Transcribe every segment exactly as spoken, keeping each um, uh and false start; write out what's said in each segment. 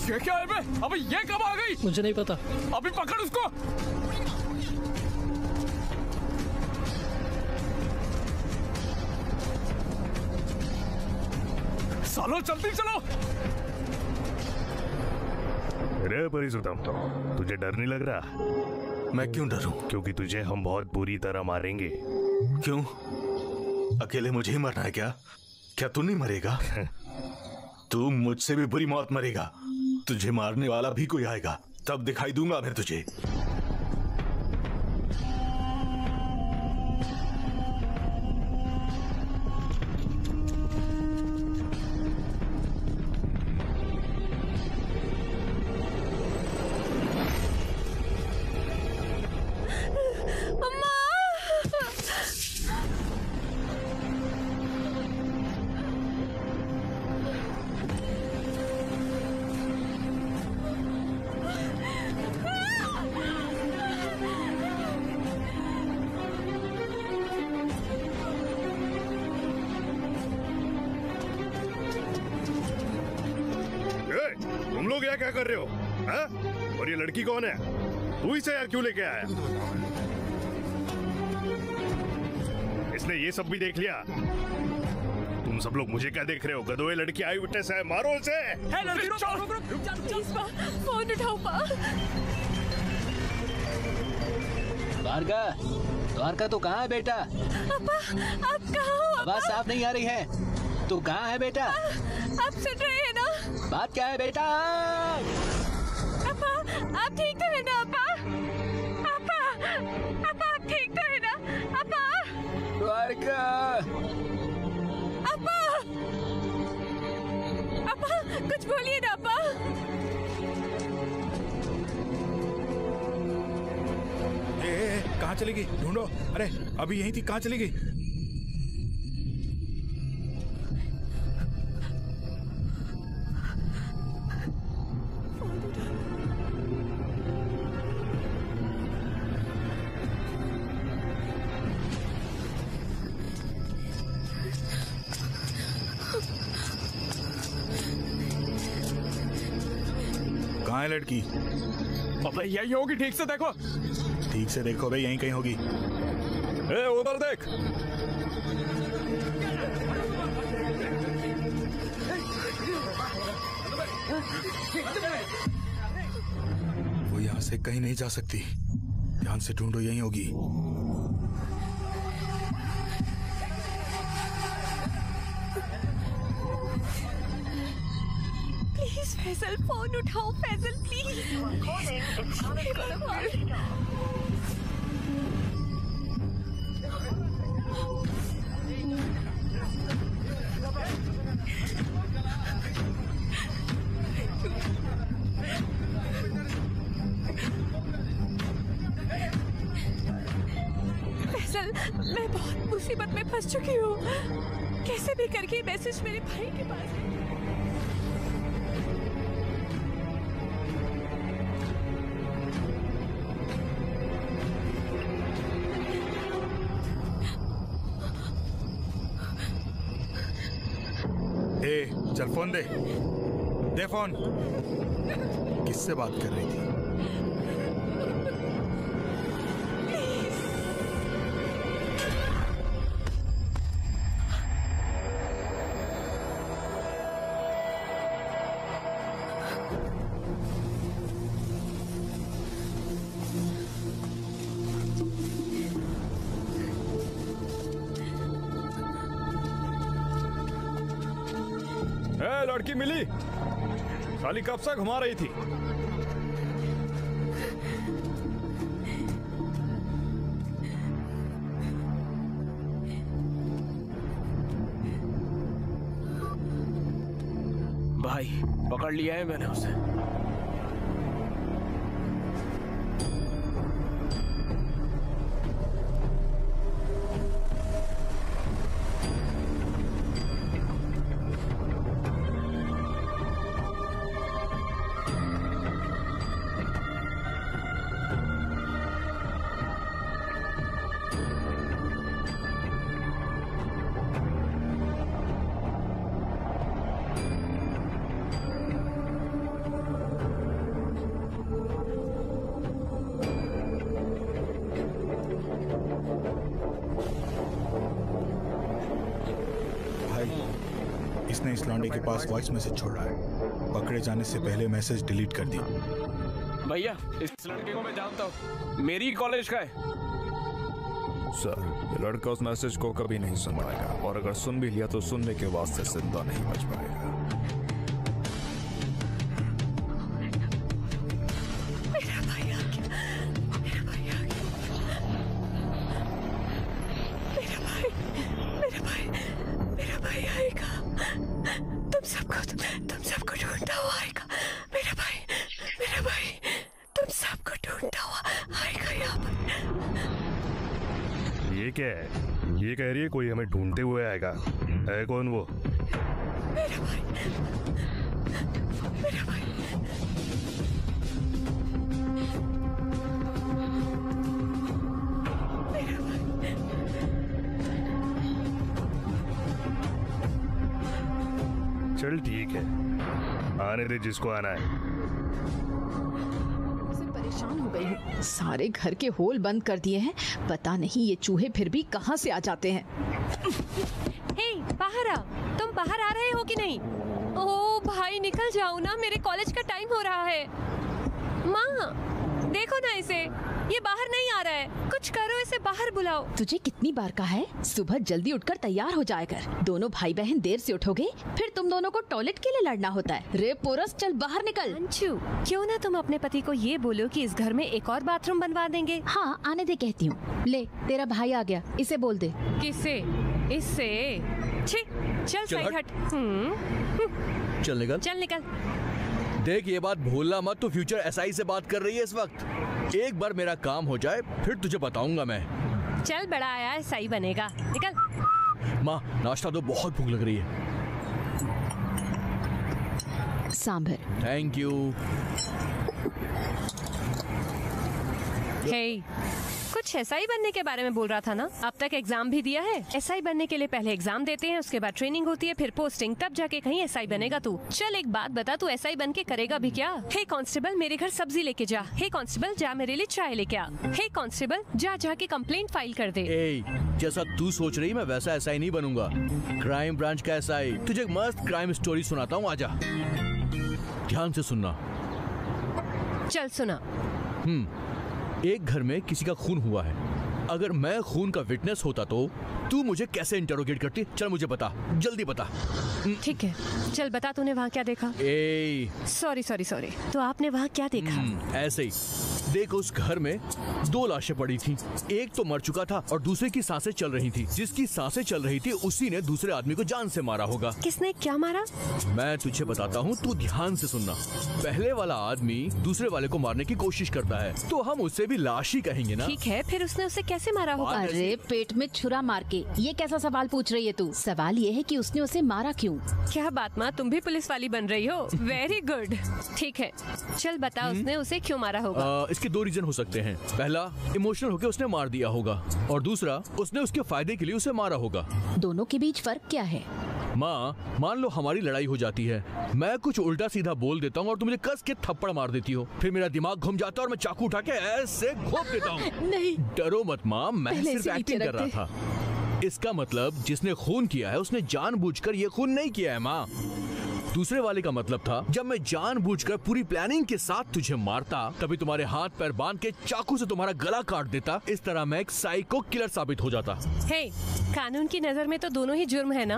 ये क्या है बे? अबे ये कब आ गई? मुझे नहीं पता। अभी पकड़ उसको। सालो जल्दी चलो। रे परिसुतम, तुझे डर नहीं लग रहा? मैं क्यों डरूं? क्योंकि तुझे हम बहुत बुरी तरह मारेंगे। क्यों? अकेले मुझे ही मरना है क्या? क्या तू नहीं मरेगा? तू मुझसे भी बुरी मौत मरेगा। तुझे मारने वाला भी कोई आएगा, तब दिखाई दूंगा मैं तुझे। क्या कर रहे हो? हा? और ये लड़की कौन है? तू इसे यहाँ क्यों लेके आया? इसने ये सब भी देख लिया। तुम सब लोग मुझे क्या देख रहे हो? गधोए, लड़की आई विटनेस है, मारो उसे। है लड़की, रुक रुक रुक रुक रुक। फोन उठाओ पा। द्वारका, द्वारका तू कहाँ है बेटा? अपा, आप कहाँ हो? आवाज साफ नहीं आ रही है। तू कहाँ है बेटा? आप सुन रहे हैं ना? बात क्या है बेटा? अपा, आप ठीक तो है ना अपा? अपा, अपा आप ठीक तो है ना? अपा, द्वारका, अपा, अपा कुछ बोलिए ना अपा। ए, ए, कहाँ चली गई? ढूंढो। अरे अभी यही थी, कहाँ चली गई? कहाँ है लड़की? अबे यही होगी, ठीक से देखो। ठीक से देखो भाई, यहीं कहीं होगी। ए, उधर देख। वो यहाँ से कहीं नहीं जा सकती। ध्यान से ढूंढो, यहीं होगी। प्लीज फैजल, फोन उठाओ फैजल, प्लीज। फैजल, मैं बहुत मुसीबत में फंस चुकी हूँ। कैसे भी करके मैसेज मेरे भाई के पास है। ए, चल फोन दे। दे फोन। किससे बात कर रही थी? लड़की मिली? साली कब से घुमा रही थी? भाई पकड़ लिया है मैंने उसे। पुलिस ने इस लौंडे के पास वॉइस मैसेज छोड़ा है। पकड़े जाने से पहले मैसेज डिलीट कर दी। भैया इस लड़के को मैं जानता हूँ, मेरी कॉलेज का है। सर, ये लड़का उस मैसेज को कभी नहीं सुन पाएगा, और अगर सुन भी लिया तो सुनने के वास्ते जिंदा नहीं बच पाएगा। मेरा भाई आ गया, मेरा भाई आ गया, मेरा भाई, मेरा भाई, मेरा भाई आएगा। तुम सबको तुम सबको ढूंढता हुआ आएगा। मेरा भाई, मेरा भाई, तुम सबको ढूंढता हुआ आएगा यहाँ पर। ये क्या है? ये कह रही है कोई हमें ढूंढते हुए आएगा। है कौन वो? मेरा भाई, मेरा भाई, मेरा भाई। चल ठीक है, आने दे जिसको आना है। परेशान हो गई हूँ। सारे घर के होल बंद कर दिए हैं। पता नहीं ये चूहे फिर भी कहाँ से आ जाते हैं। हे, बाहर आ। तुम बाहर आ रहे हो कि नहीं? ओह भाई, निकल जाओ ना, मेरे कॉलेज का टाइम हो रहा है। माँ, देखो ना इसे, ये बाहर नहीं आ रहा है। कुछ करो, इसे बाहर बुलाओ। तुझे कितनी बार कहा है सुबह जल्दी उठकर तैयार हो जाया कर। दोनों भाई बहन देर से उठोगे, फिर तुम दोनों को टॉयलेट के लिए लड़ना होता है। रे पोरस, चल बाहर निकल। अंशु, क्यों ना तुम अपने पति को ये बोलो कि इस घर में एक और बाथरूम बनवा देंगे। हाँ, आने दे कहती हूँ। ले, तेरा भाई आ गया, इसे बोल दे। किसे? इससे? छी, चल साइड हट। हम्म, चल निकल, चल निकल। देख ये बात भूलना मत, तू फ्यूचर एसआई से बात कर रही है इस वक्त। एक बार मेरा काम हो जाए फिर तुझे बताऊंगा मैं। चल, बड़ा आया सही बनेगा, निकल। माँ, नाश्ता तो बहुत भूख लग रही है। सांभर। Thank you. हे, कुछ एसआई बनने के बारे में बोल रहा था ना? अब तक एग्जाम भी दिया है? एसआई बनने के लिए पहले एग्जाम देते हैं, उसके बाद ट्रेनिंग होती है, फिर पोस्टिंग, तब जाके कहीं एसआई बनेगा तू। चल एक बात बता, तू एसआई बन के करेगा भी क्या? हे कांस्टेबल, मेरे घर सब्जी लेके जा। हे कांस्टेबल, जा मेरे लिए चाय लेके आ। हे कांस्टेबल, जा जाके कंप्लेंट फाइल कर दे। ए, जैसा तू सोच रही मैं वैसा एसआई नहीं बनूंगा। क्राइम ब्रांच का एसआई। तुझे एक मस्त क्राइम स्टोरी सुनाता हूँ, आजा। ध्यान से सुनना। चल सुना। हम्म एक घर में किसी का खून हुआ है। अगर मैं खून का विटनेस होता तो तू मुझे कैसे इंटरोगेट करती? चल मुझे बता, जल्दी बता। ठीक है, चल बता, तूने वहाँ क्या देखा? ए, सॉरी सॉरी सॉरी, तो आपने वहाँ क्या देखा? ऐसे ही देख, उस घर में दो लाशें पड़ी थी। एक तो मर चुका था और दूसरे की सांसें चल रही थी। जिसकी सांसें चल रही थी उसी ने दूसरे आदमी को जान से मारा होगा। किसने क्या मारा? मैं तुझे बताता हूँ, तू ध्यान से सुनना। पहले वाला आदमी दूसरे वाले को मारने की कोशिश करता है तो हम उससे भी लाश ही कहेंगे ना। ठीक है, फिर उसने उसे कैसे मारा होगा? अरे पेट में छुरा मार के, ये कैसा सवाल पूछ रही है तू? सवाल ये है कि उसने उसे मारा क्यों? क्या बात माँ, तुम भी पुलिस वाली बन रही हो? Very good. ठीक है, चल बता, उसने उसे क्यों मारा होगा? आ, इसके दो रीजन हो सकते हैं। पहला, इमोशनल होकर उसने मार दिया होगा, और दूसरा, उसने उसके फायदे के लिए उसे मारा होगा। दोनों के बीच फर्क क्या है? माँ, मान लो हमारी लड़ाई हो जाती है, मैं कुछ उल्टा सीधा बोल देता हूँ और तुम मुझे कस के थप्पड़ मार देती हो। फिर मेरा दिमाग घूम जाता है और मैं चाकू उठा के ऐसे घोंप देता हूँ। नहीं, डरो मत माँ, मैं सिर्फ एक्टिंग कर रहा था। इसका मतलब जिसने खून किया है उसने जानबूझकर ये खून नहीं किया है माँ। दूसरे वाले का मतलब था, जब मैं जानबूझकर पूरी प्लानिंग के साथ तुझे मारता, तभी तुम्हारे हाथ पैर बांध के चाकू से तुम्हारा गला काट देता। इस तरह मैं एक साइको किलर साबित हो जाता। हे, कानून की नजर में तो दोनों ही जुर्म है ना?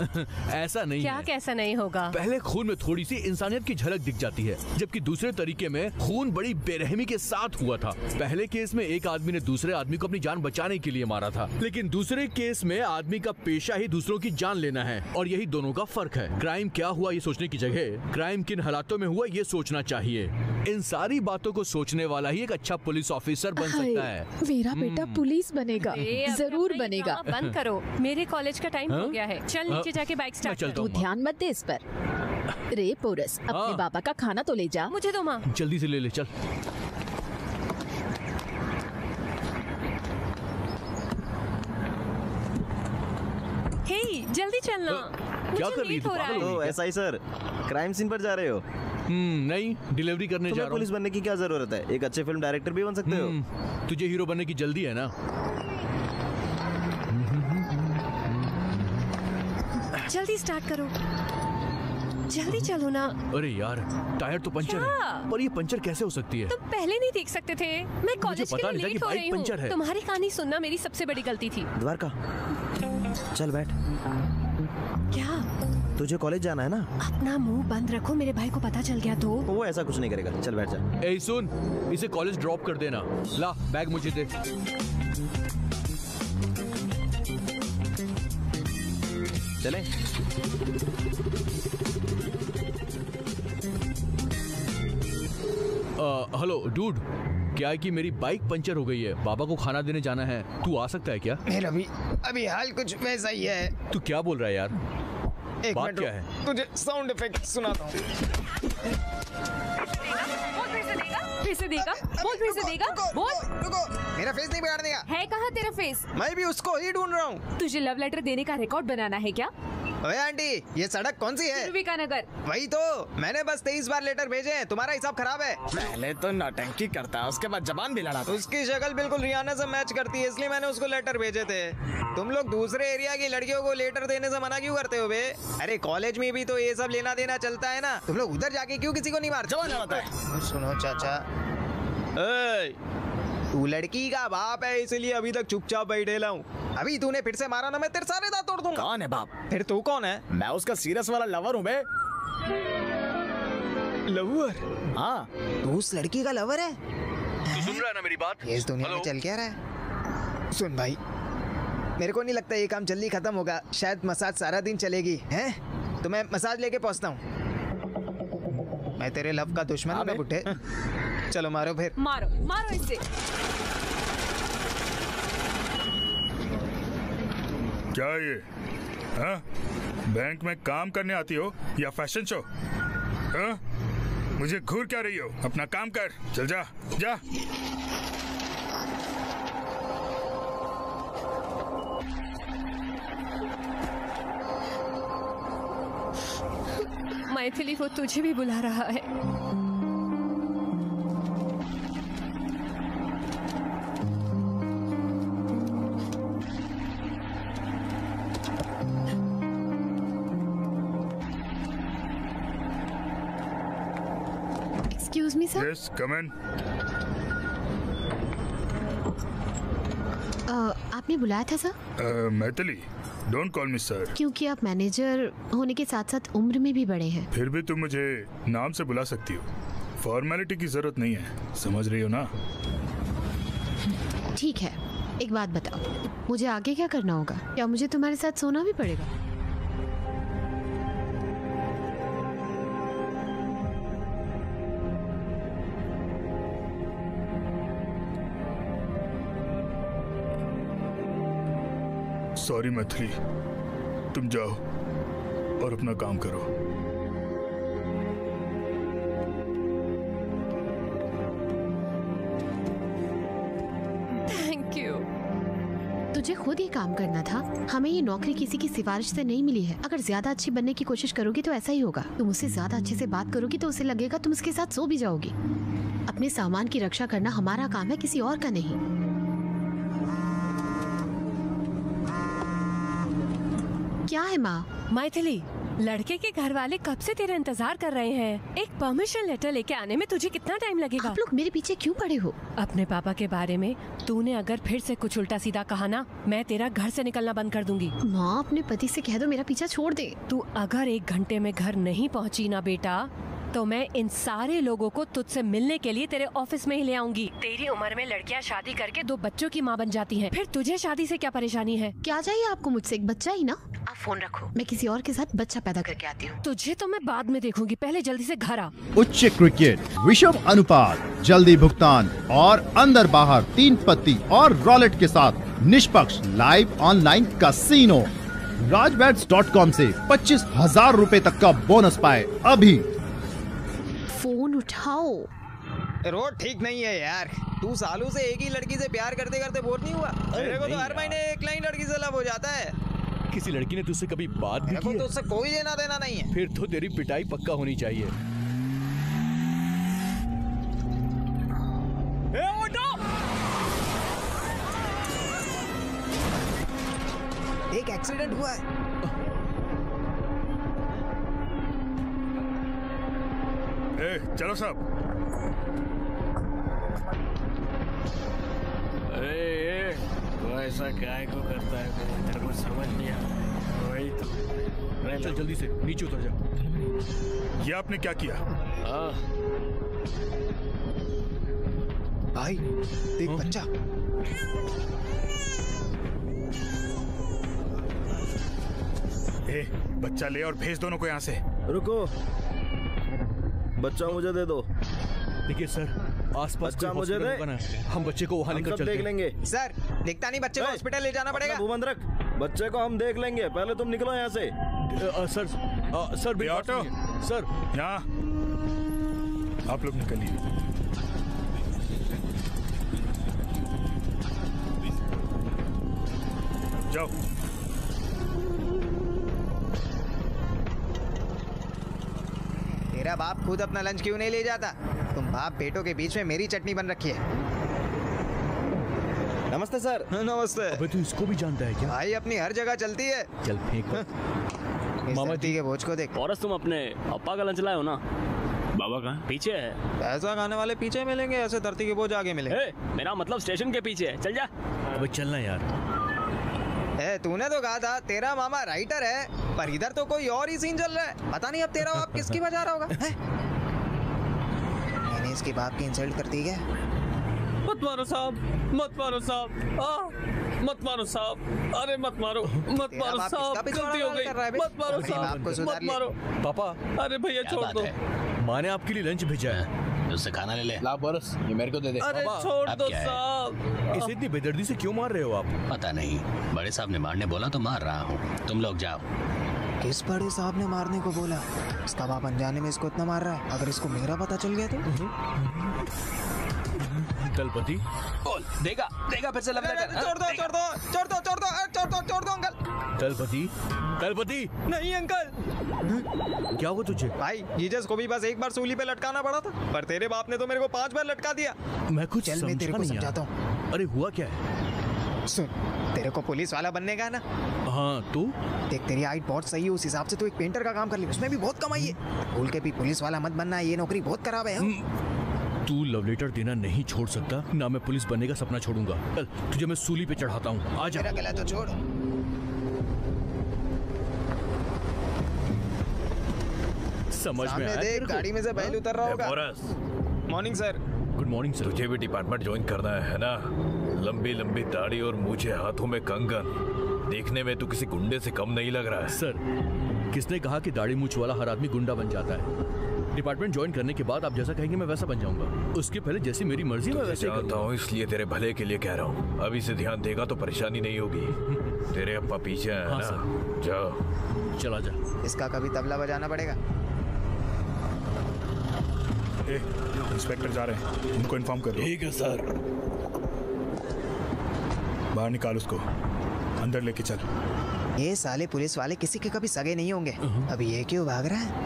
ऐसा नहीं क्या है। कैसा नहीं होगा? पहले खून में थोड़ी सी इंसानियत की झलक दिख जाती है, जबकि दूसरे तरीके में खून बड़ी बेरहमी के साथ हुआ था। पहले केस में एक आदमी ने दूसरे आदमी को अपनी जान बचाने के लिए मारा था, लेकिन दूसरे केस में आदमी का पेशा ही दूसरों की जान लेना है, और यही दोनों का फर्क है। क्राइम क्या हुआ सोचने की जगह क्राइम किन हालातों में हुआ ये सोचना चाहिए। इन सारी बातों को सोचने वाला ही एक अच्छा पुलिस ऑफिसर बन सकता है। मेरा बेटा पुलिस बनेगा, जरूर बनेगा। बंद करो, मेरे कॉलेज का टाइम हो गया है। चल नीचे जाके बाइक स्टार्ट कर। तू ध्यान मत दे इस पर। रे पोरस, अपने बाबा का खाना तो ले जा। मुझे दो माँ। जल्दी से ले ले, चल। हे, जल्दी चलना, क्या कर रही लेट हो रहा है। तो एसआई सर, क्राइम सीन पर जा रहे हो? हम्म नहीं, डिलीवरी करने जा रहा हूँ। पुलिस बनने की क्या जरूरत है? एक अच्छे फिल्म डायरेक्टर भी बन सकते हो। तुझे हीरो बनने की जल्दी है ना? जल्दी स्टार्ट करो, जल्दी चलो ना। अरे यार टायर तो पंचर क्या? है, पर ये पंचर कैसे हो सकती है? तुम पहले नहीं देख सकते थे? मैं कॉलेज पता के लिए नहीं था लेट कि हो बाइक रही हूँ। पंचर है। तुम्हारी कहानी सुनना मेरी सबसे बड़ी गलती थी। द्वारका चल बैठ, क्या? तुझे कॉलेज जाना है ना? अपना मुंह बंद रखो, मेरे भाई को पता चल गया तो। वो ऐसा कुछ नहीं करेगा, चल बैठ जा। ए सुन, इसे कॉलेज ड्रॉप कर देना। ला बैग मुझे दे। चले। हेलो डूड, क्या है कि मेरी बाइक पंचर हो गई है, बाबा को खाना देने जाना है, तू आ सकता है क्या? मेरा भी अभी हाल कुछ वैसा ही है। तू क्या बोल रहा है यार? एक बात मिनट क्या रुक, है? तुझे साउंड इफेक्ट सुनाता हूँ। फिर से देगा, बोल फिर से देगा, बोल। रुको, मेरा फेस नहीं बिगाड़ देगा। है कहाँ तेरा फेस? मैं भी उसको ही ढूंढ रहा हूँ। तुझे लव लेटर देने का रिकॉर्ड बनाना है क्या? ओए आंटी, ये सड़क कौन सी है? पूर्विका नगर। वही तो, मैंने बस तेईस बार लेटर भेजे हैं, तुम्हारा हिसाब खराब है। पहले तो नौटंकी करता है, उसके बाद जबान भी लड़ाता। उसकी शक्ल बिल्कुल रियाना से मैच करती है, इसलिए मैंने उसको लेटर भेजे थे। तुम लोग दूसरे एरिया की लड़कियों को लेटर देने से मना क्यों करते हो बे? अरे कॉलेज में भी तो ये सब लेना देना चलता है ना, तुम लोग उधर जाके क्यों किसी को नहीं मारते? जबान लड़ाता है। सुनो चाचा, तू लड़की का बाप है, इसलिए अभी तक चुपचाप बैठे हूँ। अभी तूने फिर से मारा ना, मैं तेरे सारे दांत तोड़ दूंगा। कौन है बाप? फिर तू कौन है? मैं उसका सीरियस वाला लवर हूँ बे। लवर? हाँ। तू उस लड़की का लवर है? तू सुन रहा है ना मेरी बात? इस दुनिया में चल क्या रहा है? सुन भाई, मेरे को नहीं लगता ये काम जल्दी खत्म होगा, शायद मसाज सारा दिन चलेगी हैं? तो मैं मसाज लेके पहुंचता हूँ। मैं तेरे लव का दुश्मन हूँ ना बुड्ढे। चलो मारो फिर। मारो मारो इसे। क्या ये? हाँ? बैंक में काम करने आती हो या फैशन शो? हाँ? मुझे घूर क्या रही हो? अपना काम कर, चल जा जा। मैथिली वो तुझे भी बुला रहा है। Excuse me, sir? Yes, come in. uh, आपने बुलाया था सर? uh, Maithili, don't call me sir. क्योंकि आप मैनेजर होने के साथ साथ उम्र में भी बड़े हैं। फिर भी तुम मुझे नाम से बुला सकती हो, फॉर्मेलिटी की जरूरत नहीं है, समझ रही हो ना? ठीक है, एक बात बताओ, मुझे आगे क्या करना होगा? क्या मुझे तुम्हारे साथ सोना भी पड़ेगा? सॉरी मैथिली, तुम जाओ और अपना काम करो। Thank you. तुझे खुद ही काम करना था, हमें ये नौकरी किसी की सिफारिश से नहीं मिली है। अगर ज्यादा अच्छी बनने की कोशिश करोगी तो ऐसा ही होगा। तुम उससे ज्यादा अच्छे से बात करोगी तो उसे लगेगा तुम उसके साथ सो भी जाओगी। अपने सामान की रक्षा करना हमारा काम है, किसी और का नहीं। क्या है माँ? मैथिली, लड़के के घर वाले कब से तेरा इंतजार कर रहे हैं। एक परमिशन लेटर लेके आने में तुझे कितना टाइम लगेगा? आप लोग मेरे पीछे क्यों पड़े हो? अपने पापा के बारे में तूने अगर फिर से कुछ उल्टा सीधा कहा ना, मैं तेरा घर से निकलना बंद कर दूंगी। माँ, अपने पति से कह दो मेरा पीछा छोड़ दे। तू अगर एक घंटे में घर नहीं पहुँची ना बेटा, तो मैं इन सारे लोगों को तुझसे मिलने के लिए तेरे ऑफिस में ही ले आऊंगी। तेरी उम्र में लड़कियां शादी करके दो बच्चों की माँ बन जाती हैं। फिर तुझे शादी से क्या परेशानी है? क्या चाहिए आपको मुझसे? एक बच्चा ही ना? आप फोन रखो, मैं किसी और के साथ बच्चा पैदा करके आती हूँ। तुझे तो मैं बाद में देखूंगी, पहले जल्दी से घर आ। उच्च क्रिकेट, विषम अनुपात, जल्दी भुगतान और अंदर बाहर तीन पत्ती और रॉलेट के साथ निष्पक्ष live online casino. Rajbets dot com से पच्चीस हजार रूपए तक का बोनस पाए अभी। फोन उठाओ। रोड ठीक नहीं है यार, तू सालों से एक ही लड़की से प्यार करते करते बोर नहीं हुआ? मेरे को तो हर महीने एक नई लड़की से लव हो जाता है। किसी लड़की ने तुझसे कभी बात भी की है? तो उससे कोई लेना देना नहीं है। फिर तो तेरी पिटाई पक्का होनी चाहिए। ए, उठो! एक एक्सीडेंट हुआ है। ए, चलो सब। अरे ए, तो ऐसा काय को करता है तेरे को समझ नहीं आता। वही तो चल जल्दी से नीचे उतर जा। ये आपने क्या किया? हाँ भाई देख बच्चा। ए, बच्चा ले और भेज दोनों को यहाँ से। रुको, बच्चा मुझे दे दो। देखिए सर, आसपास बच्चा मुझे दे, हम बच्चे को वहाँ लेकर चलते देख लेंगे। सर दिखता नहीं, बच्चे को हॉस्पिटल ले जाना पड़ेगा। बंद रख, बच्चे को हम देख लेंगे, पहले तुम निकलो यहाँ से। आ, सर आ, सर मेरी बात ऑटो सुनिए। सर यहाँ आप लोग निकलिए। जाओ। तेरा बाप खुद अपना लंच क्यों नहीं ले जाता? तुम बाप बेटों के बीच में मेरी चटनी बन रखी है। नमस्ते सर। नमस्ते। अबे तू इसको भी जानता है क्या? भाई अपनी हर जगह चलती है। चल फेंक। मामा जी के बोझ को देख। और तुम अपने अप्पा का लंच लाए हो ना? बाबा कहाँ? पीछे है। पैसा खाने वाले पीछे मिलेंगे, ऐसे धरती के बोझ आगे मिलेंगे। मेरा मतलब स्टेशन के पीछे है, चल जा। अबे चलना यार। ए, तूने तो कहा था तेरा मामा राइटर है, पर इधर तो कोई और ही सीन चल रहा है। पता नहीं अब तेरा बाप किसकी बजा रहा होगा। मैंने इसके बाप की इंसल्ट कर दी क्या? मत मारो साहब, मत मारो साहब, आ, मत मारो साहब, अरे मत मारो, मत मारो साहब, गलती हो गई, मत मारो साहब, मत मारो। पापा, अरे भैया छोड़ दो। माँ ने आपके लिए लंच भेजा है, उससे खाना ले ले। ला बरस, ये मेरे को दे दे। अरे छोड़ दो साहब। इसे इतनी बेदर्दी से क्यों मार रहे हो आप? पता नहीं, बड़े साहब ने मारने बोला तो मार रहा हूँ। तुम लोग जाओ। किस बड़े साहब ने मारने को बोला? इसका बाप अनजाने में इसको इतना मार रहा है, अगर इसको मेरा पता चल गया तो? दलपति बोल, देगा देगा फिर से लफड़ा कर। छोड़ दो छोड़ दो छोड़ दो छोड़ दो छोड़ दो छोड़ दो अंकल। दलपति दलपति नहीं अंकल। क्या हुआ तुझे? भाई जीजस को भी बस एक बार सूली पे लटकाना पड़ा था, पर तेरे बाप ने तो मेरे को पांच बार लटका दिया। मैं कुछ चल मैं तेरे को समझाता हूँ। अरे हुआ क्या है? सुन, तेरे को पुलिस वाला बनने का है ना? हाँ तो देख तेरी हाइट बहुत सही है, उस हिसाब से तू एक पेंटर का काम कर ले, उसमें भी बहुत कमाई है। भूल के भी पुलिस वाला मत बनना, ये नौकरी बहुत खराब है। तू लव लेटर देना नहीं छोड़ सकता ना, मैं पुलिस बनने का सपना छोड़ूंगा। चल तुझे मैं सूली पे चढ़ाता हूँ, आ जा। मेरा गला तो छोड़। समझ में आया? देख गाड़ी में से बैल उतर रहा होगा। Morning sir. Good morning sir. तुझे भी डिपार्टमेंट ज्वाइन करना है ना? लंबी लंबी दाढ़ी और मुझे हाथों में कंगन, देखने में तू किसी गुंडे से कम नहीं लग रहा है। सर, किसने कहा कि दाढ़ी मूंछ वाला हर आदमी गुंडा बन जाता है? डिपार्टमेंट ज्वाइन करने के बाद आप जैसा कहेंगे मैं वैसा बन जाऊंगा। उसके पहले जैसी मेरी मर्जी मैं वैसे जानता हूँ, इसलिए तेरे भले के लिए कह रहा हूँ। अभी से ध्यान देगा तो परेशानी नहीं होगी। तेरे अप्पा पीछे है हाँ, ना? जाओ। चला जा। इसका कभी तबला बजाना पड़ेगा। ए, इंस्पेक्टर जा रहे हैं, उनको इन्फॉर्म कर दो। ठीक है सर। बाहर निकाल उसको, अंदर लेके चल। ये साले पुलिस वाले किसी के कभी सगे नहीं होंगे। अभी ये क्यों भाग रहा है?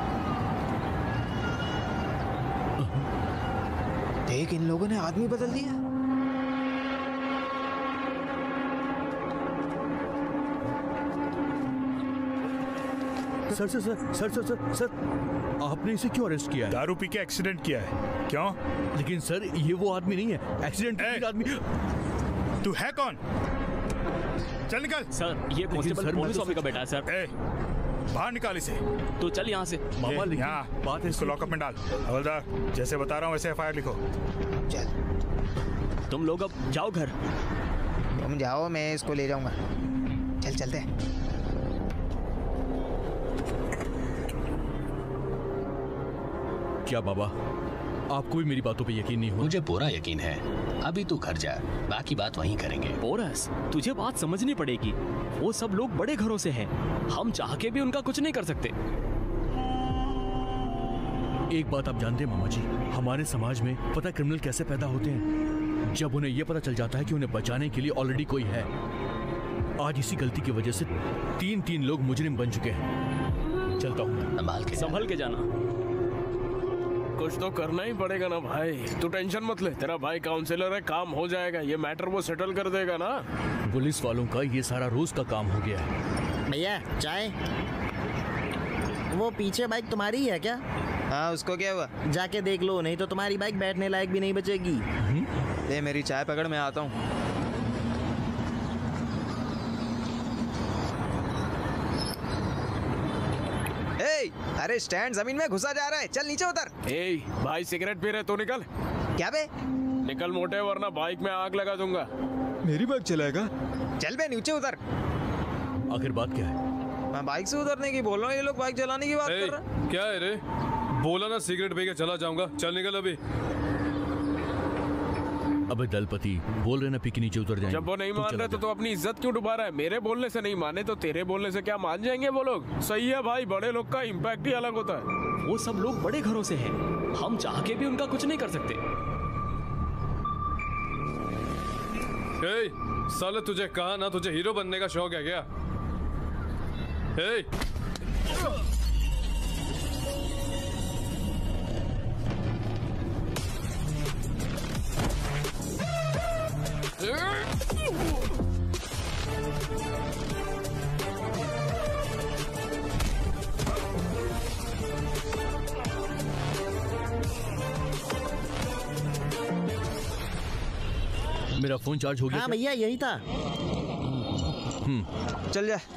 देख इन लोगों ने आदमी बदल दिया। Sir sir sir sir sir sir sir आपने इसे क्यों अरेस्ट किया है? दारू पी के एक्सीडेंट किया है। क्यों? लेकिन सर ये वो आदमी नहीं है, एक्सीडेंट आदमी। तू है कौन? चल निकल। सर ये कांस्टेबल पुलिस ऑफिसर का बेटा है सर। ए, बाहर निकाल इसे। तो चल यहाँ से। मामा ए, यहाँ बात है, इसको लॉकअप में डाल। हवलदार जैसे बता रहा हूँ वैसे एफ आई आर लिखो। चल तुम लोग अब जाओ घर। तुम जाओ, मैं इसको ले जाऊंगा। चल चलते हैं। क्या बाबा, आपको भी मेरी बातों पे यकीन नहीं हुआ? मुझे पूरा यकीन है। अभी तू घर जा, बाकी बात वहीं करेंगे। बोरस, तुझे बात समझनी पड़ेगी। वो सब लोग बड़े घरों से हैं, हम चाह के भी उनका कुछ नहीं कर सकते। एक बात आप जानते हैं मामा जी, हमारे समाज में पता क्रिमिनल कैसे पैदा होते हैं? जब उन्हें यह पता चल जाता है कि उन्हें बचाने के लिए ऑलरेडी कोई है। आज इसी गलती की वजह से तीन तीन लोग मुजरिम बन चुके हैं। चलता हूँ। संभाल के संभल के जाना। कुछ तो करना ही पड़ेगा ना भाई। तू टेंशन मत ले, तेरा भाई काउंसलर है, काम हो जाएगा। ये मैटर वो सेटल कर देगा ना। पुलिस वालों का ये सारा रोज का काम हो गया है। भैया चाय। वो पीछे बाइक तुम्हारी ही है क्या? हाँ उसको क्या हुआ? जाके देख लो, नहीं तो तुम्हारी बाइक बैठने लायक भी नहीं बचेगी। ले मेरी चाय पकड़, मैं आता हूँ। ए, अरे स्टैंड जमीन में घुसा जा रहा है, चल नीचे उतर। ए, भाई सिगरेट पी रहे तो निकल। क्या बे? निकल मोटे, वरना बाइक में आग लगा दूंगा। मेरी बाइक चलाएगा? चल बे नीचे उतर। आखिर बात क्या है? मैं बाइक से उतरने की बोल रहा हूँ, ये लोग बाइक चलाने की बात ए, कर रहे हैं। क्या है रे? बोला ना सिगरेट पी के चला जाऊंगा, चल निकल अभी। अबे दलपति, बोल रहे ना पी के नीचे उतर जाएंगे। जब वो नहीं मान रहे तो तो अपनी इज्जत क्यों डुबा रहा है? मेरे बोलने से नहीं माने तो तेरे बोलने से क्या मान जाएंगे वो लोग? सही है भाई, बड़े लोग का इम्पैक्ट ही अलग होता है। वो सब लोग बड़े घरों से हैं, हम चाह के भी उनका कुछ नहीं कर सकते। ए, साले तुझे कहा ना तुझे हीरो बनने का शौक है क्या? ए, मेरा फोन चार्ज हो गया? हाँ भैया यही था। हम्म, चल जा।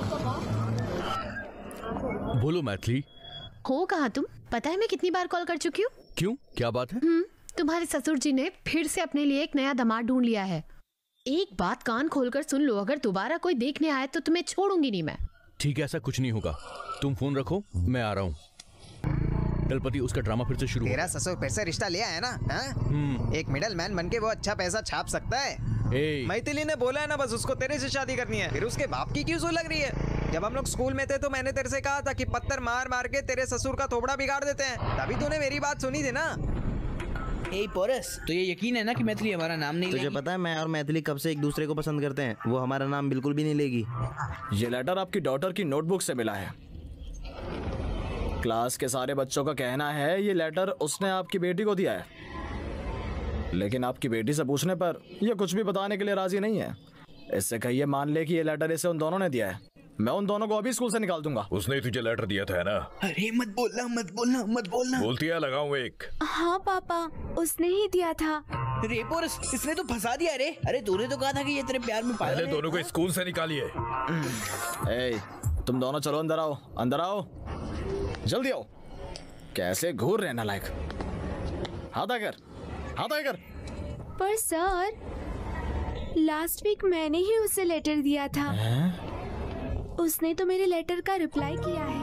बोलो मैथिली। हो कहाँ तुम? पता है मैं कितनी बार कॉल कर चुकी हूँ। क्यों, क्या बात है? हम्म, तुम्हारे ससुर जी ने फिर से अपने लिए एक नया दामाद ढूंढ लिया है। एक बात कान खोलकर सुन लो, अगर दोबारा कोई देखने आए तो तुम्हें छोड़ूंगी नहीं मैं। ठीक है, ऐसा कुछ नहीं होगा, तुम फोन रखो, मैं आ रहा हूँ। दलपति, उसका ड्रामा फिर से शुरू। तेरा ससुर फिर से रिश्ता ले आया ना? हाँ? एक मिडल मैन बनके वो अच्छा पैसा छाप सकता है। मैथिली ने बोला है ना, बस उसको तेरे से शादी करनी है। फिर उसके बाप की क्यों सो लग रही है? जब हम लोग स्कूल में थे तो मैंने तेरे से कहा था कि पत्थर मार मार के तेरे ससुर का थोबड़ा बिगाड़ देते हैं, तभी तूने मेरी बात सुनी थी ना। ए पोरस, तो ये यकीन है ना कि मैथिली हमारा नाम नहीं तुझे लेगी? पता है मैं और मैथिली कब से एक दूसरे को पसंद करते हैं? वो हमारा नाम बिल्कुल भी नहीं लेगी। ये लेटर आपकी डॉटर की नोटबुक से मिला है। क्लास के सारे बच्चों का कहना है ये लेटर उसने आपकी बेटी को दिया है, लेकिन आपकी बेटी से पूछने पर ये कुछ भी बताने के लिए राजी नहीं है। इससे कहिए मान ले कि ये लेटर इसे उन दोनों ने दिया है। मैं उन दोनों को अभी स्कूल से निकाल दूंगा। उसने ही तुझे लेटर दिया था है ना? अरे मत बोलना, मत बोलना, मत बोलना। बोलती है, लगाऊं एक। हाँ पापा, उसने ही दिया था। रे पोरस, इसने तो फंसा दिया रे। अरे तूने तो कहा था कि ये तेरे प्यार में पागल है। पहले दोनों को स्कूल से निकालिए। ए, तुम दोनों चलो अंदर आओ, अंदर आओ, जल्दी आओ। कैसे घूर रहे नालायक। हाथ आकर, हाथ आकर। पर सर, लास्ट वीक मैंने ही उसे लेटर दिया था। है? उसने तो मेरे लेटर का रिप्लाई किया है।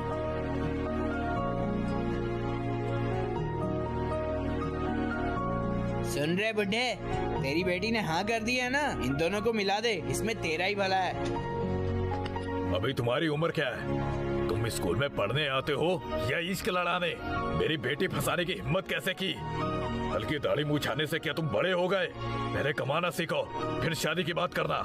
सुन रहे बुड्ढे, तेरी बेटी ने हाँ कर दी है ना, इन दोनों को मिला दे, इसमें तेरा ही भला है। अभी तुम्हारी उम्र क्या है? तुम स्कूल में पढ़ने आते हो या इश्क लड़ाने? मेरी बेटी फंसाने की हिम्मत कैसे की? हल्की दाढ़ी मुँह छाने से क्या तुम बड़े हो गए? पहले कमाना सीखो, फिर शादी की बात करना।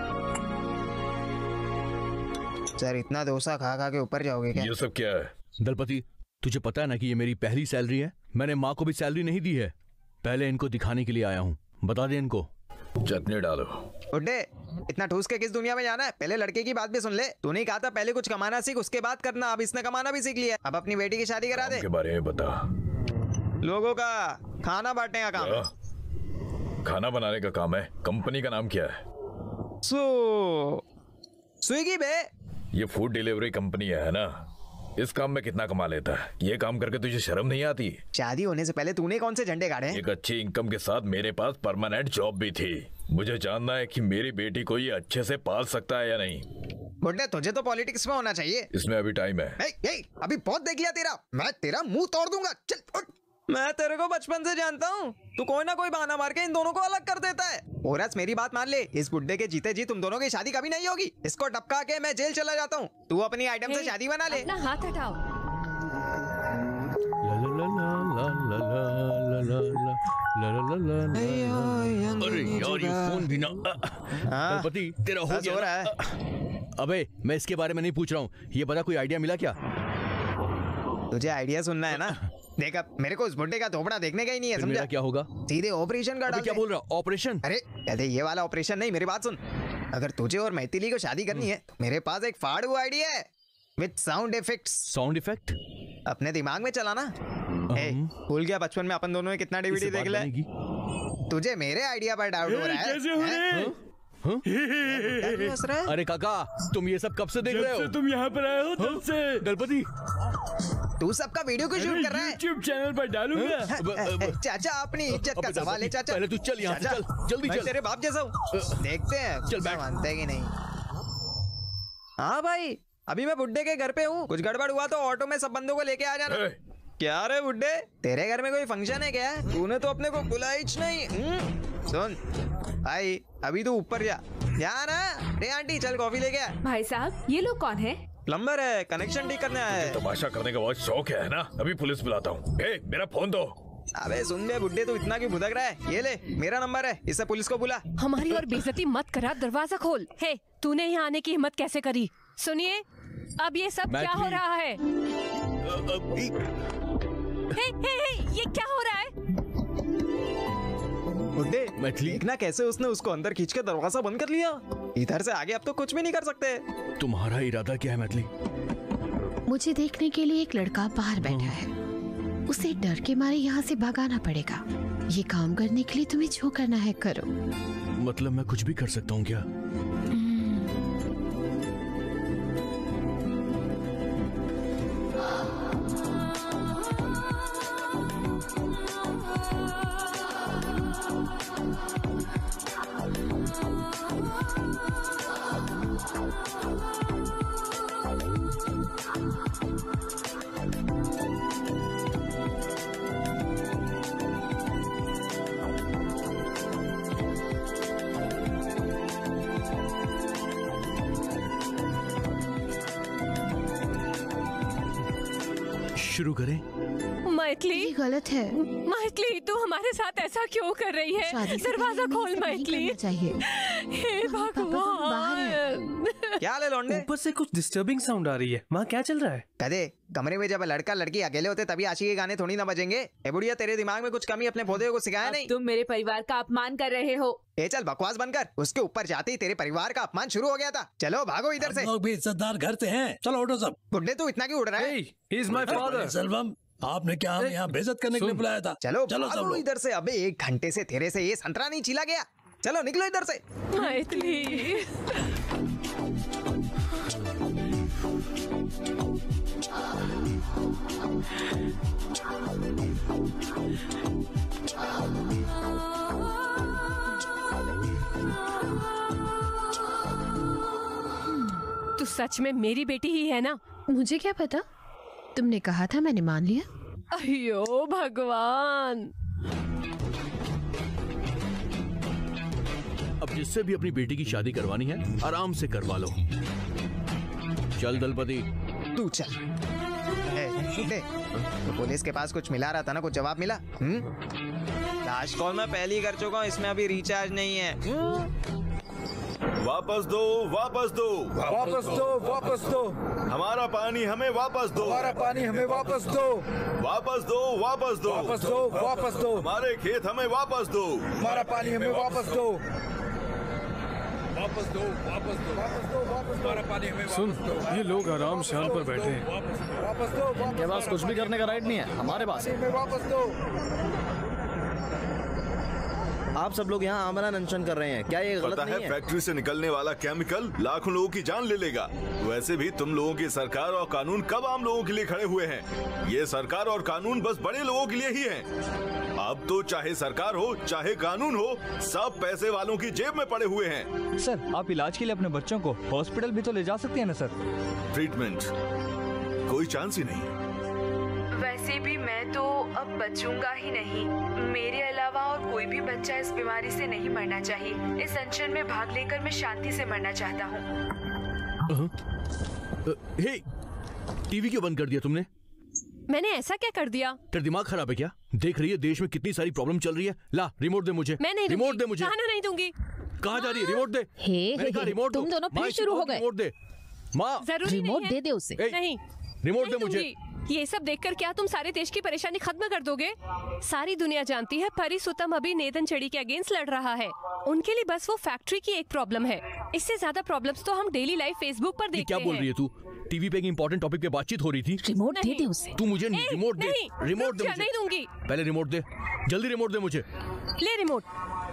सर, इतना डोसा खा खा के ऊपर जाओगे क्या? ये सब क्या है? दलपति, तुझे पता है ना कि ये मेरी पहली सैलरी है। मैंने माँ को भी सैलरी नहीं दी है, पहले इनको दिखाने के लिए आया हूँ। बता दे इनको। चटनी डालो। बुड्ढे, इतना ठूस के किस दुनिया में जाना है? पहले लड़के की बात भी सुन ले। तूने कहा था पहले कुछ कमाना सीख, उसके बाद करना। अब इसने कमाना भी सीख लिया, अब अपनी बेटी की शादी करा दे। के बारे में बता। लोगों का खाना बांटने का काम है। खाना बनाने का काम है? कंपनी का नाम क्या है? सो स्विगी बे। ये फूड डिलीवरी कंपनी है ना? इस काम में कितना कमा लेता है? ये काम करके तुझे शर्म नहीं आती? शादी होने से पहले तूने कौन से झंडे गाड़े हैं? एक अच्छी इनकम के साथ मेरे पास परमानेंट जॉब भी थी। मुझे जानना है कि मेरी बेटी को ये अच्छे से पाल सकता है या नहीं। बुड्ढे, तुझे तो पॉलिटिक्स में होना चाहिए। इसमें अभी टाइम है। ए, ए, अभी बहुत देख लिया तेरा, मैं तेरा मुंह तोड़ दूंगा। चल उठ। मैं तेरे को बचपन से जानता हूँ, तू कोई ना कोई बहाना मार के इन दोनों को अलग कर देता है। ओरस, मेरी बात मान ले, इस बुड्ढे के जीते जी तुम दोनों की शादी कभी नहीं होगी। इसको टपका के मैं जेल चला जाता हूँ, तू अपनी आइटम से शादी बना ले। अपना हाथ हटाओ। अरे यार, ये फोन भी ना। दलपति, तेरा हो गया रहा है। अबे, मैं इसके बारे में नहीं पूछ रहा हूँ, ये बता कोई आइडिया मिला क्या? तुझे आइडिया सुनना है ना? देख, अब मेरे को उस बुड्ढे का धोपड़ा देखने का ही नहीं है, समझा? क्या होगा? सीधे ऑपरेशन का डाल। क्या बोल रहा? ऑपरेशन? अरे कहते ये वाला ऑपरेशन नहीं, मेरी बात सुन। अगर तुझे और मैथिली को शादी करनी है तो मेरे पास एक फाड़ू आइडिया है with sound effects. Sound effect? अपने दिमाग में चलाना। ए, भूल गया बचपन में अपन दोनों ने कितना डीवीडी देख ले। तुझे मेरे आइडिया पर डाउट हो रहा है? कैसे हो रहे? हाँ? अरे काका, तुम ये सब कब से देख रहे हो? तुम यहाँ पर आए हो तब से। दलपति, तू सबका वीडियो क्यों शूट कर रहा है? यूट्यूब चैनल पर डालूंगा। चाचा अपनी इज्जत का सवाल है चाचा। पहले तू चल यहाँ से, चल जल्दी चल। तेरे बाप जैसा हूँ, देखते हैं चल बैठ। मानते हैं कि नहीं। हाँ भाई, अभी मैं बुड्ढे के घर पे हूँ, कुछ गड़बड़ हुआ तो ऑटो में सब बंदों को लेके आ जाना। क्या रे बुड्ढे, तेरे घर में कोई फंक्शन है क्या? तूने तो अपने को बुलाया ही नहीं। सुन भाई, अभी तू ऊपर जा जा ना। रे आंटी चल कॉफी लेके आ। भाई साहब, ये लोग कौन है? प्लम्बर है, कनेक्शन ठीक करने आया है। तमाशा करने का बहुत शौक है ना? अभी पुलिस बुलाता हूँ। मेरा फोन दो। अबे सुन बे बुड्ढे, तू इतना क्यों भुदक रहा है? ये ले मेरा नंबर है, इससे पुलिस को बुला। हमारी और बेइज्जती मत करा, दरवाजा खोल। हे, तूने यहाँ आने की हिम्मत कैसे करी? सुनिए, अब ये सब क्या हो रहा है? हे, हे, हे, ये क्या हो रहा है? बुड्ढे, देखना कैसे उसने उसको अंदर खींच के दरवाजा बंद कर लिया। इधर से आगे अब तो कुछ भी नहीं कर सकते। तुम्हारा इरादा क्या है मैथिली? मुझे देखने के लिए एक लड़का बाहर बैठा है, उसे डर के मारे यहाँ से भगाना पड़ेगा। ये काम करने के लिए तुम्हें जो करना है करो। मतलब मैं कुछ भी कर सकता हूँ क्या? शुरू करें? मैथिली, ये गलत है। मैथिली, तू हमारे साथ ऐसा क्यों कर रही है? दरवाजा खोल मैथिली। हे भगवान, क्या ले लौंडे? ऊपर से कुछ डिस्टर्बिंग साउंड आ रही है। वहाँ क्या चल रहा है? कदे कमरे में जब लड़का लड़की अकेले होते तभी आशिकी के गाने थोड़ी ना बजेंगे। ए बुढ़िया, तेरे दिमाग में कुछ कमी अपने पौधे को सिखाया नहीं? तुम मेरे परिवार का अपमान कर रहे हो। ए चल बकवास बंद कर। उसके ऊपर जाते ही तेरे परिवार का अपमान शुरू हो गया था। चलो भागो इधर से। लोग भी इज्जतदार घर से हैं। चलो उठो सब। बुड्ढे तू इतना क्यों उड़ रहा है? He is my father. Selvam, आपने क्या हमें यहाँ बेइज्जत करने के लिए बुलाया था? चलो चलो सब लोग इधर से। अबे एक घंटे से तेरे से ये संतरा नहीं छिला गया। चलो निकलो इधर से। मैथिली, तू सच में मेरी बेटी ही है ना? मुझे क्या पता, तुमने कहा था, मैंने मान लिया। अयो भगवान। अब जिससे भी अपनी बेटी की शादी करवानी है आराम से करवा लो। चल दलपति, तू चल। ए, दे। तो पुलिस के पास कुछ मिला रहा था ना, कुछ जवाब मिला? लास्ट कॉल मैं पहले ही कर चुका हूँ, इसमें अभी रिचार्ज नहीं है। वापस दो, वापस दो, वापस दो, वापस दो। हमारा पानी हमें वापस दो, हमारा पानी हमें वापस दो, वापस दो, वापस दो, वापस दो, वापस दो। हमारे खेत हमें वापस दो, हमारा पानी हमें वापस दो, वापस दो, वापस दो, वापस दो, वापस दो। हमारा पानी हमें सुन, ये लोग आराम से पर बैठे हैं। वापस दो। इनके पास कुछ भी करने का राइट नहीं है, हमारे पास है। वापस दो। आप सब लोग यहाँ आमना अनशन कर रहे हैं, क्या ये गलत पता नहीं है? है? फैक्ट्री से निकलने वाला केमिकल लाखों लोगों की जान ले लेगा। वैसे भी तुम लोगों की सरकार और कानून कब आम लोगों के लिए खड़े हुए हैं? ये सरकार और कानून बस बड़े लोगों के लिए ही हैं। अब तो चाहे सरकार हो चाहे कानून हो, सब पैसे वालों की जेब में पड़े हुए हैं। सर, आप इलाज के लिए अपने बच्चों को हॉस्पिटल भी तो ले जा सकते हैं ना सर? ट्रीटमेंट कोई चांस ही नहीं। वैसे भी मैं तो अब बचूंगा ही नहीं। मेरे अलावा और कोई भी बच्चा इस बीमारी से नहीं मरना चाहिए। इस अनशन में भाग लेकर मैं शांति से मरना चाहता हूँ। हे, टीवी क्यों बंद कर दिया तुमने? मैंने ऐसा क्या कर दिया? तेरा दिमाग खराब है क्या? देख रही है देश में कितनी सारी प्रॉब्लम चल रही है। ला रिमोट दे मुझे। मैं नहीं रिमोट दे मुझे। खाना नहीं दूंगी। कहाँ जा रही है? रिमोट दे। हे, हे, हे, रिमोट तुम दोनों फिर शुरू हो गए। रिमोट दे माँ। जरूरी रिमोट दे दे उसे। नहीं, रिमोट दे मुझे। ये सब देखकर क्या तुम सारे देश की परेशानी खत्म कर दोगे? सारी दुनिया जानती है परिसुतम अभी नेदन चढ़ी के अगेंस्ट लड़ रहा है। उनके लिए बस वो फैक्ट्री की एक प्रॉब्लम है। इससे ज्यादा प्रॉब्लम्स तो हम डेली लाइफ फेसबुक पर देखते क्या बोल रही है तू? टीवी पे एक इम्पोर्टेंट टॉपिक पे बातचीत हो रही थी। रिमोट दे दे उसे। तू मुझे रिमोट दे, रिमोट दे मुझे। नहीं दूंगी। पहले रिमोट दे, जल्दी रिमोट दे मुझे। ले रिमोट।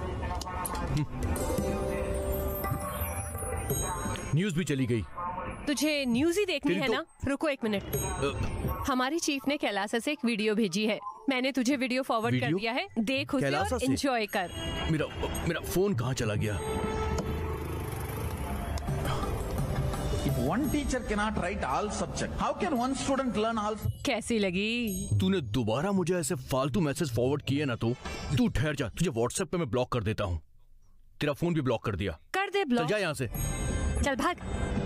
न्यूज भी चली गई। तुझे न्यूज ही देखनी है ना? रुको एक मिनट। हमारी चीफ ने कैलासा से एक वीडियो भेजी है। मैंने तुझे वीडियो फॉरवर्ड कर दिया है, देख उसे और एंजॉय कर। मेरा मेरा फोन कहाँ चला गया? If one teacher cannot write all subjects, how can one student learn all? कैसी लगी? तूने दोबारा मुझे ऐसे फालतू मैसेज फॉरवर्ड किए ना तो तू ठहर जा, तुझे व्हाट्सएप पे मैं ब्लॉक कर देता हूँ। तेरा फोन भी ब्लॉक कर दिया। कर दे ब्लॉक। चल जा यहाँ से। चल भाग।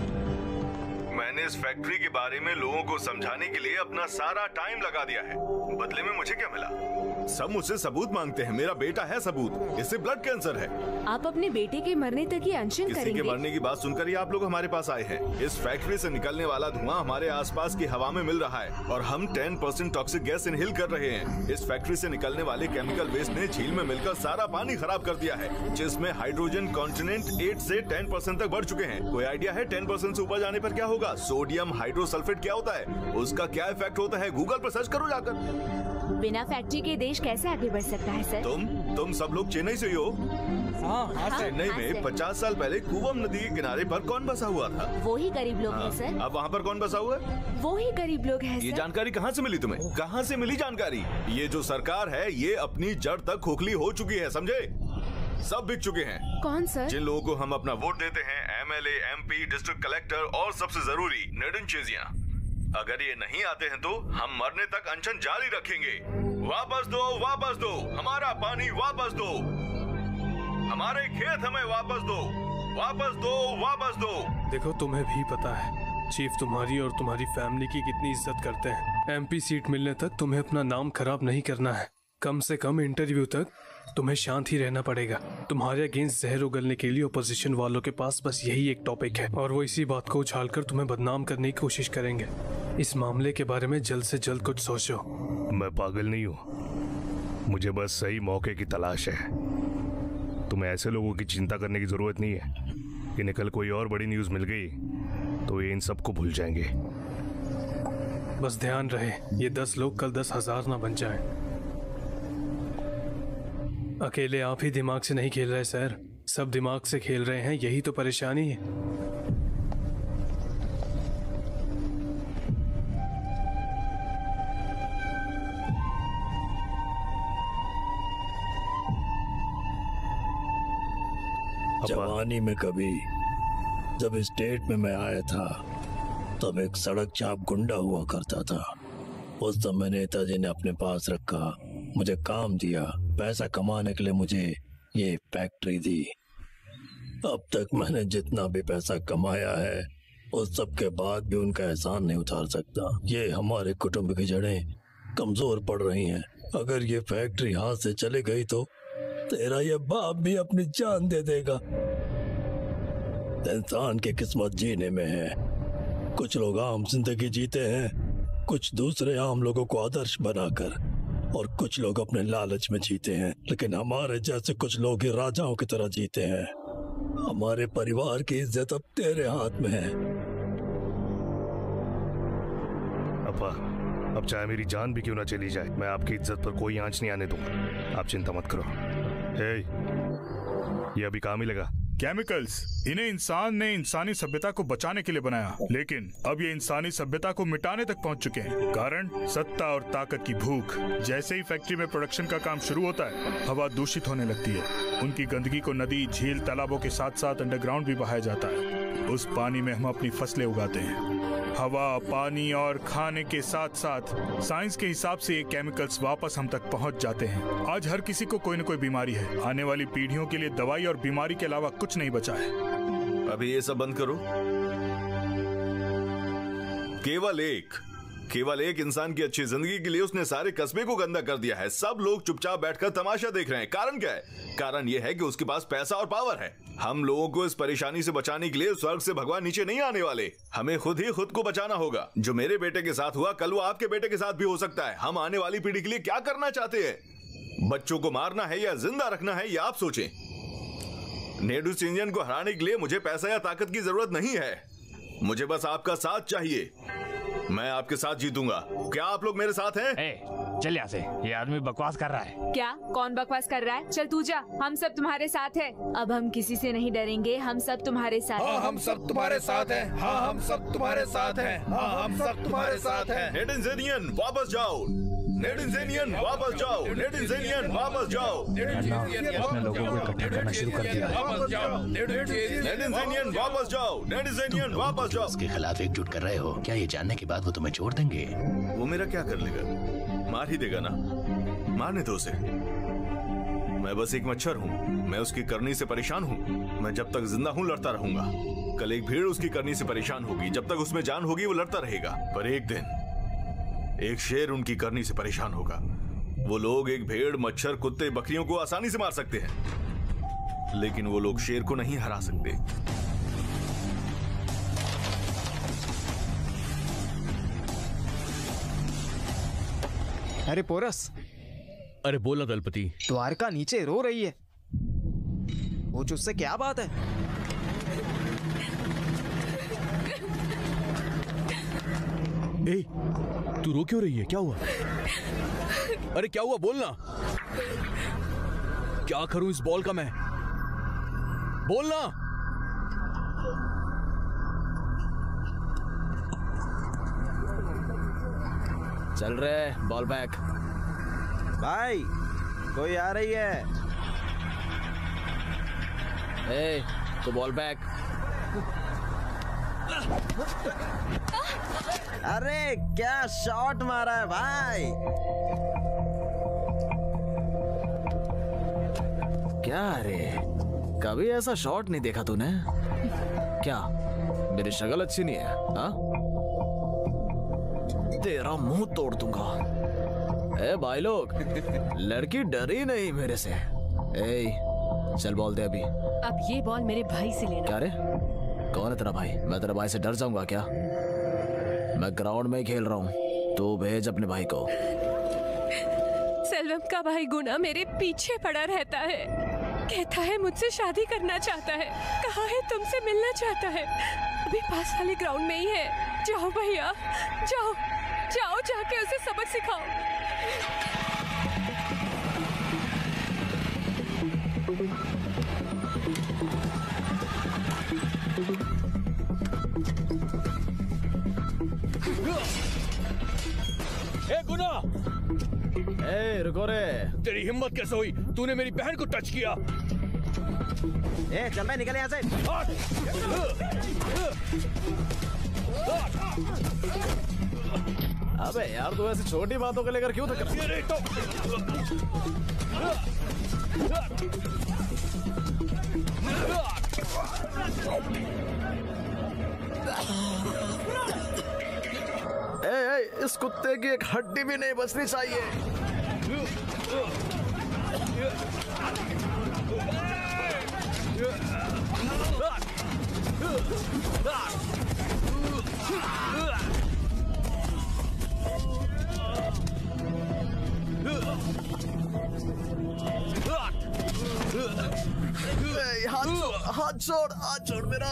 मैंने इस फैक्ट्री के बारे में लोगों को समझाने के लिए अपना सारा टाइम लगा दिया है। बदले में मुझे क्या मिला? सब मुझसे सबूत मांगते हैं। मेरा बेटा है सबूत, इससे ब्लड कैंसर है। आप अपने बेटे के मरने तक ही अनशन किसी करेंगे? के मरने की बात सुनकर ही आप लोग हमारे पास आए हैं। इस फैक्ट्री से निकलने वाला धुआं हमारे आसपास की हवा में मिल रहा है और हम ten percent toxic gas inhale कर रहे हैं। इस फैक्ट्री से निकलने वाले केमिकल वेस्ट ने झील में मिलकर सारा पानी खराब कर दिया है, जिसमें हाइड्रोजन कॉन्टिनेंट एट से टेन परसेंट तक बढ़ चुके हैं। कोई आइडिया है टेन परसेंट से ऊपर जाने पर क्या होगा? सोडियम हाइड्रोसल्फेट क्या होता है, उसका क्या इफेक्ट होता है? गूगल पर सर्च करो जाकर। बिना फैक्ट्री के देश कैसे आगे बढ़ सकता है सर? तुम तुम सब लोग चेन्नई से ही हो? हाँ, चेन्नई हाँ, में सर। पचास साल पहले कूवम नदी के किनारे पर कौन बसा हुआ था? वो ही गरीब लोग हाँ, हैं सर। अब वहाँ पर कौन बसा हुआ है? वो ही गरीब लोग हैं ये सर। जानकारी कहाँ से मिली तुम्हें? कहाँ से मिली जानकारी? ये जो सरकार है ये अपनी जड़ तक खोखली हो चुकी है, समझे? सब बिक चुके हैं। कौन सर? जिन लोगों को हम अपना वोट देते हैं, एमएलए, एमपी, डिस्ट्रिक्ट कलेक्टर और सबसे जरूरी नेडुनचेजिया। अगर ये नहीं आते हैं तो हम मरने तक अनशन जारी रखेंगे। वापस दो, वापस दो, हमारा पानी वापस दो, हमारे खेत हमें वापस दो, वापस दो, वापस दो। देखो तुम्हें भी पता है चीफ तुम्हारी और तुम्हारी फैमिली की कितनी इज्जत करते हैं। एमपी सीट मिलने तक तुम्हें अपना नाम खराब नहीं करना है। कम से कम इंटरव्यू तक तुम्हें शांत ही रहना पड़ेगा। तुम्हारे अगेंस्ट जहर उगलने के लिए ओपोजिशन वालों के पास बस यही एक टॉपिक है और वो इसी बात को उछालकर तुम्हें बदनाम करने की कोशिश करेंगे। इस मामले के बारे में जल्द से जल्द कुछ सोचो। मैं पागल नहीं हूँ, मुझे बस सही मौके की तलाश है। तुम्हें ऐसे लोगों की चिंता करने की जरूरत नहीं है। इन्हें कल कोई और बड़ी न्यूज मिल गई तो ये इन सबको भूल जाएंगे। बस ध्यान रहे ये दस लोग कल दस हजार ना बन जाएं। अकेले आप ही दिमाग से नहीं खेल रहे सर, सब दिमाग से खेल रहे हैं, यही तो परेशानी है। जवानी में कभी जब स्टेट में मैं आया था तब एक सड़क चाप गुंडा हुआ करता था। उस समय नेताजी ने अपने पास रखा, मुझे काम दिया, पैसा कमाने के लिए मुझे ये फैक्ट्री दी। अब तक मैंने जितना भी पैसा कमाया है उस सब के बाद भी उनका एहसान नहीं उतार सकता। ये हमारे कुटुंब की जड़ें कमजोर पड़ रही हैं। अगर ये फैक्ट्री हाथ से चली गई तो तेरा ये बाप भी अपनी जान दे देगा। इंसान की किस्मत जीने में है। कुछ लोग आम जिंदगी जीते हैं, कुछ दूसरे आम लोगों को आदर्श बनाकर, और कुछ लोग अपने लालच में जीते हैं। लेकिन हमारे जैसे कुछ लोग ही राजाओं की तरह जीते हैं। हमारे परिवार की इज्जत अब तेरे हाथ में है। अपा, अब चाहे मेरी जान भी क्यों ना चली जाए, मैं आपकी इज्जत पर कोई आंच नहीं आने दूंगा। आप चिंता मत करो। हे, ये अभी काम ही लगा। केमिकल्स, इन्हें इंसान ने इंसानी सभ्यता को बचाने के लिए बनाया, लेकिन अब ये इंसानी सभ्यता को मिटाने तक पहुंच चुके हैं। कारण सत्ता और ताकत की भूख। जैसे ही फैक्ट्री में प्रोडक्शन का काम शुरू होता है, हवा दूषित होने लगती है। उनकी गंदगी को नदी, झील, तालाबों के साथ साथ अंडरग्राउंड भी बहाया जाता है। उस पानी में हम अपनी फसलें उगाते हैं। हवा, पानी और खाने के साथ साथ साइंस के हिसाब से ये केमिकल्स वापस हम तक पहुंच जाते हैं। आज हर किसी को कोई न कोई बीमारी है। आने वाली पीढ़ियों के लिए दवाई और बीमारी के अलावा कुछ नहीं बचा है। अभी ये सब बंद करो। केवल एक केवल एक इंसान की अच्छी जिंदगी के लिए उसने सारे कस्बे को गंदा कर दिया है। सब लोग चुपचाप बैठकर तमाशा देख रहे हैं। कारण क्या है? कारण यह है कि उसके पास पैसा और पावर है। हम लोगों को इस परेशानी से बचाने के लिए स्वर्ग से भगवान नीचे नहीं आने वाले। हमें खुद ही खुद को बचाना होगा। जो मेरे बेटे के साथ हुआ, कल वो आपके बेटे के साथ भी हो सकता है। हम आने वाली पीढ़ी के लिए क्या करना चाहते हैं? बच्चों को मारना है या जिंदा रखना है, ये आप सोचें। नेडूस इंडियन को हराने के लिए मुझे पैसा या ताकत की जरूरत नहीं है। मुझे बस आपका साथ चाहिए। मैं आपके साथ जीतूंगा। क्या आप लोग मेरे साथ हैं? ए, चल यहाँ से, ये आदमी बकवास कर रहा है। क्या? कौन बकवास कर रहा है? चल तू जा, हम सब तुम्हारे साथ हैं। अब हम किसी से नहीं डरेंगे, हम सब तुम्हारे साथ हैं। हाँ, हम सब तुम्हारे साथ हैं। हाँ, हम सब तुम्हारे साथ हैं। हाँ, हम सब तुम्हारे साथ हैं। नेडुनजेनियन वापस जाओ। नेडुनजेनियन वापस जाओ। नेडुनजेनियन वापस जाओ। उसने लोगों को इकट्ठा करना शुरू कर दिया। वापस जाओ। नेडुनजेनियन वापस जाओ। नेडुनजेनियन वापस जाओ। उसके खिलाफ एकजुट कर रहे हो क्या? ये जानने के बाद वो तुम्हें छोड़ देंगे? वो मेरा क्या कर लेगा? मार ही देगा ना। मारने दो उसे। मैं बस एक मच्छर हूँ। मैं उसकी करनी से परेशान हूँ। मैं जब तक जिंदा हूँ लड़ता रहूंगा। कल एक भीड़ उसकी करनी से परेशान होगी। जब तक उसमें जान होगी वो लड़ता रहेगा। पर एक दिन एक शेर उनकी करनी से परेशान होगा। वो लोग एक भेड़, मच्छर, कुत्ते, बकरियों को आसानी से मार सकते हैं, लेकिन वो लोग शेर को नहीं हरा सकते। अरे पोरस। अरे बोला दलपति। द्वारका नीचे रो रही है। वो उससे क्या बात है? ए, तू रो क्यों रही है? क्या हुआ? अरे क्या हुआ? बोलना। क्या करूं इस बॉल का मैं? बोलना। चल रहे बॉल बैक। भाई कोई आ रही है। ए, तो बॉल बैक। अरे क्या शॉट मारा है भाई। क्या रे, कभी ऐसा शॉट नहीं देखा तूने? क्या मेरी शक्ल अच्छी नहीं है? हा? तेरा मुंह तोड़ दूंगा। ए भाई लोग, लड़की डरी नहीं मेरे से। ए, चल बॉल दे अभी। अब ये बॉल मेरे भाई से लेना। क्या रे, कौन है तेरा भाई? मैं तेरे भाई से डर जाऊंगा क्या? मैं ग्राउंड में ही खेल रहा हूँ। तू भेज अपने भाई को। सेल्वम का भाई गुना मेरे पीछे पड़ा रहता है। कहता है मुझसे शादी करना चाहता है। कहा है तुमसे मिलना चाहता है। अभी पास वाले ग्राउंड में ही है। जाओ भैया, जाओ जाओ, जाके उसे सबक सिखाओ। ए गुना! ए रुको रे। तेरी हिम्मत कैसे हुई? तूने मेरी बहन को टच किया। ए चल मैं निकल यहाँ से। अबे यार, तू ऐसी छोटी बातों को लेकर क्यों तक ए, ए, इस कुत्ते की एक हड्डी भी नहीं बचनी चाहिए। हाथ छोड़, हाथ छोड़, हाथ छोड़ मेरा।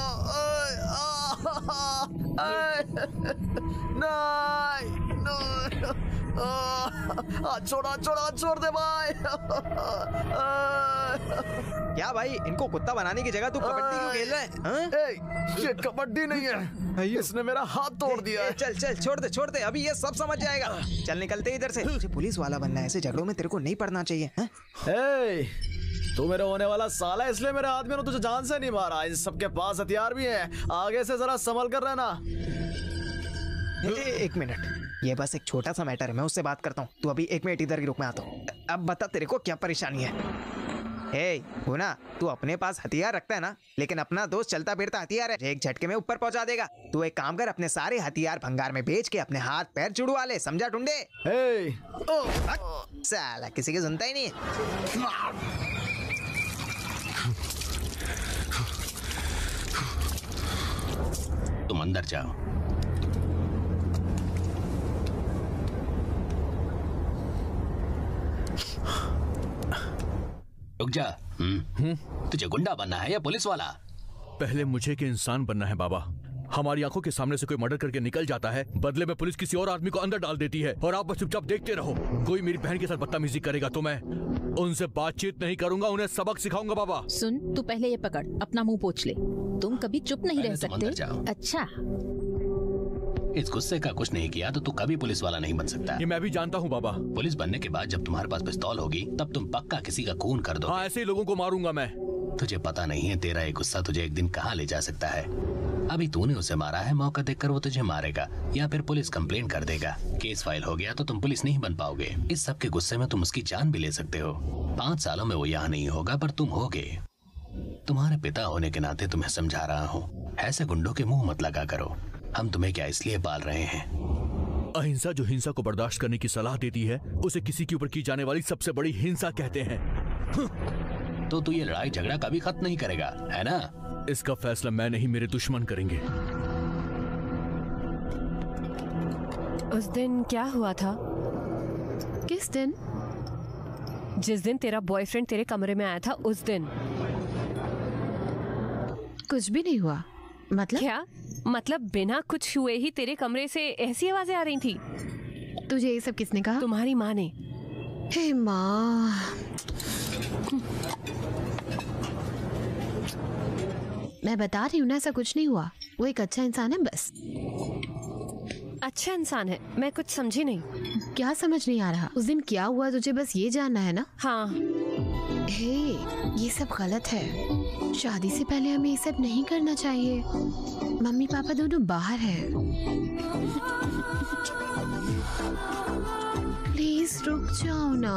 नहीं, हाथ छोड़, हाथ छोड़, हाथ छोड़ दे भाई। क्या भाई, इनको कुत्ता बनाने की जगह तू कबड्डी क्यों खेल रहा है? ए, ये कबड्डी नहीं है, इसने मेरा हाथ तोड़ दिया है। चल चल छोड़ दे, छोड़ दे, अभी ये सब समझ जाएगा। चल निकलते इधर से। मुझे पुलिस वाला बनना है, ऐसे झगड़ों में तेरे को नहीं पड़ना चाहिए। ए, तू मेरा होने वाला साला, इसलिए मेरे आदमी ने तुझे जान से नहीं मारा। इन सबके पास हथियार भी है। आगे से जरा संभल कर रहना। ए, एक मिनट, ये बस एक छोटा सा मैटर है, मैं उससे बात करता हूँ। तू अभी एक मिनट इधर की रुक, में आता हूँ। अब बता तेरे को क्या परेशानी है? हे गुना, तू अपने पास हथियार रखता है ना, लेकिन अपना दोस्त चलता फिरता हथियार है, एक झटके में ऊपर पहुंचा देगा। तू एक काम कर, अपने सारे हथियार भंगार में बेच के अपने हाथ पैर जुड़वा ले, समझा टुंडे? हे साला किसी की सुनता ही नहीं है। तुम अंदर जाओ। रुक जा, हम्म तुझे गुंडा बनना है या पुलिस वाला? पहले मुझे के इंसान बनना है बाबा। हमारी आंखों के सामने से कोई मर्डर करके निकल जाता है, बदले में पुलिस किसी और आदमी को अंदर डाल देती है और आप बस चुपचाप देखते रहो। कोई मेरी बहन के साथ बदतमीजी करेगा तो मैं उनसे बातचीत नहीं करूंगा, उन्हें सबक सिखाऊंगा बाबा। सुन, तू पहले ये पकड़, अपना मुंह पोंछ ले। तुम कभी चुप नहीं रह तुम अंदर सकते। जाओ। अच्छा, इस गुस्से का कुछ नहीं किया तो तू कभी पुलिस वाला नहीं बन सकता। ये मैं भी जानता हूँ बाबा। पुलिस बनने के बाद जब तुम्हारे पास पिस्तौल होगी तब तुम पक्का किसी का खून कर दो। हाँ, ऐसे ही लोगों को मारूंगा मैं। तुझे पता नहीं है तेरा ये गुस्सा तुझे एक दिन कहाँ ले जा सकता है। अभी तूने उसे मारा है, मौका देखकर वो तुझे मारेगा या फिर पुलिस कंप्लेन कर देगा। केस फाइल हो गया तो तुम पुलिस नहीं बन पाओगे। इस सब के गुस्से में तुम उसकी जान भी ले सकते हो। पाँच सालों में वो यहाँ नहीं होगा पर तुम होगे। तुम्हारे पिता होने के नाते तुम्हें समझा रहा हूँ, ऐसे गुंडों के मुंह मत लगा करो। हम तुम्हें क्या इसलिए पाल रहे हैं? अहिंसा जो हिंसा को बर्दाश्त करने की सलाह देती है उसे किसी के ऊपर की जाने वाली सबसे बड़ी हिंसा कहते हैं। तो तू ये लड़ाई झगड़ा कभी खत्म नहीं करेगा, है ना? इसका फैसला मैं नहीं, मेरे दुश्मन करेंगे। उस दिन क्या हुआ था? किस दिन? जिस दिन तेरा बॉयफ्रेंड तेरे कमरे में आया था उस दिन। कुछ भी नहीं हुआ। मतलब क्या? मतलब बिना कुछ हुए ही तेरे कमरे से ऐसी आवाजें आ रही थी? तुझे ये सब किसने कहा? तुम्हारी माँ ने। हे माँ, मैं बता रही हूँ ना, ऐसा कुछ नहीं हुआ। वो एक अच्छा इंसान है बस। अच्छा इंसान है? मैं कुछ समझी नहीं। क्या समझ नहीं आ रहा? उस दिन क्या हुआ तुझे बस ये जानना है ना? हाँ। हे, ये सब गलत है। शादी से पहले हमें ये सब नहीं करना चाहिए। मम्मी पापा दोनों बाहर हैं। प्लीज रुक जाओ ना।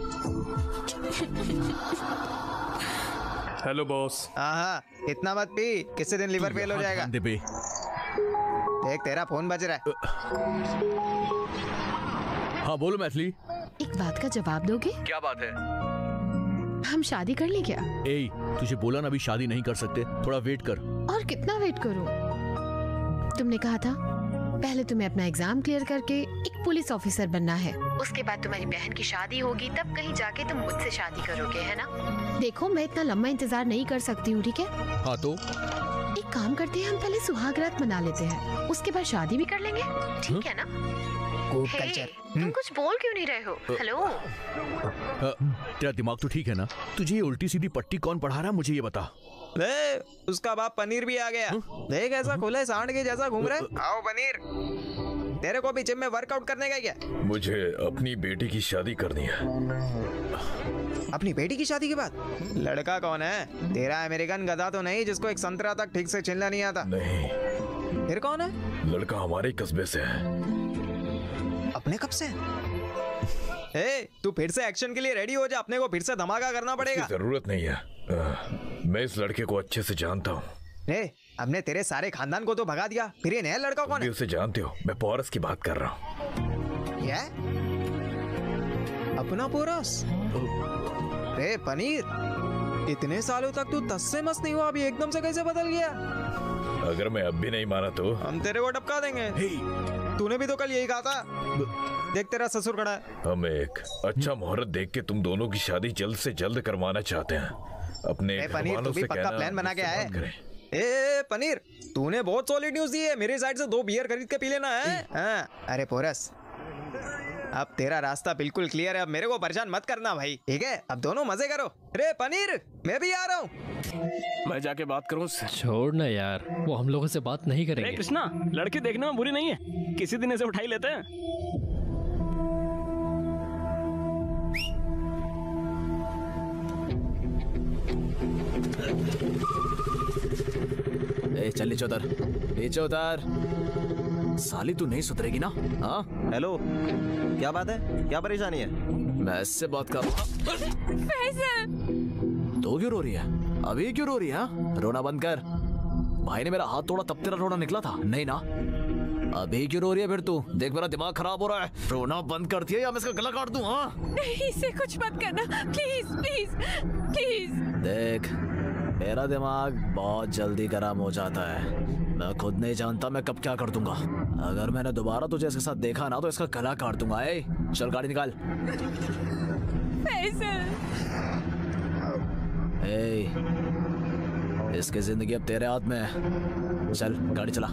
Hello boss. हाँ, इतना मत पी, किसी दिन लिवर फेल हो जाएगा। देख तेरा फोन बज रहा है। हाँ बोलो मैथिली। एक बात का जवाब दोगे? क्या बात है? हम शादी कर लें क्या? ए, तुझे बोला ना अभी शादी नहीं कर सकते, थोड़ा वेट कर। और कितना वेट करूं? तुमने कहा था पहले तुम्हें अपना एग्जाम क्लियर करके एक पुलिस ऑफिसर बनना है, उसके बाद तुम्हारी बहन की शादी होगी, तब कहीं जाके तुम मुझसे शादी करोगे, है ना? देखो मैं इतना लंबा इंतजार नहीं कर सकती हूँ, ठीक है? हाँ तो एक काम करते हैं, हम पहले सुहाग रात मना लेते हैं, उसके बाद शादी भी कर लेंगे, ठीक है ना? गुड हे, कल्चर। तुम कुछ बोल क्यों नहीं रहे हो? हेलो, आ, तेरा दिमाग तो ठीक है ना? तुझे ये उल्टी सीधी पट्टी कौन पढ़ा रहा है, मुझे ये बता। ले, उसका बाप पनीर भी आ गया। देख ऐसा खुले सांड के जैसा घूम रहे। आओ पनीर, तेरे को भी जिम में वर्कआउट करने का क्या? मुझे अपनी बेटी की शादी करनी है। अपनी बेटी की शादी के बाद? लड़का कौन है? तेरा अमेरिकन गधा तो नहीं जिसको एक संतरा तक ठीक से छीलना नहीं आता? नहीं। फिर कौन है? लड़का हमारे कस्बे से है। अपने कब से? ए, तू फिर से एक्शन के लिए रेडी हो जा, अपने को फिर से धमाका करना पड़ेगा। जरूरत नहीं है, आ, मैं इस लड़के को अच्छे से जानता हूँ। ए, हमने तेरे सारे खानदान को तो भगा दिया, फिर ये नया लड़का कौन है? उसे जानते हो, मैं पोरस की बात कर रहा हूँ। क्या? अपना पोरस? रे पनीर, इतने सालों तक तू तस से मस नहीं हुआ, अभी एकदम से कैसे बदल गया? अगर मैं अब भी नहीं माना तो हम तेरे को टपका देंगे। तूने भी तो कल यही कहा था। देख तेरा ससुर खड़ा है। हम एक अच्छा मुहूर्त देख के तुम दोनों की शादी जल्द से जल्द करवाना चाहते हैं। अपने पनीर तू भी पक्का प्लान बना के आया है। ए पनीर, तूने बहुत सॉलिड न्यूज दी है, मेरी साइड से दो बियर खरीद के पी लेना है। हाँ, अरे पोरस, अब तेरा रास्ता बिल्कुल क्लियर है, अब मेरे को परेशान मत करना भाई, ठीक है? अब दोनों मजे करो। रे पनीर, मैं भी आ रहा हूँ। मैं जाके बात करूँ उससे। छोड़ ना यार, वो हम लोगों से बात नहीं करेंगे। कृष्णा, लड़की देखने में बुरी नहीं है, किसी दिन ऐसे उठा ही लेते हैं। ए, चल नीचे उतर, नीचे उतर। साली तू नहीं सुधरेगी ना? हाँ हेलो, क्या बात है? क्या परेशानी है? मैं इससे बात कर रहा हूँ। तो क्यों रो रही है? अभी क्यों रो रही है? रोना बंद कर। भाई ने मेरा हाथ तोड़ा तब तेरा रोना निकला था, नहीं ना? अभी क्यों रो रही है फिर तू? देख मेरा दिमाग खराब हो रहा है, रोना बंद करती है या मैं इसका गला काट दूं? हाँ नहीं, इसे कुछ मत करना प्लीज प्लीज प्लीज। देख मेरा दिमाग बहुत जल्दी गर्म हो जाता है, मैं खुद नहीं जानता मैं कब क्या कर दूंगा। अगर मैंने दोबारा तुझे इसके साथ देखा ना तो इसका गला काट दूंगा। ए, चल गाड़ी निकाल। फैसल, ए, इसकी जिंदगी अब तेरे हाथ में है। चल गाड़ी चला।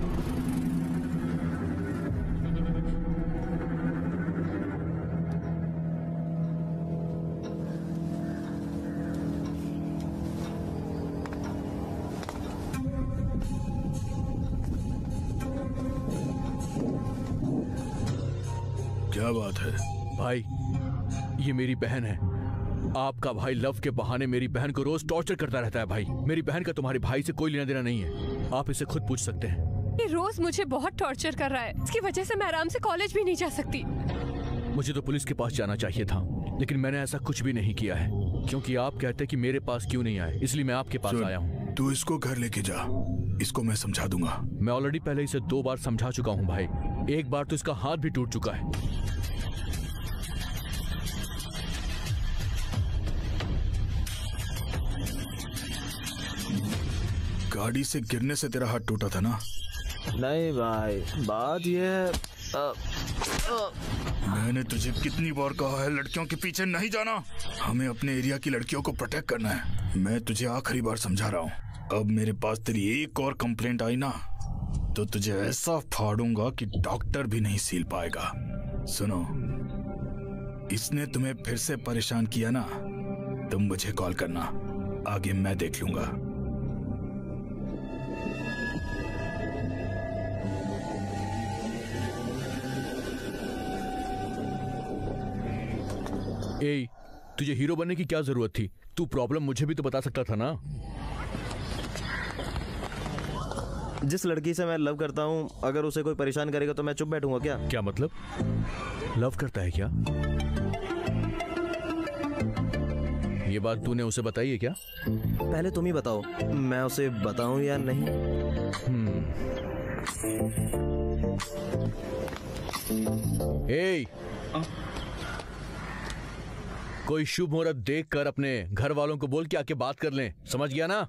क्या बात है भाई? ये मेरी बहन है। आपका भाई लव के बहाने मेरी बहन को रोज टॉर्चर करता रहता है। भाई, मेरी बहन का तुम्हारे भाई से कोई लेना देना नहीं है। आप इसे खुद पूछ सकते हैं। ये रोज मुझे बहुत टॉर्चर कर रहा है। इसकी वजह से मैं आराम से कॉलेज भी नहीं जा सकती। मुझे तो पुलिस के पास जाना चाहिए था, लेकिन मैंने ऐसा कुछ भी नहीं किया है, क्योंकि आप कहते कि मेरे पास क्यों नहीं आए, इसलिए मैं आपके पास आया हूँ। तू इसको घर लेके जा, इसको मैं समझा दूंगा। मैं ऑलरेडी पहले इसे दो बार समझा चुका हूँ भाई। एक बार तो इसका हाथ भी टूट चुका है। गाड़ी से गिरने से तेरा हाथ टूटा था ना? नहीं भाई, बात यह है आ, आ, मैंने तुझे कितनी बार कहा है लड़कियों के पीछे नहीं जाना। हमें अपने एरिया की लड़कियों को प्रोटेक्ट करना है। मैं तुझे आखिरी बार समझा रहा हूँ। अब मेरे पास तेरी एक और कंप्लेंट आई ना, तो तुझे ऐसा फाड़ूंगा कि डॉक्टर भी नहीं सील पाएगा। सुनो, इसने तुम्हें फिर से परेशान किया ना, तुम मुझे कॉल करना, आगे मैं देख लूंगा। ए, तुझे हीरो बनने की क्या जरूरत थी? तू प्रॉब्लम मुझे भी तो बता सकता था ना। जिस लड़की से मैं लव करता हूँ, अगर उसे कोई परेशान करेगा तो मैं चुप बैठूंगा क्या? क्या मतलब? लव करता है क्या? ये बात तूने उसे बताई है क्या? पहले तुम ही बताओ, मैं उसे बताऊं या नहीं? हम्म। ए, कोई शुभ मुहूर्त देखकर अपने घर वालों को बोल के आके बात कर लें, समझ गया ना?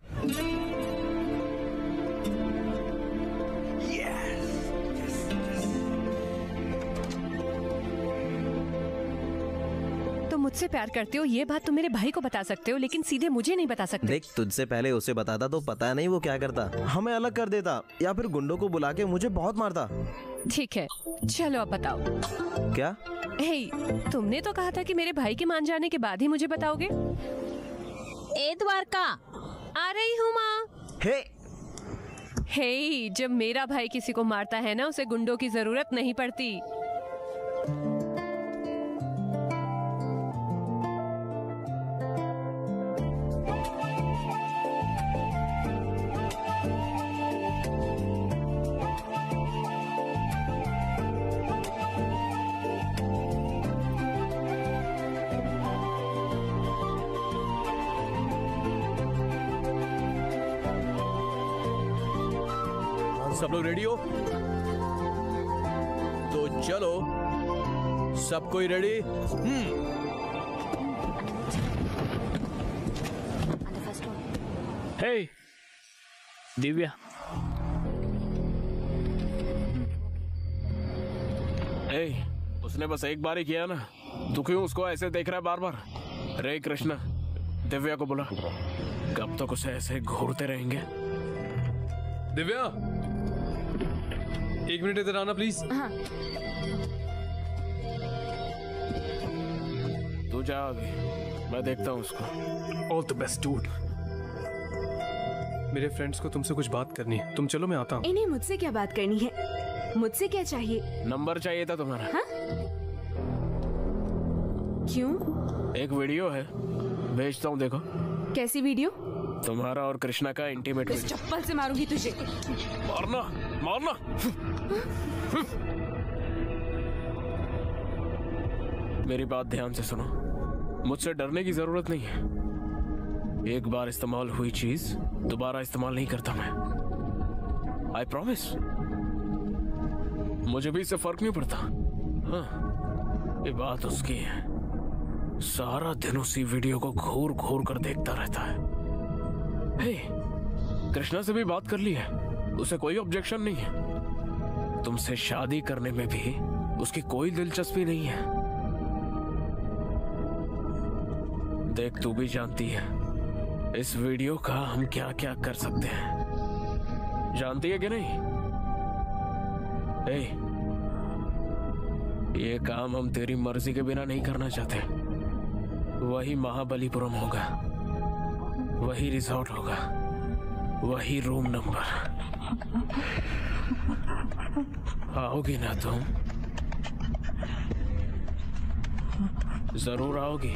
तुम मुझसे प्यार करते हो ये बात तुम मेरे भाई को बता सकते हो, लेकिन सीधे मुझे नहीं बता सकते। देख, तुझसे पहले उसे बताता तो पता नहीं वो क्या करता, हमें अलग कर देता या फिर गुंडों को बुला के मुझे बहुत मारता। ठीक है, चलो अब बताओ। क्या? हे, तुमने तो कहा था कि मेरे भाई के मान जाने के बाद ही मुझे बताओगे। ए द्वारका, आ रही हूँ माँ। हे हे, जब मेरा भाई किसी को मारता है ना, उसे गुंडों की जरूरत नहीं पड़ती। सब लोग रेडी हो? तो चलो, सब कोई रेडी? हम्म। हे, दिव्या। हे, उसने बस एक बार ही किया ना, तू क्यों उसको ऐसे देख रहा है बार बार? रे कृष्णा, दिव्या को बुला। कब तक उसे ऐसे घूरते रहेंगे? दिव्या, एक मिनट इधर आना प्लीज। हाँ। तू जा अभी, मैं देखता हूँ उसको। All the best dude. मेरे फ्रेंड्स को तुमसे कुछ बात करनी है, तुम चलो मैं आता हूँ। इन्हें मुझसे क्या बात करनी है? मुझसे क्या चाहिए? नंबर चाहिए था तुम्हारा। हाँ? क्यों? एक वीडियो है, भेजता हूँ, देखो। कैसी वीडियो? तुम्हारा और कृष्णा का इंटीमेट इस चप्पल से मारूंगी तुझे। मारना, मारना। मेरी बात ध्यान से सुनो, मुझसे डरने की जरूरत नहीं है। एक बार इस्तेमाल हुई चीज दोबारा इस्तेमाल नहीं करता मैं, आई प्रॉमिस। मुझे भी इससे फर्क नहीं पड़ता। हाँ, ये बात उसकी है, सारा दिन उसी वीडियो को घूर घूर कर देखता रहता है। हे, कृष्णा से भी बात कर ली है, उसे कोई ऑब्जेक्शन नहीं है। तुमसे शादी करने में भी उसकी कोई दिलचस्पी नहीं है। देख, तू भी जानती है इस वीडियो का हम क्या क्या कर सकते हैं जानती है कि नहीं? ए, ये काम हम तेरी मर्जी के बिना नहीं करना चाहते। वही महाबलीपुरम होगा, वही रिजॉर्ट होगा, वही रूम नंबर। आओगी ना तुम? जरूर आओगी।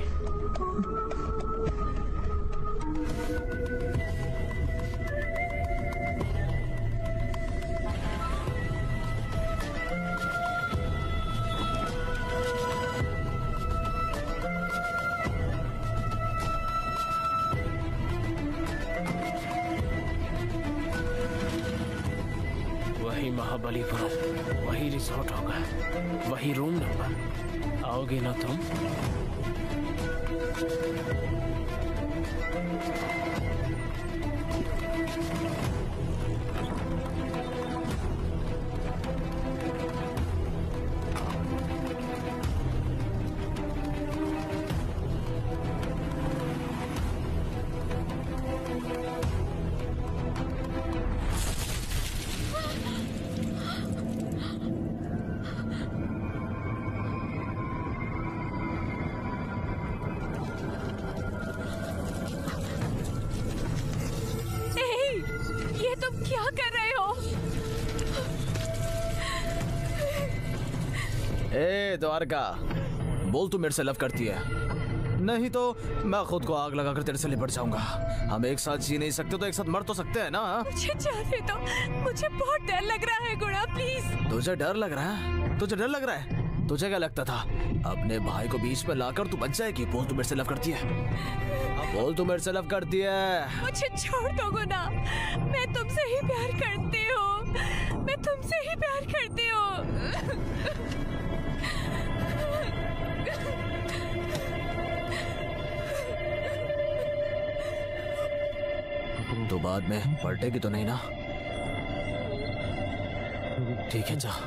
वही महाबलीपुरम, वही रिसोर्ट होगा, वही रूम नंबर। आओगे ना तुम? ए द्वारका, बोल तू मेरे से लव करती है, नहीं तो मैं खुद को आग लगाकर तेरे से लिपट जाऊंगा। हम एक साथ जी नहीं सकते तो एक साथ मर तो सकते हैं ना? मुझे जाने दो, मुझे बहुत डर लग रहा है गुणा, प्लीज। तुझे डर लग रहा है? तुझे डर लग रहा है? तुझे क्या लगता था अपने भाई को बीच में लाकर तू बच जाएगी? बोल तू मेरे से लव करती है, बोल तू मेरे से लव करती है। मुझे छोड़ दो गुना, मैं तुमसे ही प्यार करती हूँ, मैं तुमसे ही प्यार करती हूँ। तो बाद में पलटेगी तो नहीं ना? ठीक है जा।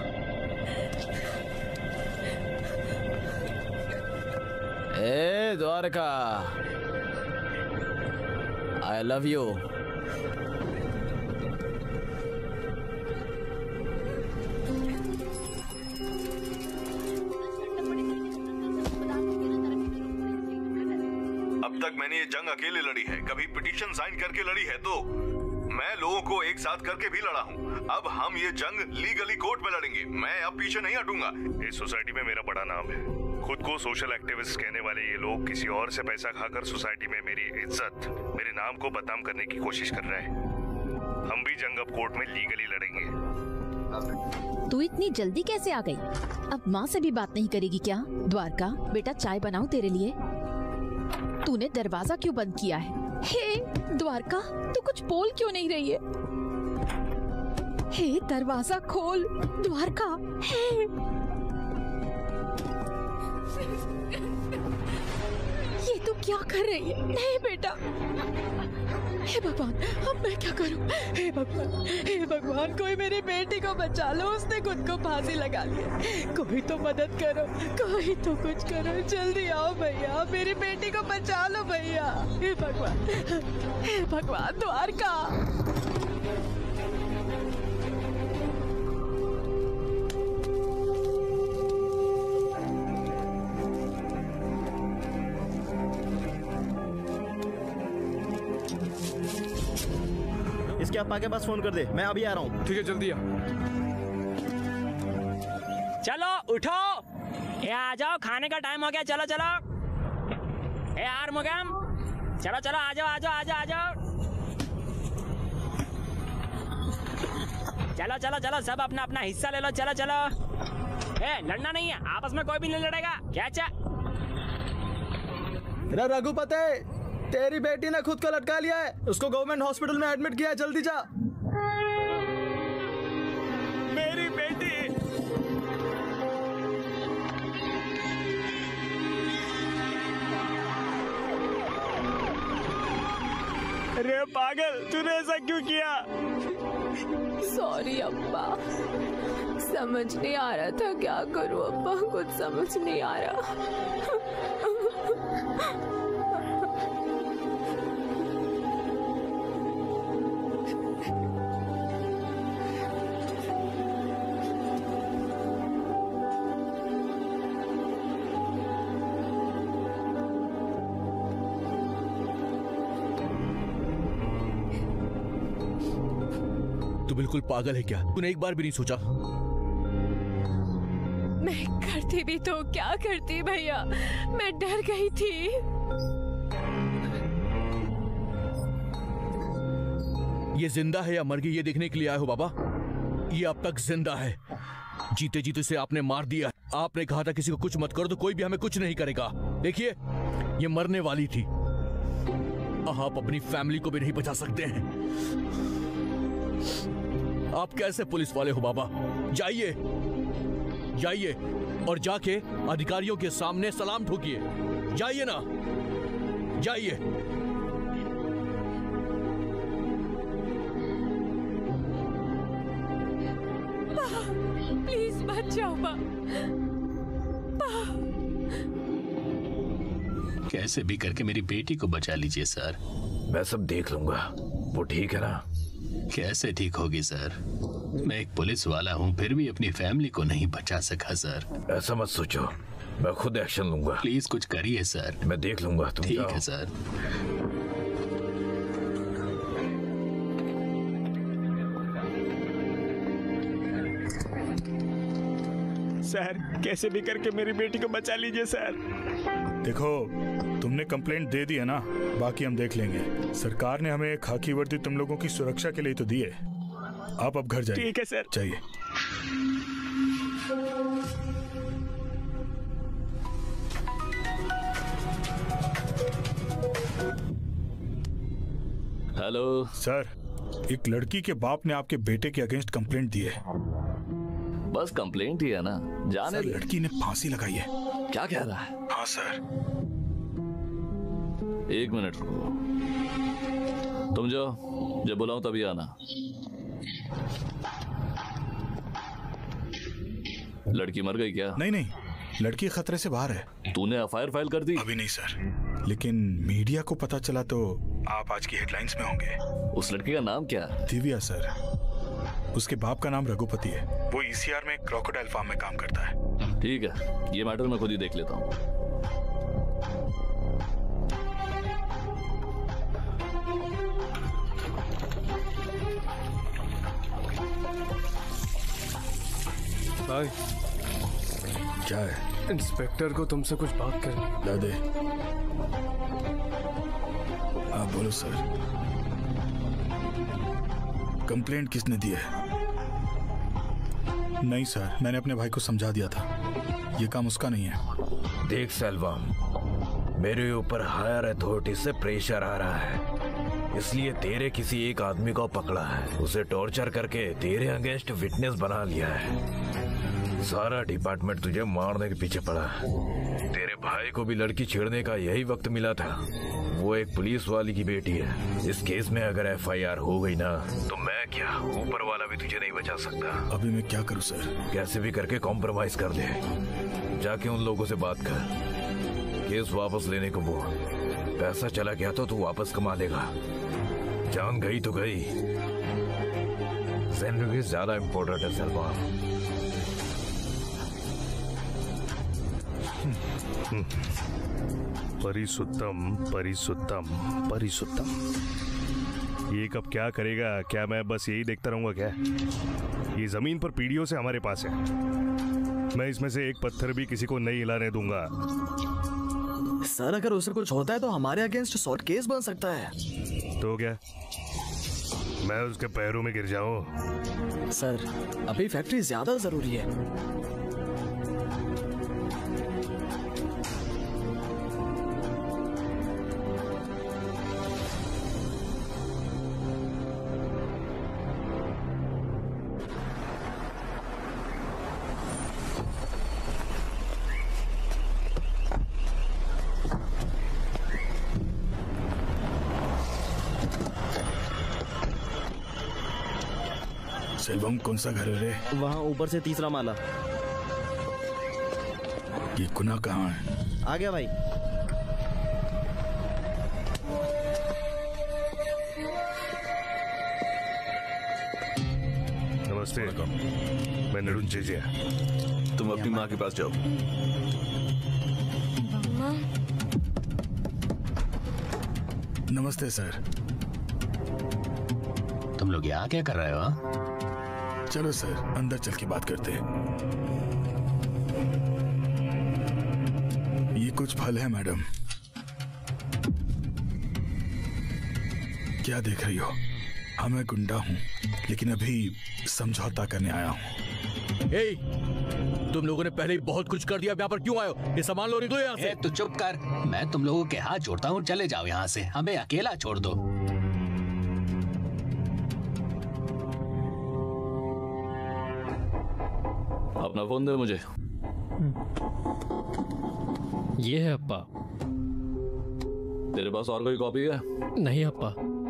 ए द्वारका, आई लव यू। अब तक मैंने ये जंग अकेले लड़ी है, कभी पिटीशन साइन करके लड़ी है तो मैं लोगों को एक साथ करके भी लड़ा हूँ। अब हम ये जंग लीगली कोर्ट में लड़ेंगे। मैं अब पीछे नहीं हटूंगा। इस सोसाइटी में मेरा बड़ा नाम है। खुद को सोशल एक्टिविस्ट कहने वाले ये लोग किसी और से पैसा खाकर सोसाइटी में मेरी इज्जत, मेरे नाम को बदनाम करने की कोशिश कर रहे हैं। हम भी जंग अब कोर्ट में लीगली लड़ेंगे। तू इतनी जल्दी कैसे आ गई? अब माँ से भी बात नहीं करेगी क्या? द्वारका बेटा, चाय बनाऊं तेरे लिए? तूने दरवाजा क्यों बंद किया है? हे द्वारका, तू कुछ बोल क्यों नहीं रही है? हे दरवाजा खोल द्वारका। हे ये तू क्या कर रही है? नहीं बेटा। हे भगवान, अब मैं क्या करूं? हे भगवान, हे भगवान, कोई मेरी बेटी को बचा लो, उसने खुद को फांसी लगा लिया। कोई तो मदद करो, कोई तो कुछ करो, जल्दी आओ भैया, मेरी बेटी को बचा लो भैया। हे भगवान, हे भगवान, द्वारका। इसके अप्पा के पास फोन कर दे, मैं अभी आ रहा हूँ। ठीक है, जल्दी आ। चलो उठो, ये आ जाओ, खाने का टाइम हो गया। चलो चलो, ए यार मुगम, चलो चलो, आ जाओ आ जाओ आ जाओ आ जाओ। चलो चलो चलो, सब अपना अपना हिस्सा ले लो। चलो चलो, ए लड़ना नहीं है, आपस में कोई भी नहीं लड़ेगा। क्या चा? रघुपति, तेरी बेटी ने खुद को लटका लिया है, उसको गवर्नमेंट हॉस्पिटल में एडमिट किया है, जल्दी जा। मेरी बेटी, अरे पागल, तूने ऐसा क्यों किया? सॉरी अब्बा, समझ नहीं आ रहा था क्या करूं अब्बा, कुछ समझ नहीं आ रहा। तू बिल्कुल पागल है क्या? तूने एक बार भी नहीं सोचा? मैं करती भी तो क्या करती भैया, मैं डर गई थी। ये जिंदा है या मर गई ये देखने के लिए आए हो बाबा? ये अब तक जिंदा है। जीते जीते से आपने मार दिया। आपने कहा था किसी को कुछ मत करो तो कोई भी हमें कुछ नहीं करेगा। देखिए ये मरने वाली थी। आप अपनी फैमिली को भी नहीं बचा सकते हैं। आप कैसे पुलिस वाले हो बाबा? जाइए जाइए और जाके अधिकारियों के सामने सलाम ठोकिए। जाइए ना, जाइए। प्लीज मत जाओ बा। कैसे भी करके मेरी बेटी को बचा लीजिए सर। मैं सब देख लूंगा, वो ठीक है ना? कैसे ठीक होगी सर? मैं एक पुलिस वाला हूँ, फिर भी अपनी फैमिली को नहीं बचा सका सर। ऐसा मत सोचो, मैं खुद एक्शन लूंगा। प्लीज कुछ करिए सर। मैं देख लूंगा, तुम ठीक जाओ। है सर। सर कैसे भी करके मेरी बेटी को बचा लीजिए सर। देखो तुमने कंप्लेंट दे दी है ना, बाकी हम देख लेंगे। सरकार ने हमें खाकी वर्दी तुम लोगों की सुरक्षा के लिए तो दी है। आप अब घर जाइए। ठीक है सर। जाइए। हेलो सर, एक लड़की के बाप ने आपके बेटे के अगेंस्ट कंप्लेंट दी है। बस कंप्लेंट ही है ना, जाने सर, लड़की ने फांसी लगाई है। क्या कह रहा है? हाँ सर। एक मिनट रुको, तुम जाओ, जब बुलाऊं तभी आना। लड़की मर गई क्या? नहीं नहीं, लड़की खतरे से बाहर है। तूने एफ आई आर फाइल कर दी? अभी नहीं सर, लेकिन मीडिया को पता चला तो आप आज की हेडलाइंस में होंगे। उस लड़की का नाम क्या है? दिव्या सर। उसके बाप का नाम रघुपति है। वो ई सी आर में क्रोकोडाइल फार्म में काम करता है। ठीक है, ये मैटर मैं खुद ही देख लेता हूँ। भाई क्या है? इंस्पेक्टर को तुमसे कुछ बात करनी। ला दे। हाँ बोलो सर। कंप्लेंट किसने दी है? नहीं सर, मैंने अपने भाई को समझा दिया था, ये काम उसका नहीं है। देख सेल्वम, मेरे ऊपर हायर अथॉरिटी से प्रेशर आ रहा है, इसलिए तेरे किसी एक आदमी को पकड़ा है, उसे टॉर्चर करके तेरे अगेंस्ट विटनेस बना लिया है। सारा डिपार्टमेंट तुझे मारने के पीछे पड़ा है। तेरे भाई को भी लड़की छेड़ने का यही वक्त मिला था। वो एक पुलिस वाली की बेटी है। इस केस में अगर एफ आई आर हो गई ना तो मैं क्या, ऊपर वाला भी तुझे नहीं बचा सकता। अभी मैं क्या करूं सर? कैसे भी करके कॉम्प्रोमाइज कर दे। जाके उन लोगों से बात कर, केस वापस लेने को बोल। पैसा चला गया तो तू वापस कमा लेगा, जान गई तो गई। जिंदगी ज्यादा इम्पोर्टेंट है सलमान। परिसुत्तम परिसुत्तम परिसुत्तम। ये कब क्या करेगा? क्या मैं बस यही देखता रहूंगा क्या? ये जमीन पर पीढ़ियों से हमारे पास है। मैं इसमें से एक पत्थर भी किसी को नहीं हिलाने दूंगा। सर अगर उसे कुछ होता है तो हमारे अगेंस्ट शॉर्ट केस बन सकता है। तो क्या मैं उसके पैरों में गिर जाऊं? सर अभी फैक्ट्री ज्यादा जरूरी है। सेल्वम, कौन सा घर है रे? वहाँ ऊपर से तीसरा माला। ये कुना कहाँ है? आ गया भाई। नमस्ते, मैं नरुण जेजिया। तुम अपनी माँ के पास जाओ। नमस्ते सर। तुम लोग यहाँ क्या कर रहे हो? हा? चलो सर, अंदर चल के बात करते हैं। ये कुछ फल है मैडम। क्या देख रही हो? हाँ, मैं गुंडा हूँ, लेकिन अभी समझौता करने आया हूँ। ए, तुम लोगों ने पहले ही बहुत कुछ कर दिया, यहाँ पर क्यों आए हो? ये सामान लो, नहीं दो यहाँ से। ए, तू चुप कर। मैं तुम लोगों के हाथ जोड़ता हूँ, चले जाओ यहाँ से, हमें अकेला छोड़ दो। अपना फोन दे मुझे। ये है अप्पा। तेरे पास और कोई कॉपी है? नहीं अप्पा।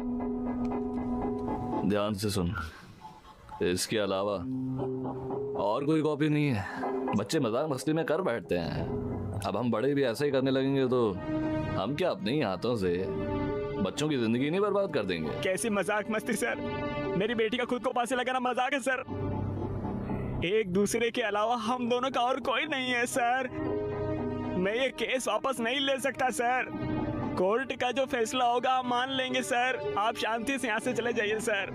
ध्यान से सुन, इसके अलावा और कोई कॉपी नहीं है। बच्चे मजाक मस्ती में कर बैठते हैं, अब हम बड़े भी ऐसे ही करने लगेंगे तो हम क्या अपने ही हाथों से बच्चों की जिंदगी नहीं बर्बाद कर देंगे? कैसी मजाक मस्ती सर? मेरी बेटी का खुद को फांसी लगाना मजाक है सर? एक दूसरे के अलावा हम दोनों का और कोई नहीं है सर। मैं ये केस वापस नहीं ले सकता सर। कोर्ट का जो फैसला होगा हम मान लेंगे सर। आप शांति से यहाँ से चले जाइए सर।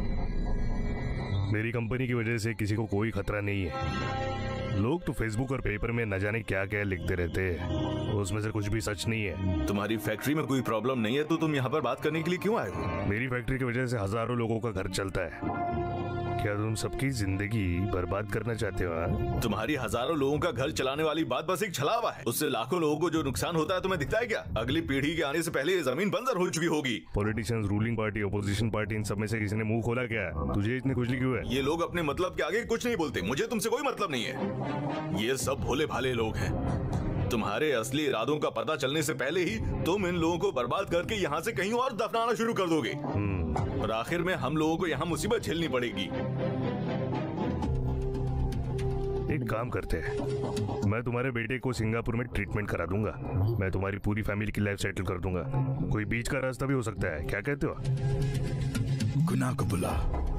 मेरी कंपनी की वजह से किसी को कोई खतरा नहीं है। लोग तो फेसबुक और पेपर में न जाने क्या क्या लिखते रहते हैं, उसमें से कुछ भी सच नहीं है। तुम्हारी फैक्ट्री में कोई प्रॉब्लम नहीं है तो तुम यहाँ पर बात करने के लिए क्यों आए हो? मेरी फैक्ट्री की वजह से हजारों लोगों का घर चलता है। क्या तुम सबकी जिंदगी बर्बाद करना चाहते हो? हा? तुम्हारी हजारों लोगों का घर चलाने वाली बात बस एक छलावा है। उससे लाखों लोगों को जो नुकसान होता है तुम्हें दिखता है क्या? अगली पीढ़ी के आने से पहले ये जमीन बंजर हो चुकी होगी। Politicians, ruling party, opposition party, इन सब में से किसी ने मुंह खोला क्या? तुझे इतनी खुजली क्यों है? ये लोग अपने मतलब के आगे कुछ नहीं बोलते। मुझे तुमसे कोई मतलब नहीं है। ये सब भोले भाले लोग हैं। तुम्हारे असली इरादों का पता चलने से पहले ही तुम इन लोगों को बर्बाद करके यहाँ से कहीं और दफनाना शुरू कर दोगे और आखिर में हम लोगों को यहाँ मुसीबत झेलनी पड़ेगी। एक काम करते हैं, मैं तुम्हारे बेटे को सिंगापुर में ट्रीटमेंट करा दूंगा। मैं तुम्हारी पूरी फैमिली की लाइफ सेटल कर दूंगा। कोई बीच का रास्ता भी हो सकता है, क्या कहते हो? गुनाह को बुला।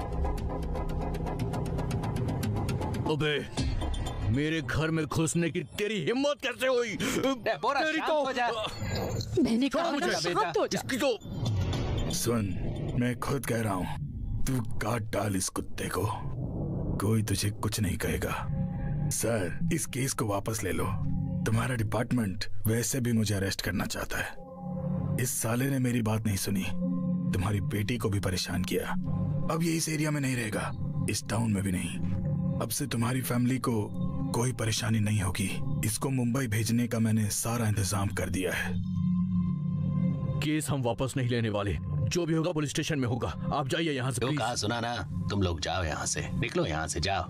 अबे, मेरे घर में घुसने की तेरी हिम्मत कैसे हुई? तेरी को मैंने कहा मुझे शांत हो जा। इसकी तो सुन, मैं खुद कह रहा हूँ, तू काट डाल इस कुत्ते को, कोई तुझे कुछ नहीं कहेगा। सर, इस केस को वापस ले लो। तुम्हारा डिपार्टमेंट वैसे भी मुझे अरेस्ट करना चाहता है। इस साले ने मेरी बात नहीं सुनी, तुम्हारी बेटी को भी परेशान किया। अब ये इस एरिया में नहीं रहेगा, इस टाउन में भी नहीं। अब से तुम्हारी फैमिली को कोई परेशानी नहीं होगी। इसको मुंबई भेजने का मैंने सारा इंतजाम कर दिया है। केस हम वापस नहीं लेने वाले, जो भी होगा पुलिस स्टेशन में होगा। आप जाइए यहाँ से। तो कहा सुना ना, तुम लोग जाओ यहाँ से, निकलो यहाँ से, जाओ।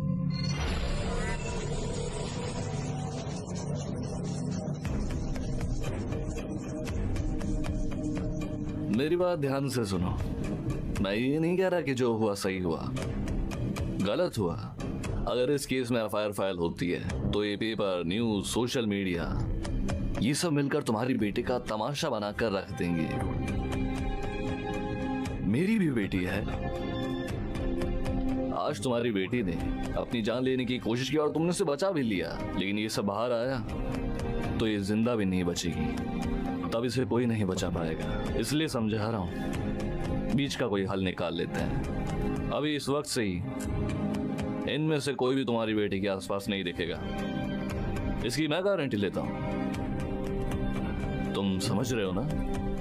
मेरी बात ध्यान से सुनो। मैं ये नहीं कह रहा कि जो हुआ सही हुआ, गलत हुआ। अगर इस केस में एफ आई आर फाइल होती है तो ये पेपर, न्यूज, सोशल मीडिया, ये सब मिलकर तुम्हारी बेटी का तमाशा बनाकर रख देंगे। मेरी भी बेटी है। आज तुम्हारी बेटी ने अपनी जान लेने की कोशिश की और तुमने उसे बचा भी लिया, लेकिन ये सब बाहर आया तो ये जिंदा भी नहीं बचेगी। तब इसे कोई नहीं बचा पाएगा। इसलिए समझा रहा हूं, बीच का कोई हल निकाल लेते हैं। अभी इस वक्त से ही इनमें से कोई भी तुम्हारी बेटी के आसपास नहीं दिखेगा, इसकी मैं गारंटी लेता हूं। तुम समझ रहे हो ना?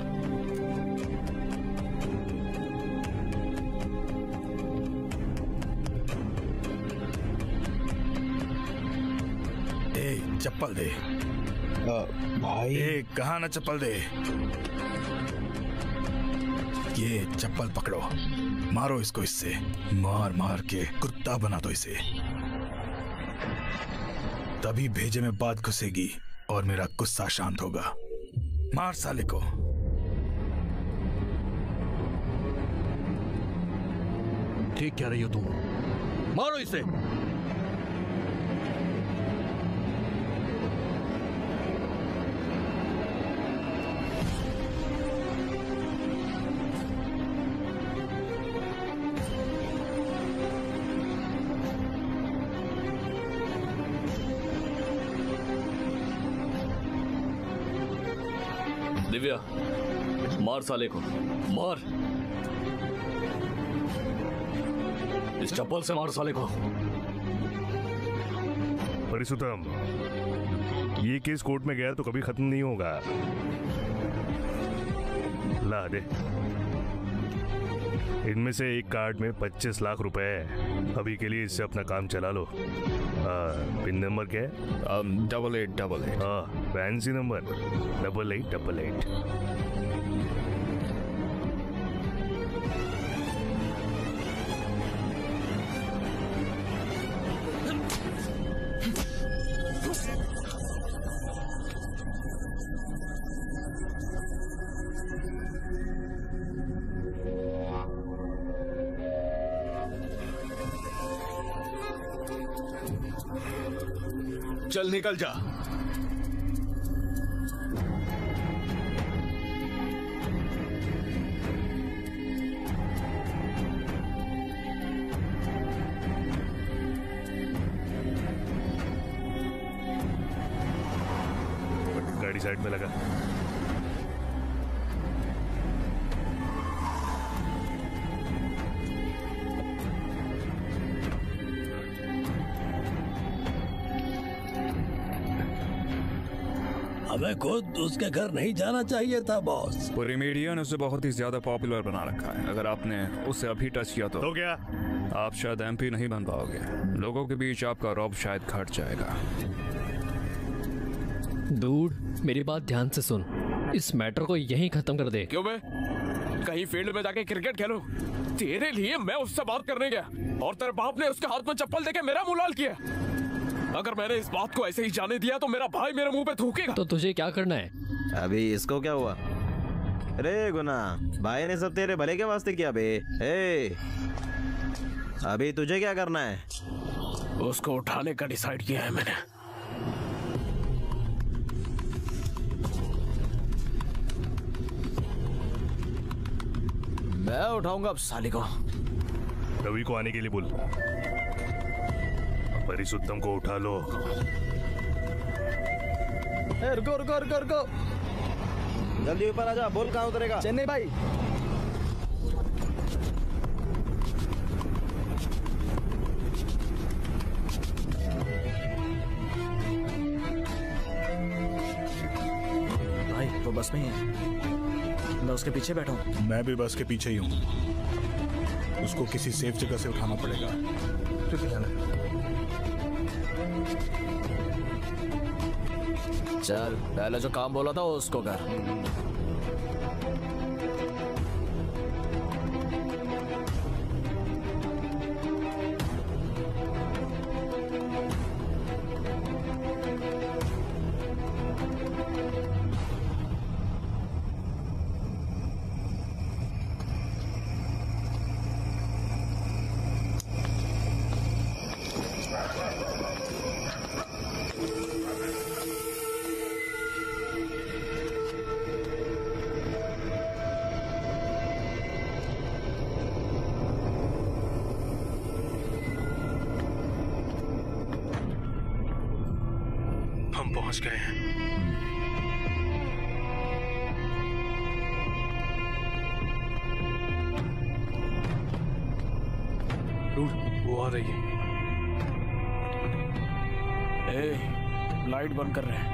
ए, चप्पल दे भाई। ए, कहाँ ना चप्पल दे। ये चप्पल पकड़ो, मारो इसको इससे, मार मार के कुत्ता बना दो इसे। तभी भेजे में बात घुसेगी और मेरा गुस्सा शांत होगा। मार साले को। ठीक कह रही हो तुम, मारो इसे। दिव्या, मार साले को, मार। इस चप्पल से मार साले को। परिसुतम, ये केस कोर्ट में गया तो कभी खत्म नहीं होगा। ला दे। इनमें से एक कार्ड में पच्चीस लाख रुपए है। अभी के लिए इससे अपना काम चला लो। पिन नंबर क्या है? Double eight double eight. हाँ, fancy number double eight double eight. चल निकल जा। गाड़ी साइड में लगा। हमें खुद उसके घर नहीं जाना चाहिए था बॉस। पूरी मीडिया ने उसे बहुत ही ज्यादा पॉपुलर बना रखा है। अगर आपने उसे अभी टच किया तो, तो क्या आप शायद एमपी नहीं बन पाओगे। लोगों के बीच आपका रौब शायद घट जाएगा। डूड, मेरी बात ध्यान से सुन। इस मैटर को यहीं खत्म कर दे। क्यों बे? कहीं फील्ड में जाके क्रिकेट खेलो? तेरे लिए मैं उससे बात करने गया और तेरे बाप ने उसके हाथ में चप्पल देके मेरा मुंह लाल किया। अगर मैंने इस बात को ऐसे ही जाने दिया तो मेरा भाई मेरे मुंह पे थूकेगा। तो तुझे क्या करना है? अभी इसको क्या हुआ? अरे गुना, भाई ने सब तेरे भले के वास्ते किया बे। ए, अभी तुझे क्या करना है? उसको उठाने का डिसाइड किया है मैंने। मैं उठाऊंगा अब साली को। रवि को आने के लिए बोल। परिसुत्तम को उठा लो। ए, रुको रुको रुको रुको, जल्दी ऊपर आजा। बोल कहाँ उतरेगा? चेन्नई भाई। भाई वो बस में ही है, मैं उसके पीछे बैठा हूँ। मैं भी बस के पीछे ही हूँ। उसको किसी सेफ जगह से उठाना पड़ेगा। चल, पहले जो काम बोला था उसको कर। हम पहुंच गए हैं। वो आ रही है। ए, लाइट बंद कर रहे हैं।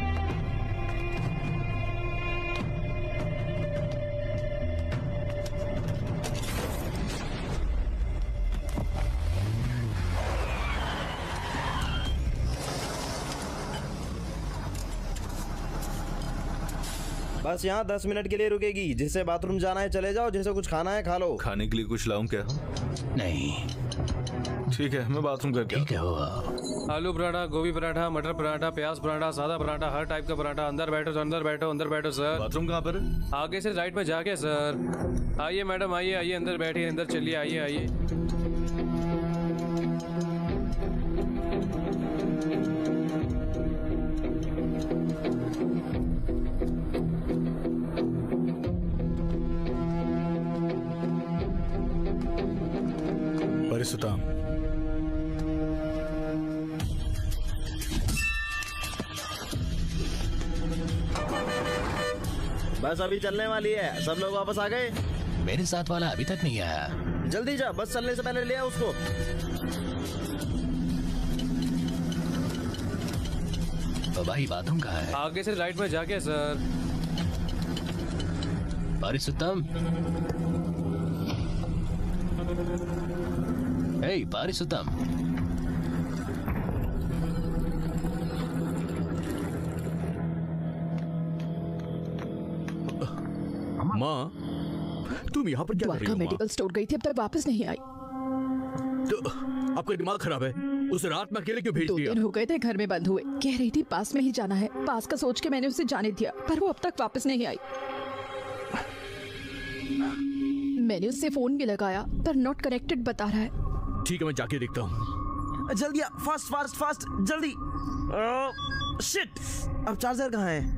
बस यहाँ दस मिनट के लिए रुकेगी। जिसे बाथरूम जाना है चले जाओ, जिसे कुछ खाना है खा लो। खाने के लिए कुछ लाऊं क्या? नहीं। ठीक है, मैं बाथरूम करके ठीक है हो। आलू पराठा, गोभी पराठा, मटर पराठा, प्याज पराठा, सादा पराठा, हर टाइप का पराठा। अंदर बैठो तो अंदर बैठो, अंदर बैठो सर। बाथरूम कहाँ पर है? आगे से राइट में जाके सर। आइए मैडम, आइए आइए, अंदर बैठिए, अंदर चलिए, आइए आइए। परिसुताम, बस अभी चलने वाली है। सब लोग वापस आ गए? मेरे साथ वाला अभी तक नहीं आया। जल्दी जा, बस चलने से पहले ले आ उसको। तो भाई बाथरूम कहाँ है? आगे से राइट में जाके सर। पारिसुत्तम, हे पारिसुत्तम, माँ तुम यहाँ पर क्या कर रही हो? मेडिकल स्टोर गई थी, अब तक वापस नहीं आई। तो आपका दिमाग खराब है? उसे रात में अकेले क्यों भेज दो दिया? दिन हो गए थे घर में बंद हुए, कह रही थी पास में ही जाना है। पास का सोच के मैंने उसे जाने दिया, पर वो अब तक वापस नहीं आई। मैंने उससे फोन भी लगाया पर नॉट कनेक्टेड बता रहा है। ठीक है, मैं जाके देखता हूँ। जल्दी आ, फास्ट फास्ट फास्ट जल्दी। शिट, अब चार्जर कहाँ है?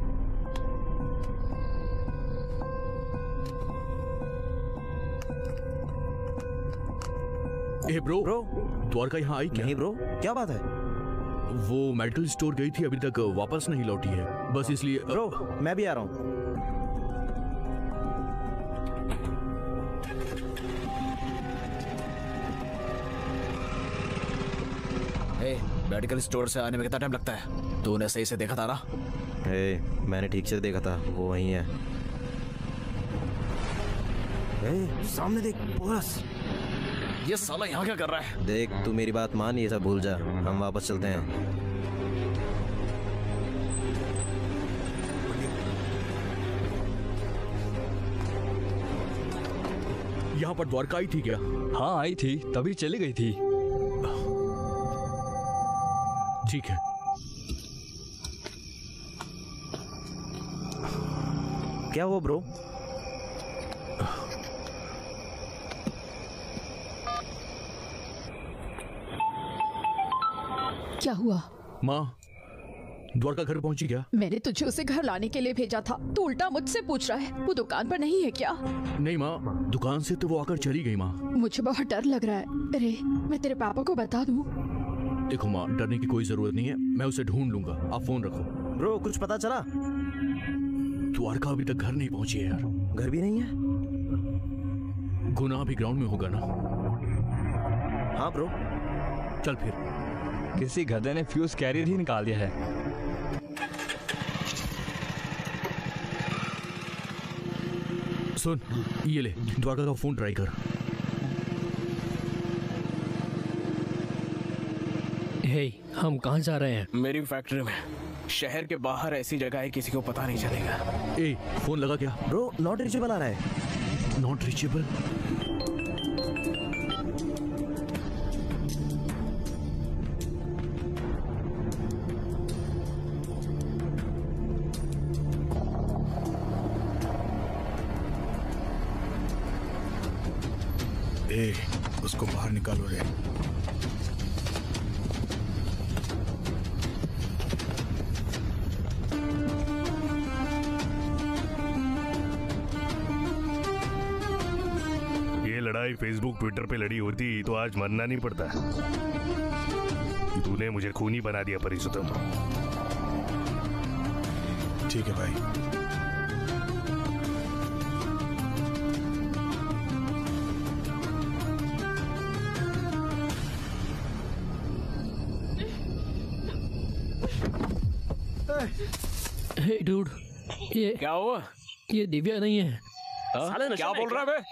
ए ब्रो ब्रो द्वारका यहाँ आई क्या? नहीं ब्रो, क्या बात है? वो मेडिकल स्टोर गई थी, अभी तक वापस नहीं लौटी है, बस इसलिए। ब्रो मैं भी आ रहा हूँ। ए, मेडिकल स्टोर से आने में कितना टाइम लगता है? तूने सही से देखा था ना? ए, मैंने ठीक से देखा था, वो वहीं है। ए, सामने देख, पुलिस। ये साला यहाँ क्या कर रहा है? देख, तू मेरी बात मान, ये सब भूल जा, हम वापस चलते हैं। यहाँ पर द्वारका आई थी क्या? हाँ आई थी, तभी चली गई थी। ठीक है। क्या हुआ ब्रो? क्या हुआ? माँ, द्वारका घर पहुंची क्या? मैंने तुझे उसे घर लाने के लिए भेजा था, तू उल्टा मुझसे पूछ रहा है। वो दुकान पर नहीं है क्या? नहीं माँ, दुकान से तो वो आकर चली गई माँ। मुझे बहुत डर लग रहा है। अरे मैं तेरे पापा को बता दूं? देखो माँ, डरने की कोई जरूरत नहीं है, मैं उसे ढूंढ लूंगा, आप फोन रखो। ब्रो कुछ पता चला? द्वारका अभी तक घर नहीं पहुंची है यार। घर भी नहीं है? गुना भी ग्राउंड में होगा ना? हाँ ब्रो। चल फिर। किसी गधे ने फ्यूज कैरियर ही निकाल दिया है। सुन, ये ले, द्वारका का फोन ट्राई कर। हे, हम कहाँ जा रहे हैं? मेरी फैक्ट्री में। शहर के बाहर ऐसी जगह है, किसी को पता नहीं चलेगा। ए, फोन लगा क्या? ब्रो नॉट रीचेबल आ रहा है। Not reachable? ए, उसको बाहर निकालो रे। ये लड़ाई फेसबुक ट्विटर पे लड़ी होती तो आज मरना नहीं पड़ता। तूने मुझे खूनी बना दिया परिसुतम। ठीक है भाई। हे डूड, ये क्या हुआ? ये दिव्या नहीं है। साले क्या बोल रहा है बे?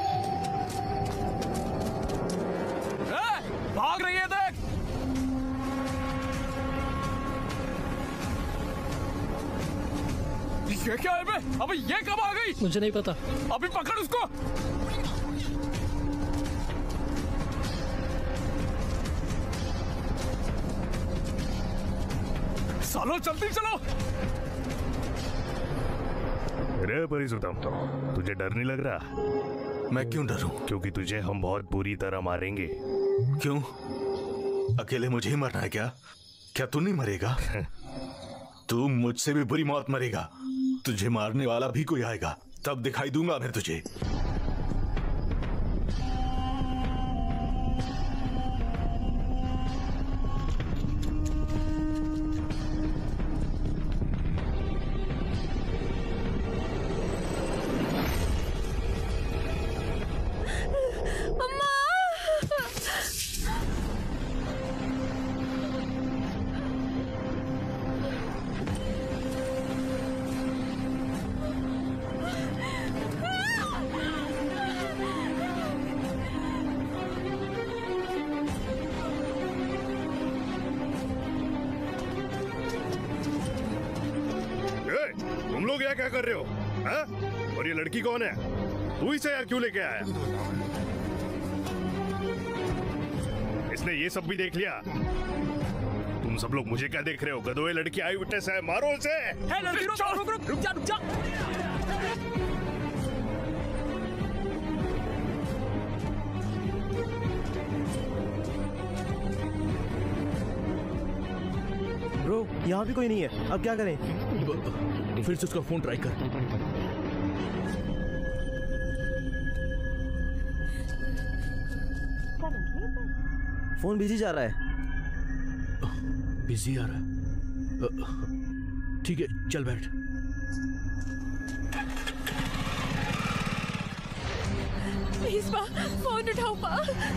भाग रही है, देख। ये क्या है बे? अबे ये कब आ गई? मुझे नहीं पता। अभी पकड़ उसको। सालो जल्दी चलो। रे परिसुतम, तुझे डर नहीं लग रहा? मैं क्यों डरूं? क्योंकि तुझे हम बहुत बुरी तरह मारेंगे। क्यों? अकेले मुझे ही मरना है क्या? क्या तू नहीं मरेगा? तू मुझसे भी बुरी मौत मरेगा। तुझे मारने वाला भी कोई आएगा, तब दिखाई दूंगा मैं तुझे। लोग यहाँ क्या कर रहे हो? हाँ? और ये लड़की कौन है? तू इसे यहाँ क्यों लेके आया? इसने ये सब भी देख लिया। तुम सब लोग मुझे क्या देख रहे हो? गधोए, लड़की आई विटनेस है, मारो उसे। है लड़की, रुक रुक रुक रुक जा रुक जा। ब्रो, यहाँ भी कोई नहीं है, अब क्या करें? फिर से उसका फोन ट्राई कर। फोन बिजी जा रहा है। बिजी आ रहा है? ठीक है, चल बैठ। प्लीज बा, फोन उठाओ बा।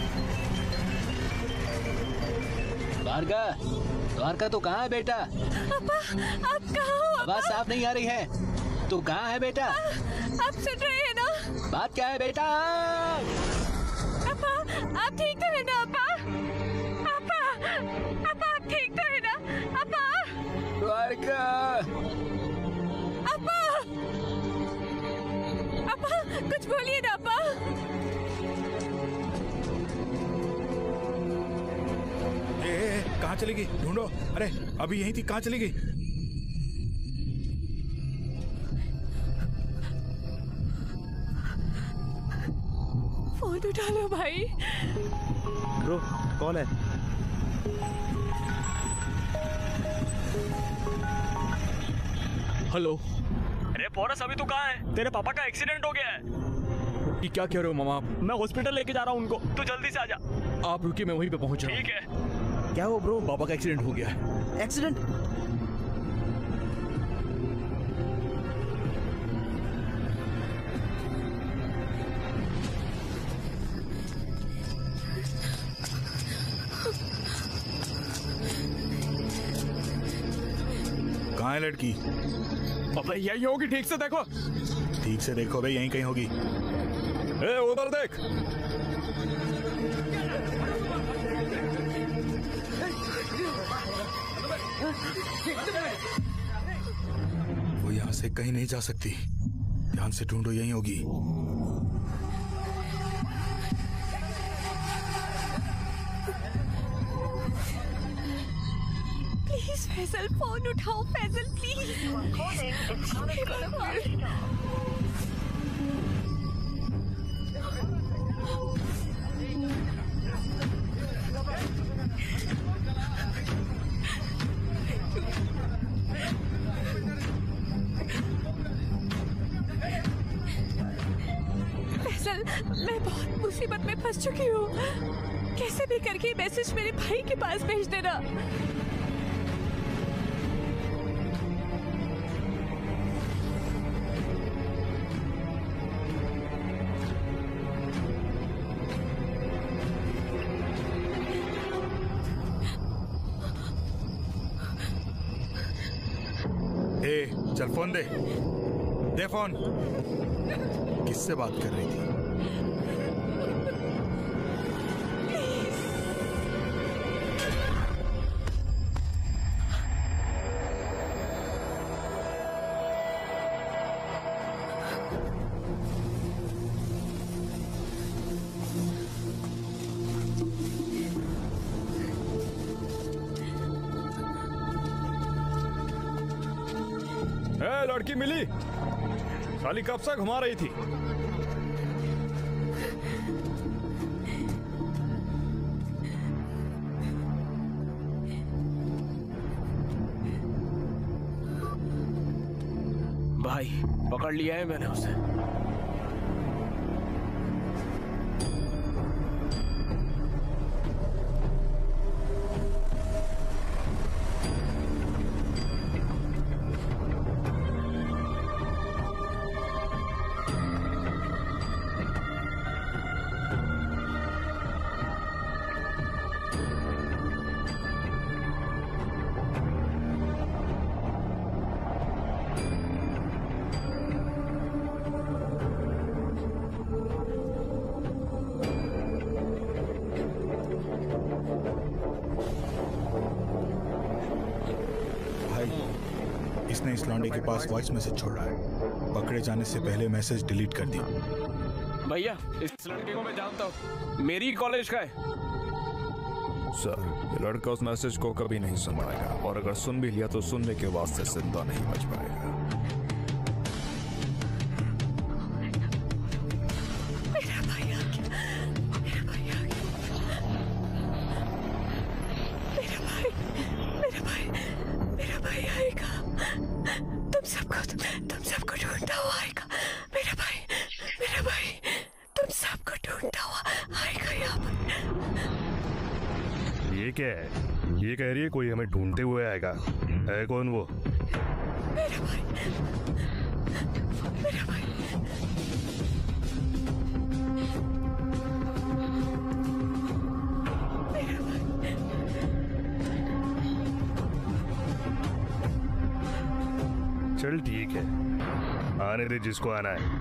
द्वारका, द्वारका तू कहाँ है बेटा? अब्बा, आप कहाँ हो? आवाज साफ नहीं आ रही है। तू कहाँ है बेटा? आप सुन रहे हैं ना? बात क्या है बेटा? अब्बा, आप ठीक तो है ना अब्बा? अब्बा, अब्बा आप ठीक तो है ना? अब्बा, द्वारका, अब्बा, अब्बा कुछ बोलिए ना अब्बा। ए, ए, कहाँ चली गई? ढूंढो। अरे अभी यहीं थी, कहाँ चली गई? फोन उठा लो भाई। ब्रो, कौन है? हेलो। अरे पोरस, अभी तू कहाँ है? तेरे पापा का एक्सीडेंट हो गया है। ये क्या कह रहे हो मामा आप? मैं हॉस्पिटल लेके जा रहा हूँ उनको, तू जल्दी से आ जा। आप रुकिए, मैं वहीं पे पहुंच रहा हूँ। ठीक है। क्या हुआ ब्रो? पापा का एक्सीडेंट हो गया है। एक्सीडेंट? कहाँ है लड़की? अबे यही होगी, ठीक से देखो। ठीक से देखो भाई, यहीं कहीं होगी। ए, उधर देख। वो यहाँ से कहीं नहीं जा सकती। ध्यान से ढूंढो, यहीं होगी। प्लीज फैजल, फोन उठाओ फैजल प्लीज। फैजल, मैं बहुत मुसीबत में फंस चुकी हूँ। कैसे भी करके मैसेज मेरे भाई के पास भेज देना। ए, चल फोन दे। दे फोन। किससे बात कर रही थी? ए, लड़की मिली? साली कब से घुमा रही थी? भाई, पकड़ लिया है मैंने उसे। इसने इस लौंडे के पास वॉइस मैसेज छोड़ा है। पकड़े जाने से पहले मैसेज डिलीट कर दिया। भैया इस लड़के को मैं जानता हूँ, मेरी कॉलेज का है। सर, ये लड़का उस मैसेज को कभी नहीं सुन पाएगा, और अगर सुन भी लिया तो सुनने के वास्ते जिंदा नहीं बच पाएगा। मेरा भाई आ गया, मेरा भाई आ गया, मेरा भाई, मेरा भाई, मेरा भाई आएगा। तुम सबको, तुम सबको ढूंढता हुआ आएगा। मेरा भाई, मेरा भाई, तुम सबको ढूंढता हुआ आएगा यहाँ पर। ये क्या है? ये कह रही है कोई हमें ढूंढते हुए आएगा। है कौन वो? मेरा भाई, मेरा भाई। मेरा भाई। चल ठीक है, आने दे जिसको आना है।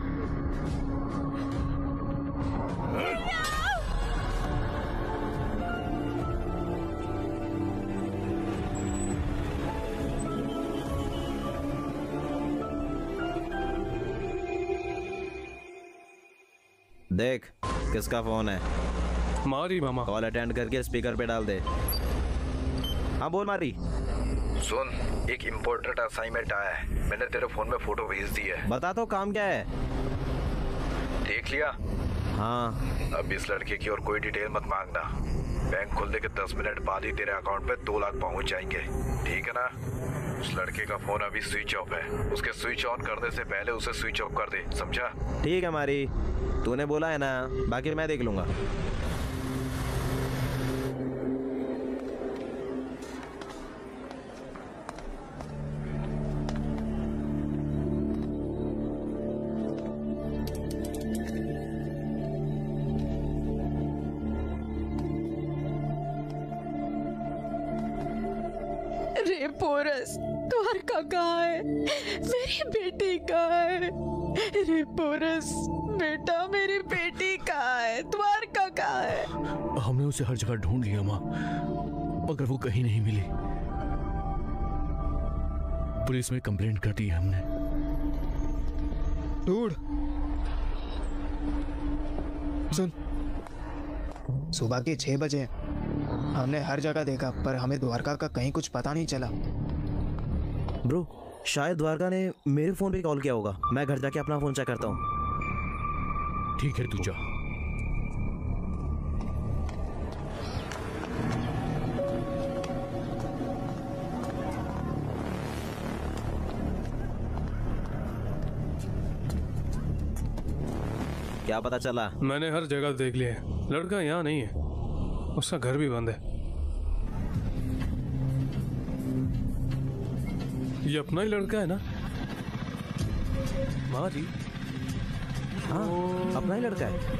देख किसका फोन है। मारी मामा। कॉल अटेंड करके स्पीकर पे डाल दे। हाँ बोल मारी। सुन, एक इम्पोर्टेंट असाइनमेंट आया है, मैंने तेरे फोन में फोटो भेज दी है। बता तो काम क्या है। देख लिया? हाँ। अब इस लड़के की और कोई डिटेल मत मांगना। बैंक खुलने के दस मिनट बाद ही तेरे अकाउंट पे दो लाख पहुंच जाएंगे, ठीक है ना? उस लड़के का फोन अभी स्विच ऑफ है, उसके स्विच ऑन करने से पहले उसे स्विच ऑफ कर दे, समझा? ठीक है मारी, तूने बोला है ना, बाकी मैं देख लूंगा। रे पोरस, द्वारका कहाँ है? मेरी बेटी कहाँ है? रे पोरस बेटा, मेरी बेटी कहाँ है? द्वारका कहाँ है? हमने उसे हर जगह ढूंढ लिया माँ, मगर वो कहीं नहीं मिली। पुलिस में कंप्लेंट कर दी है हमने। ढूंढ। सुन, सुबह के छह बजे हमने हर जगह देखा, पर हमें द्वारका का कहीं कुछ पता नहीं चला। ब्रो, शायद द्वारका ने मेरे फोन पे कॉल किया होगा। मैं घर जाके अपना फोन चेक करता हूँ। ठीक है, तू जा। क्या पता चला? मैंने हर जगह देख लिया है, लड़का यहाँ नहीं है, उसका घर भी बंद है। ये अपना ही लड़का है ना? मारी। हाँ, अपना ही लड़का है।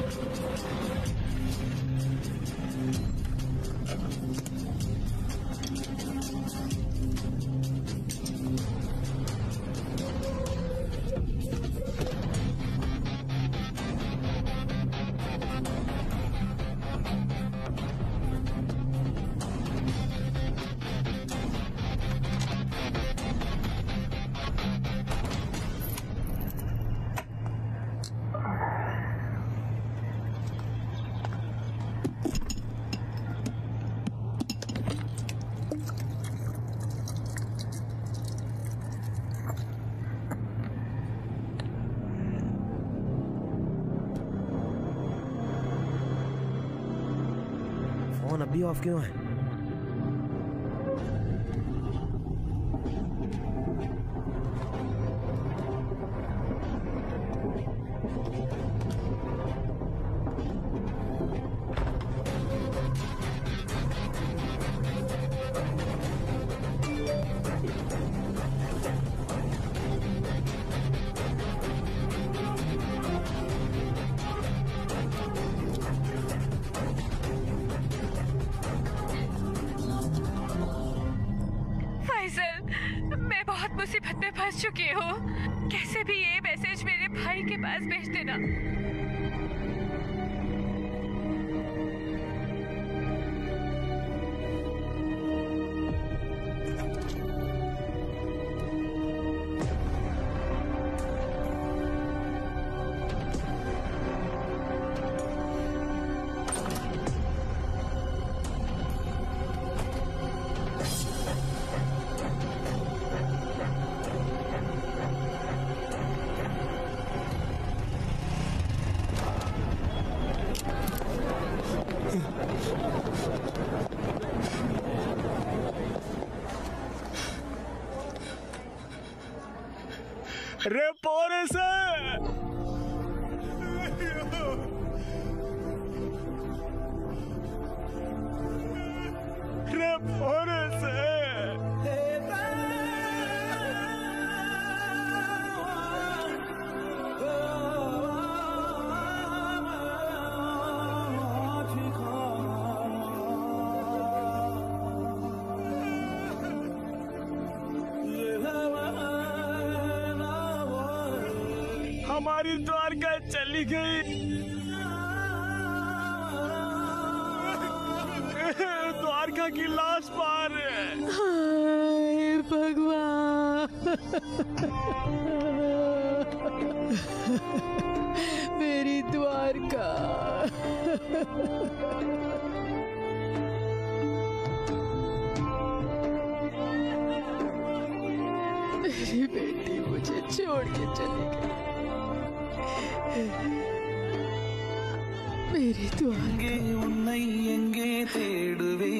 फोन अभी ऑफ क्यों है? मुसीबत में फंस चुकी हो। कैसे भी ये मैसेज मेरे भाई के पास भेज देना। रे पोरे से रे पोरे से हमारी द्वारका चली गई। द्वारका की लाश पार है। हाय भगवान, मेरी द्वारका। मेरी बेटी मुझे छोड़ के चली गई। मेरी द्वारका। உன்னை எங்கே தேடுவே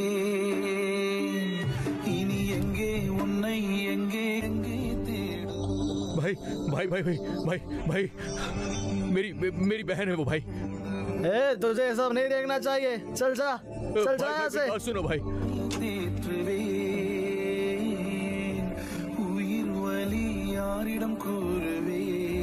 இனி எங்கே உன்னை எங்கே எங்கே தேடு। भाई भाई भाई भाई भाई भाई मेरी मेरी बहन है वो भाई। ए, तुझे ये सब नहीं देखना चाहिए, चल जा चल जा यहाँ से। सुनो भाई, உயிர் வலி யாரிடம் கூறுவே।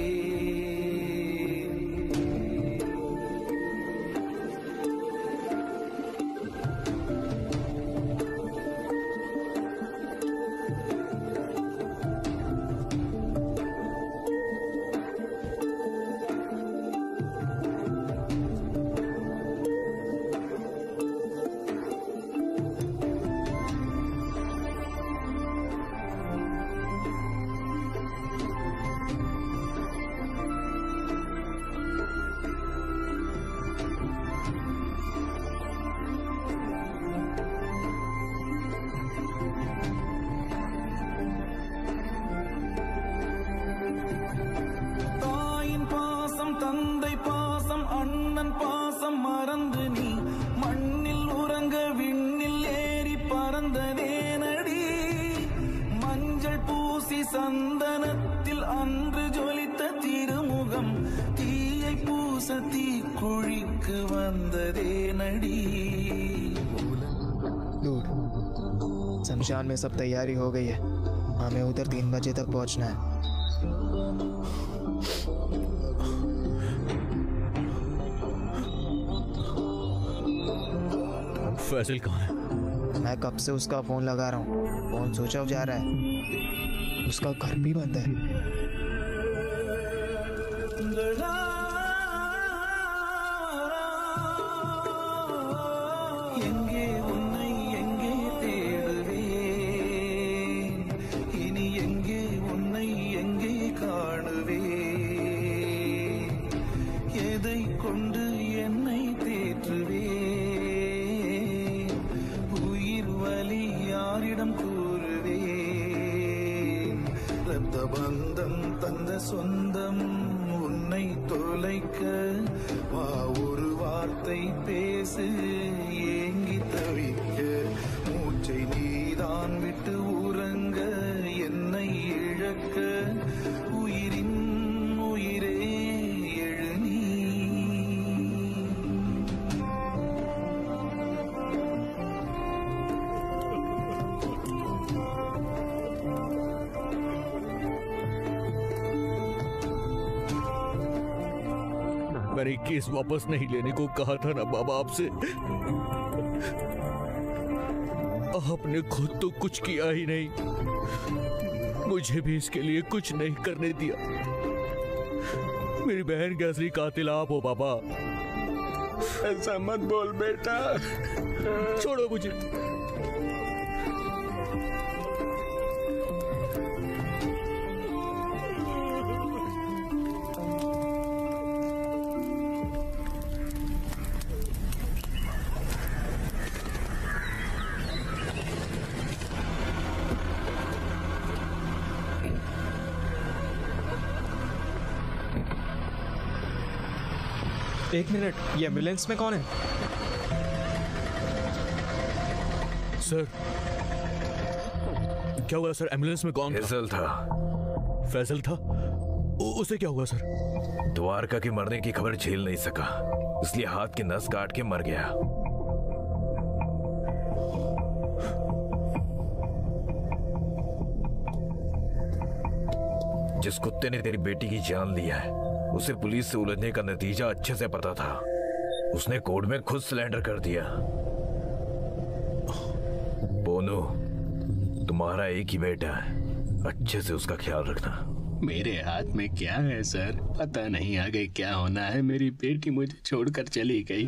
சந்தனத்தில் அன்று ஜொலித்த திருமுகம் தீயை பூச தீக்குழிக்கு வந்ததே நடி। शमशान में सब तैयारी हो गई है, हमें उधर तीन बजे तक पहुंचना है। फैसल कहाँ है? मैं कब से उसका फोन लगा रहा हूँ, फोन स्विच ऑफ जा रहा है। उसका घर भी बंद है। எங்கே உன்னை எங்கே தேடுவேன் இனி எங்கே உன்னை எங்கே காணுவேன் எதை கொண்டு என்னை தேற்றுவேன் உயிர் வலி யாரிடம் கூறுவேன் ரத்த பந்தம் தந்த சொந்தம் உன்னை தொலைக்க வா ஒரு வார்த்தை பேசு ஏங்கி தவிக்க மூச்சை நீதான் விட்டு உறங்க என்னை இழக்க உயிரின் உயிரே எழு நீ। मैंने केस वापस नहीं लेने को कहा था ना बाबा आपसे। आपने खुद तो कुछ किया ही नहीं, मुझे भी इसके लिए कुछ नहीं करने दिया। मेरी बहन के असली कातिल आप हो बाबा। ऐसा मत बोल बेटा, छोड़ो मुझे। एक मिनट, ये एम्बुलेंस में कौन है? सर क्या हुआ सर? एम्बुलेंस में कौन फैसल था। फैसल था? उसे क्या हुआ सर? द्वारका के मरने की खबर झेल नहीं सका, इसलिए हाथ की नस काट के मर गया। जिस कुत्ते ने तेरी बेटी की जान लिया है उसे पुलिस से उलझने का नतीजा अच्छे से पता था। उसने कोर्ट में खुद सरेंडर कर दिया। बोनू, तुम्हारा एक ही बेटा है, अच्छे से उसका ख्याल रखना। मेरे हाथ में क्या है सर, पता नहीं आगे क्या होना है। मेरी बेटी मुझे छोड़कर चली गई।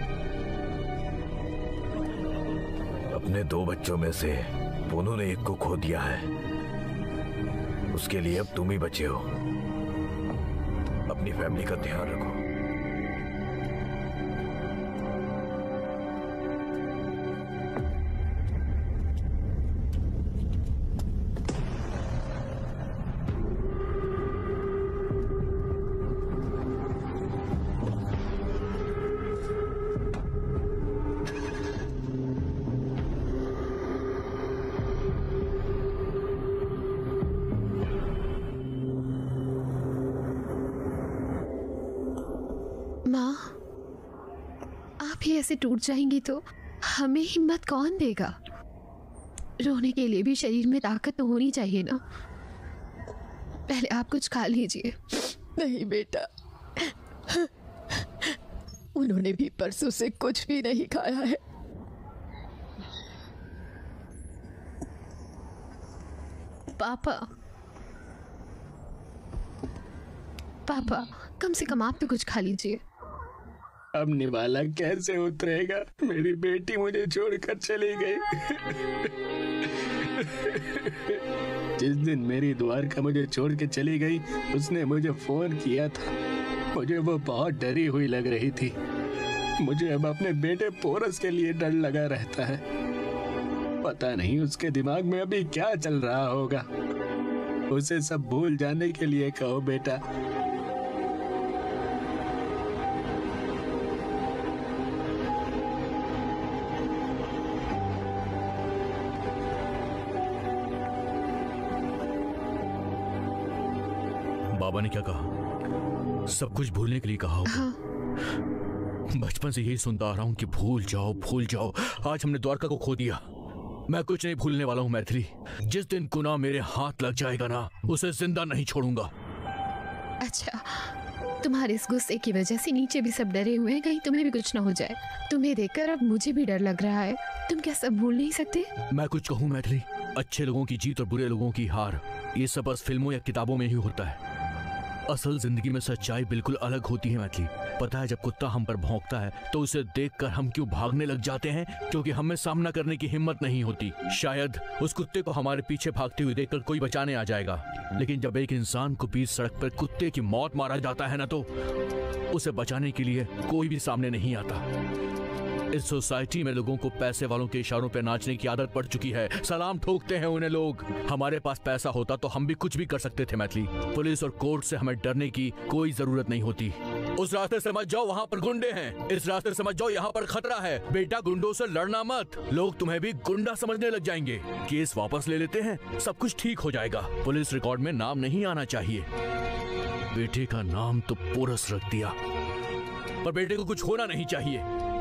अपने दो बच्चों में से बोनू ने एक को खो दिया है, उसके लिए अब तुम ही बचे हो। अपनी फैमिली का ध्यान रखो। माँ, आप ही ऐसे टूट जाएंगी तो हमें हिम्मत कौन देगा? रोने के लिए भी शरीर में ताकत तो होनी चाहिए ना। पहले आप कुछ खा लीजिए। नहीं बेटा, उन्होंने भी परसों से कुछ भी नहीं खाया है। पापा, पापा कम से कम आप तो कुछ खा लीजिए। अब निवाला कैसे उतरेगा? मेरी बेटी मुझे छोड़कर चली गई। जिस दिन मेरी द्वारका मुझे छोड़ के चली गई, उसने मुझे फोन किया था। मुझे वो बहुत डरी हुई लग रही थी। मुझे अब अपने बेटे पोरस के लिए डर लगा रहता है। पता नहीं उसके दिमाग में अभी क्या चल रहा होगा। उसे सब भूल जाने के लिए कहो बेटा। बाबा ने क्या कहा? सब कुछ भूलने के लिए कहा होगा। हाँ। बचपन से यही सुनता आ रहा हूँ कि भूल जाओ भूल जाओ। आज हमने द्वारका को खो दिया। मैं कुछ नहीं भूलने वाला हूँ मैथिली। जिस दिन गुनाह मेरे हाथ लग जाएगा ना, उसे जिंदा नहीं छोड़ूंगा। अच्छा, तुम्हारे इस गुस्से की वजह से नीचे भी सब डरे हुए हैं, कहीं तुम्हें भी कुछ ना हो जाए। तुम्हें देखकर अब मुझे भी डर लग रहा है। तुम क्या सब भूल नहीं सकते? मैं कुछ कहूँ मैथिली, अच्छे लोगों की जीत और बुरे लोगों की हार, ये सब बस फिल्मों या किताबों में ही होता है। असल जिंदगी में सच्चाई बिल्कुल अलग होती है मैथिली। पता है, जब कुत्ता हम पर भौंकता है तो उसे देखकर हम क्यों भागने लग जाते हैं? क्योंकि हमें सामना करने की हिम्मत नहीं होती। शायद उस कुत्ते को हमारे पीछे भागते हुए देखकर कोई बचाने आ जाएगा, लेकिन जब एक इंसान को बीच सड़क पर कुत्ते की मौत मारा जाता है ना, तो उसे बचाने के लिए कोई भी सामने नहीं आता। इस सोसाइटी में लोगों को पैसे वालों के इशारों पर नाचने की आदत पड़ चुकी है। सलाम ठोकते हैं उन्हें लोग। हमारे पास पैसा होता तो हम भी कुछ भी कर सकते थे मैथिली। पुलिस और कोर्ट से हमें डरने की कोई जरूरत नहीं होती। उस रास्ते से मत जाओ, वहाँ पर गुंडे हैं। इस रास्ते से मत जाओ, यहाँ पर खतरा है। बेटा, गुंडों से लड़ना मत, लोग तुम्हें भी गुंडा समझने लग जाएंगे। केस वापस ले लेते हैं, सब कुछ ठीक हो जाएगा। पुलिस रिकॉर्ड में नाम नहीं आना चाहिए। बेटे का नाम तो पोरस रख दिया, पर बेटे को कुछ होना नहीं चाहिए।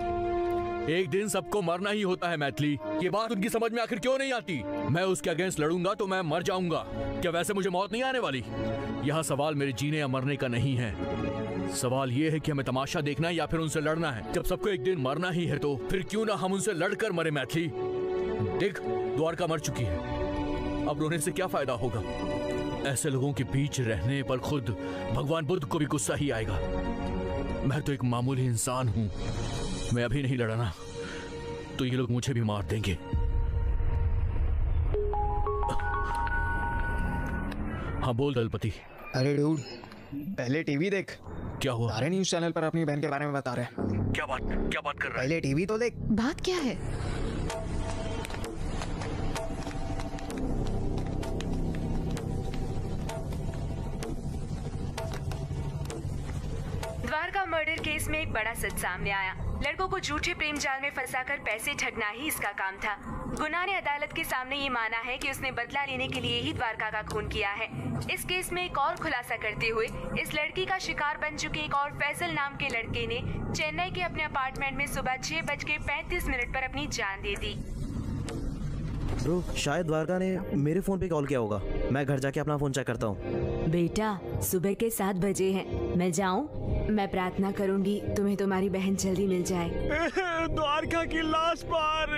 एक दिन सबको मरना ही होता है मैथिली। ये बात उनकी समझ में आखिर क्यों नहीं आती? मैं उसके अगेंस्ट लड़ूंगा तो मैं मर जाऊंगा। क्या वैसे मुझे मौत नहीं आने वाली? यहाँ सवाल मेरे जीने या मरने का नहीं है। सवाल ये है कि हमें तमाशा देखना है या फिर उनसे लड़ना है। जब सबको एक दिन मरना ही है तो फिर क्यों ना हम उनसे लड़कर मरे मैथिली। देख, द्वारका मर चुकी है, अब रोने से क्या फायदा होगा? ऐसे लोगों के बीच रहने पर खुद भगवान बुद्ध को भी गुस्सा ही आएगा। मैं तो एक मामूली इंसान हूँ। मैं अभी नहीं लड़ा ना तो ये लोग मुझे भी मार देंगे। हाँ बोल दलपति। अरे डूड, पहले टीवी देख। क्या हुआ? सारे न्यूज चैनल पर अपनी बहन के बारे में बता रहे हैं। क्या बात क्या बात कर रहा है? पहले टीवी तो देख। बात क्या है? द्वारका मर्डर केस में एक बड़ा सच सामने आया। लड़कों को झूठे प्रेम जाल में फंसाकर पैसे ठगना ही इसका काम था। गुना ने अदालत के सामने ये माना है कि उसने बदला लेने के लिए ही द्वारका का खून किया है। इस केस में एक और खुलासा करते हुए इस लड़की का शिकार बन चुके एक और फैसल नाम के लड़के ने चेन्नई के अपने अपार्टमेंट में सुबह छह बज के पैंतीस मिनट पर अपनी जान दे दी। ब्रो, शायद द्वारका ने मेरे फोन पे कॉल किया होगा। मैं घर जाके अपना फोन चेक करता हूँ। बेटा, सुबह के सात बजे हैं। मैं जाऊँ? मैं प्रार्थना करूंगी तुम्हें तुम्हारी बहन जल्दी मिल जाए। द्वारका की लाश पार।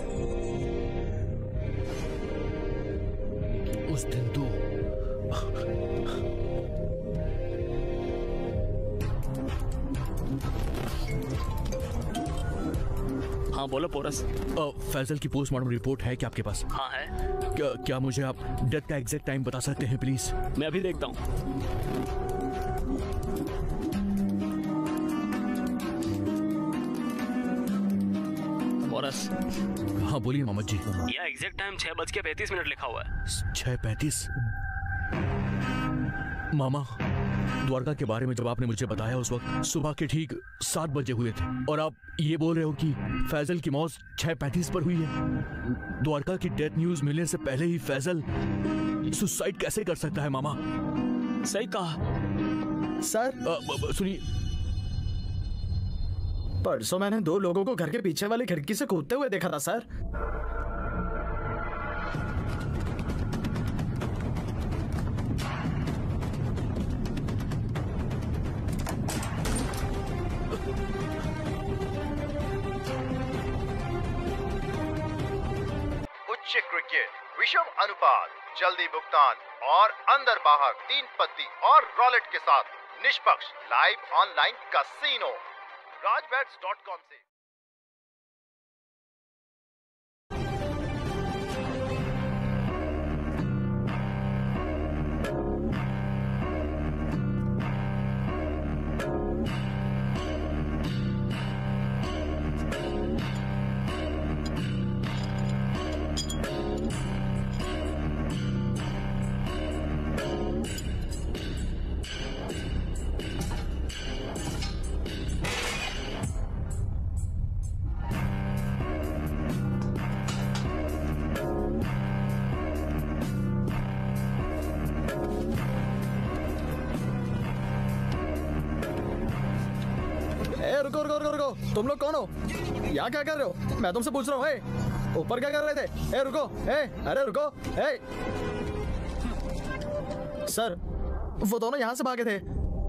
उस दिन तो हाँ बोलो पोरस। फैजल की पोस्टमार्टम रिपोर्ट है क्या आपके पास? हाँ है। क्या क्या मुझे आप डेथ का एग्जैक्ट टाइम बता सकते हैं प्लीज? मैं अभी देखता हूँ। पोरस। हाँ बोलिए मोहम्मद जी। यह एग्जैक्ट टाइम छह बज के पैंतीस मिनट लिखा हुआ है। छह पैंतीस? मामा, द्वारका के बारे में जब आपने मुझे बताया उस वक्त सुबह के ठीक सात बजे हुए थे और आप ये बोल रहे हो कि फैजल की मौत छह पैंतीस पर हुई है। द्वारका की डेथ न्यूज मिलने से पहले ही फैजल सुसाइड कैसे कर सकता है मामा? सही कहा सर। सुनिए, परसों मैंने दो लोगों को घर के पीछे वाली खिड़की से कूदते हुए देखा था सर। उच्च क्रिकेट, विषम अनुपात, जल्दी भुगतान और अंदर बाहर तीन पत्ती और रॉलेट के साथ निष्पक्ष live online casino Rajbets dot com से। रुको रुको रुको रुको, तुम लोग कौन हो? यहाँ क्या कर रहे हो? मैं तुमसे पूछ रहा हूँ। ए, ऊपर क्या कर रहे थे? ए रुको, ए, अरे रुको, ए। सर, वो दोनों यहाँ से भागे थे।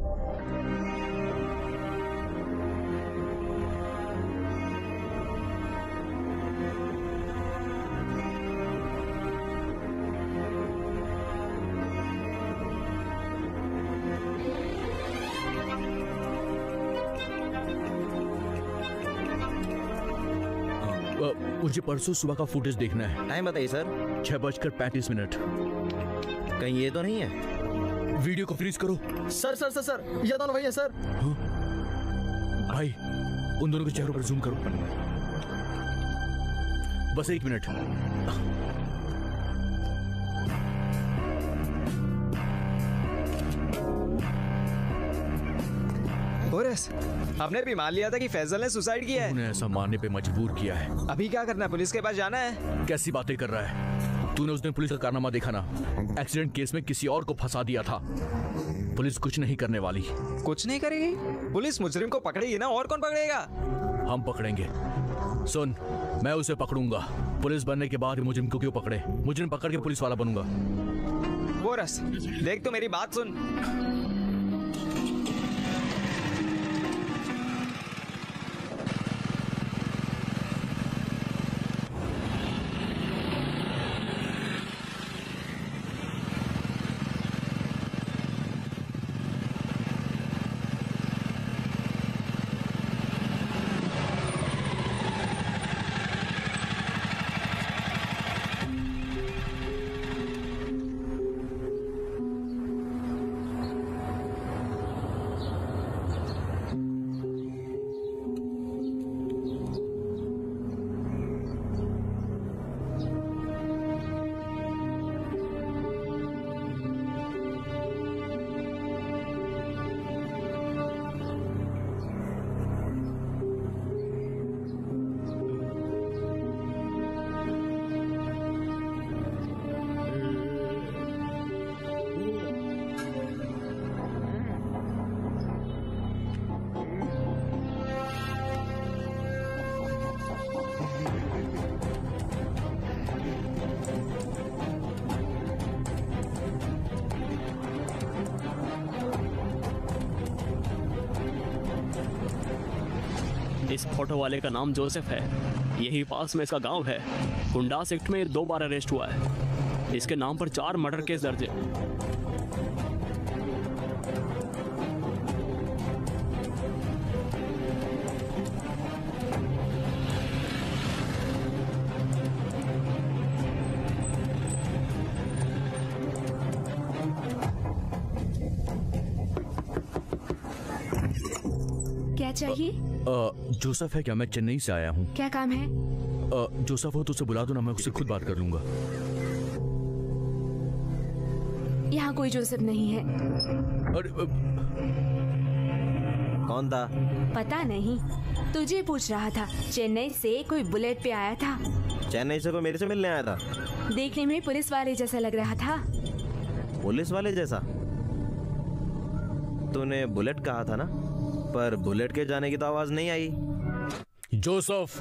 मुझे परसों सुबह का फुटेज देखना है। टाइम बताइए सर। छह बजकर पैंतीस मिनट। कहीं ये तो नहीं है? वीडियो को फ्रीज करो। सर सर सर सर ये दोनों वही है सर। हाँ? भाई, उन दोनों के चेहरों पर जूम करो। बस एक मिनट। बोरस, आपने भी मान लिया था कि फैजल ने सुसाइड किया है। उन्हें ऐसा मानने पे मजबूर किया है। अभी क्या करना है? पुलिस के पास जाना है? कैसी बातें कर रहा है? तूने उस दिन पुलिस का कारनामा देखा ना? एक्सीडेंट केस में किसी और को फंसा दिया था। पुलिस कुछ नहीं करने वाली। कुछ नहीं करेगी? पुलिस मुजरिम को पकड़ेगी ना, और कौन पकड़ेगा? हम पकड़ेंगे। सुन, मैं उसे पकड़ूंगा। पुलिस बनने के बाद मुजरिम को क्यों पकड़े? मुजरिम पकड़ के पुलिस वाला बनूंगा। बोरस, देख तो मेरी बात सुन। इस फोटो वाले का नाम जोसेफ है। यही पास में इसका गांव है। गुंडास एक्ट में दो बार अरेस्ट हुआ है। इसके नाम पर चार मर्डर केस दर्ज है। क्या चाहिए? आ, जोसेफ है क्या? मैं चेन्नई से आया हूँ। क्या काम है? आ, जोसेफ हो तो उसे बुला दो ना, मैं उससे खुद बात कर लूंगा। यहाँ कोई जोसेफ नहीं है। अरे कौन था? पता नहीं, तुझे पूछ रहा था। चेन्नई से कोई बुलेट पे आया था। चेन्नई से कोई मेरे से मिलने आया था? देखने में पुलिस वाले जैसा लग रहा था। पुलिस वाले जैसा? तूने बुलेट कहा था ना, पर बुलेट के जाने की तो आवाज नहीं आई। जोसेफ,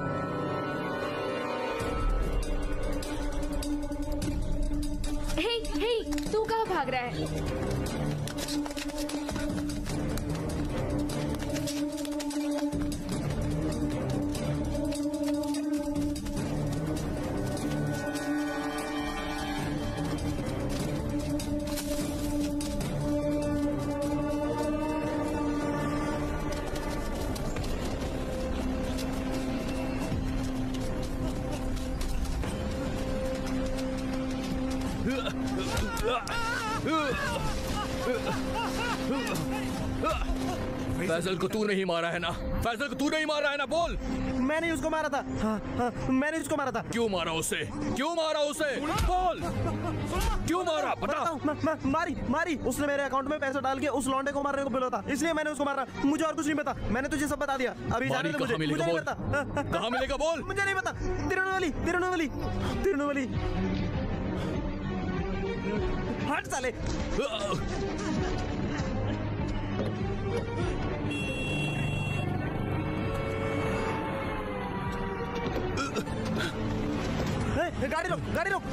हे हे तू कहाँ भाग रहा है? फैजल को तू नहीं मारा है ना? फैजल को तू नहीं मारा है ना? बोल। मैंने उसको मारा था। हाँ, हाँ, मैंने उसको मारा था। क्यों मारा उसे? क्यों मारा उसे? बोल, क्यों मारा? बता। म, म, मारी मारी उसने मेरे अकाउंट में पैसा डाल के उस लौंडे को मारने को बोला था, इसलिए मैंने उसको मारा। मुझे और कुछ नहीं पता। मैंने तुझे सब बता दिया। अभी जाने दे मुझे। मुझे नहीं पता। कहाँ मिलेगा? बोल। मुझे नहीं पता। तिरुनेलवेली, तिरुनेलवेली, तिरुनेलवेली। हट साले। गाड़ी रोक, गाड़ी रोक।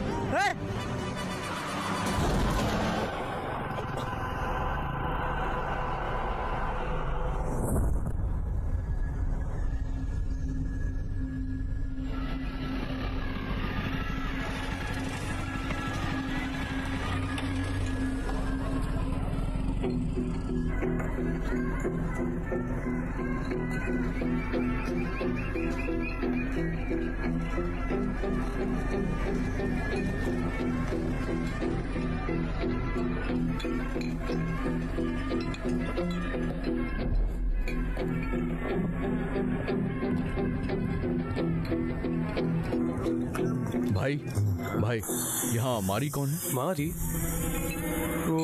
भाई, भाई, यहाँ मारी कौन है? मारी? तो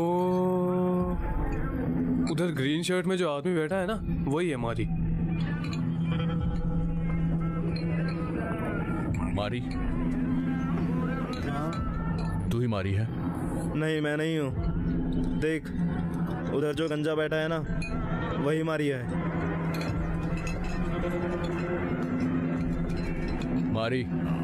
उधर ग्रीन शर्ट में जो आदमी बैठा है ना, वही है मारी। मारी? तू ही मारी है? नहीं, मैं नहीं हूँ। देख, उधर जो गंजा बैठा है ना, वही मारी है। मारी?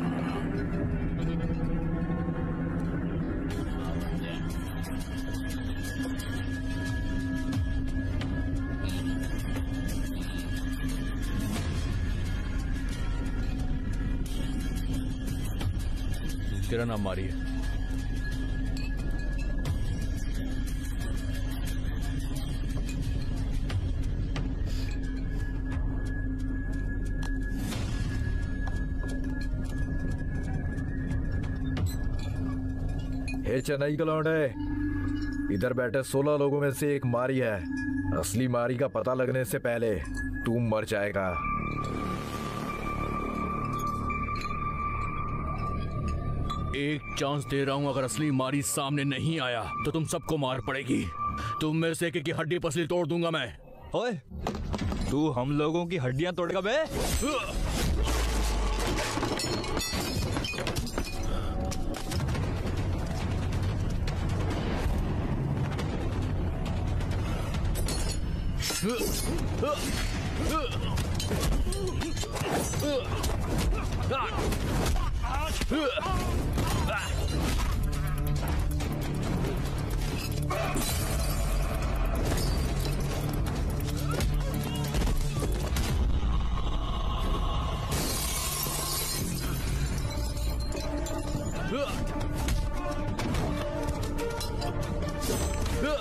तेरा नाम मारी है? हे चेन्नई का लौंडा है, इधर बैठे सोलह लोगों में से एक मारी है। असली मारी का पता लगने से पहले तू मर जाएगा। एक चांस दे रहा हूं, अगर असली मारी सामने नहीं आया तो तुम सबको मार पड़ेगी। तुम मेरे से एक एक हड्डी पसली तोड़ दूंगा मैं। ओए, तू हम लोगों की हड्डियां तोड़ेगा बे?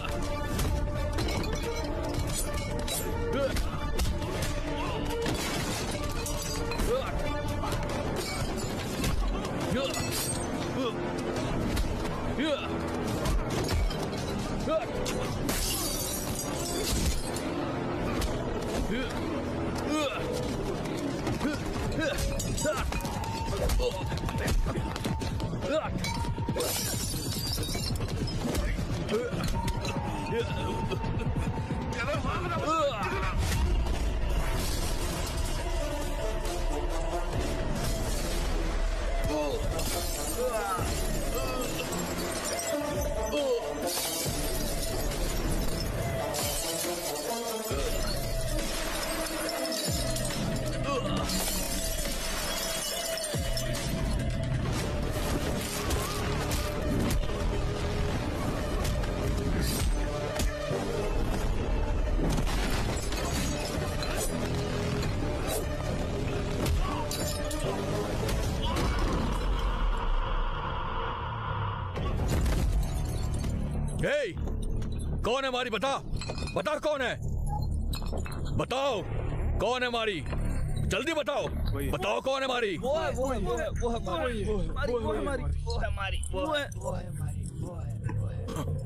Hey! कौन है मारी? बता बता कौन है? बताओ कौन है मारी? जल्दी बताओ। बताओ कौन है मारी? वो है वो है वो है वो है मारी वो है मारी वो है मारी वो है मारी वो है वो है मारी वो है वो है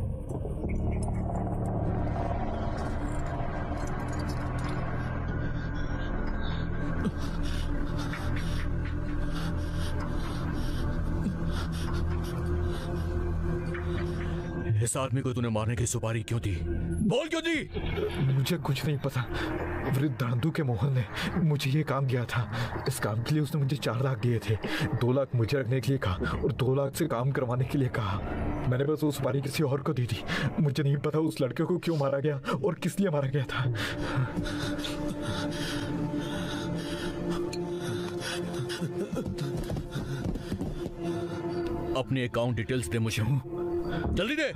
इस आदमी को तूने मारने की सुपारी क्यों दी? बोल क्यों दी? मुझे कुछ नहीं पता। वृद्धांधु के मोहन ने मुझे ये काम दिया था। इस काम के लिए उसने मुझे चार लाख दिए थे। दो लाख मुझे रखने के लिए कहा और दो लाख से काम करवाने के लिए कहा। मैंने बस वो सुपारी किसी और को दी थी। मुझे नहीं पता उस लड़के को क्यों मारा गया और किस लिए मारा गया था। अपनी अकाउंट डिटेल्स दे मुझे, जल्दी दे।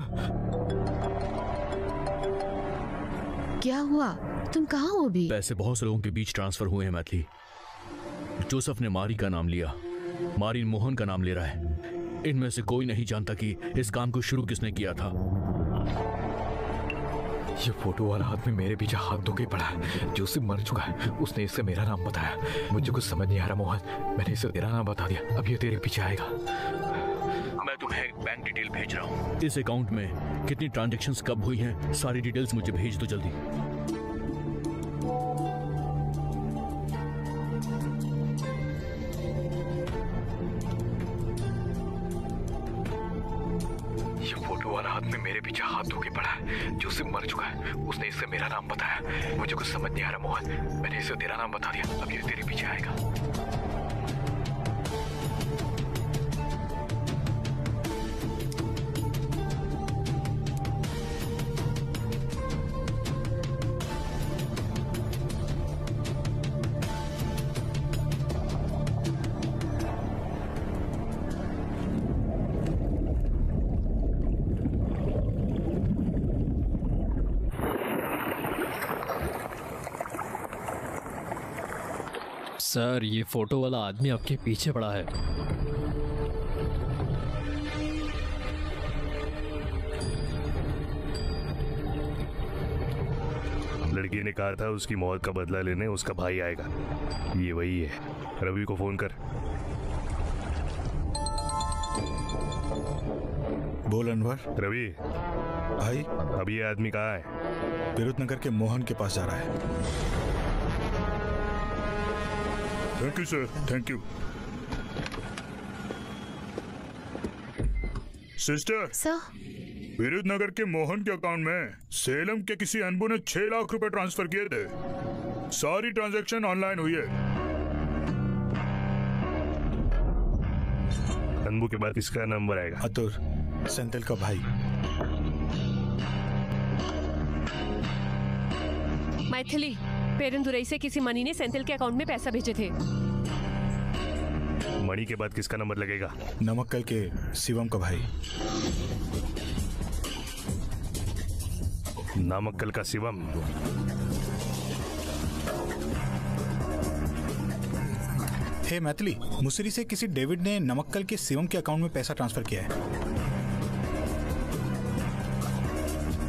क्या हुआ? तुम कहाँ हो भी? पैसे बहुत से लोगों के बीच ट्रांसफर हुए हैं मैथिली। जोसेफ ने मारी का नाम लिया, मारी मोहन का नाम ले रहा है। इनमें से कोई नहीं जानता कि इस काम को शुरू किसने किया था। ये फोटो वाला आदमी मेरे पीछे हाथ धो के पड़ा है। जोसेफ मर चुका है, उसने इससे मेरा नाम बताया। मुझे कुछ समझ नहीं आ रहा मोहन, मैंने इसे तेरा नाम बता दिया। अब ये तेरे पीछे आएगा। मैं तुम्हें एक बैंक डिटेल भेज रहा हूँ। इस अकाउंट में कितनी ट्रांजैक्शंस कब हुई हैं, सारी डिटेल्स मुझे भेज दो जल्दी। ये फोटो वाला आदमी मेरे पीछे हाथ धो के पड़ा है। जोसेफ मर चुका है, उसने इससे मेरा नाम बताया। मुझे कुछ समझ नहीं आ रहा मोहन, मैंने इसे तेरा नाम बता दिया। अब ये तेरे पीछे आएगा। सर, ये फोटो वाला आदमी आपके पीछे पड़ा है। लड़की ने कहा था उसकी मौत का बदला लेने उसका भाई आएगा। ये वही है। रवि को फोन कर। बोल अनवर। रवि भाई, अब ये आदमी कहाँ है? विरुद्धनगर के मोहन के पास जा रहा है। Thank you sir, thank you. Sister sir, Virudhunagar के मोहन के अकाउंट में सेलम के किसी अनबू ने छह लाख रुपए ट्रांसफर किए थे। सारी ट्रांजैक्शन ऑनलाइन हुई है। अनबू के बाद किसका नंबर आएगा? अतुर, सेंथिल का भाई। मैथिली, पेरुंदुरई से किसी मनी ने सेंथिल के अकाउंट में पैसा भेजे थे। मणि के बाद किसका नंबर लगेगा? नमक्कल के शिवम का भाई। नामक्कल का शिवम। हे मैथिली, मुसरी से किसी डेविड ने नमक्कल के शिवम के अकाउंट में पैसा ट्रांसफर किया है।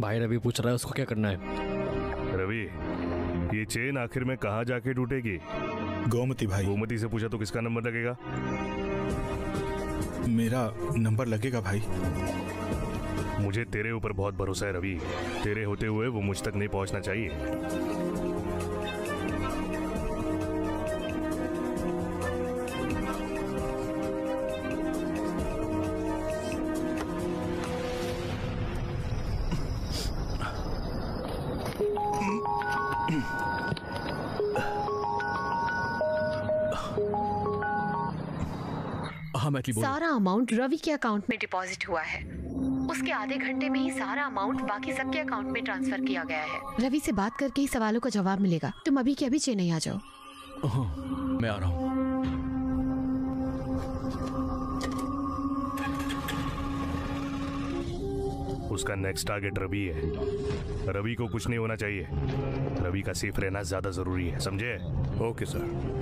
भाई रवि पूछ रहा है उसको क्या करना है। रवि, ये चेन आखिर में कहाँ जाके टूटेगी? गोमती भाई। गोमती से पूछा तो किसका नंबर लगेगा? मेरा नंबर लगेगा भाई। मुझे तेरे ऊपर बहुत भरोसा है रवि। तेरे होते हुए वो मुझ तक नहीं पहुंचना चाहिए। सारा अमाउंट रवि के अकाउंट में डिपॉजिट हुआ है। उसके आधे घंटे में ही सारा अमाउंट बाकी सबके अकाउंट में ट्रांसफर किया गया है। रवि से बात करके ही सवालों का जवाब मिलेगा। तुम अभी के अभी चेन्नई आ जाओ। मैं आ रहा हूँ। उसका नेक्स्ट टारगेट रवि है। रवि को कुछ नहीं होना चाहिए। रवि का सेफ रहना ज्यादा जरूरी है, समझे? Okay sir.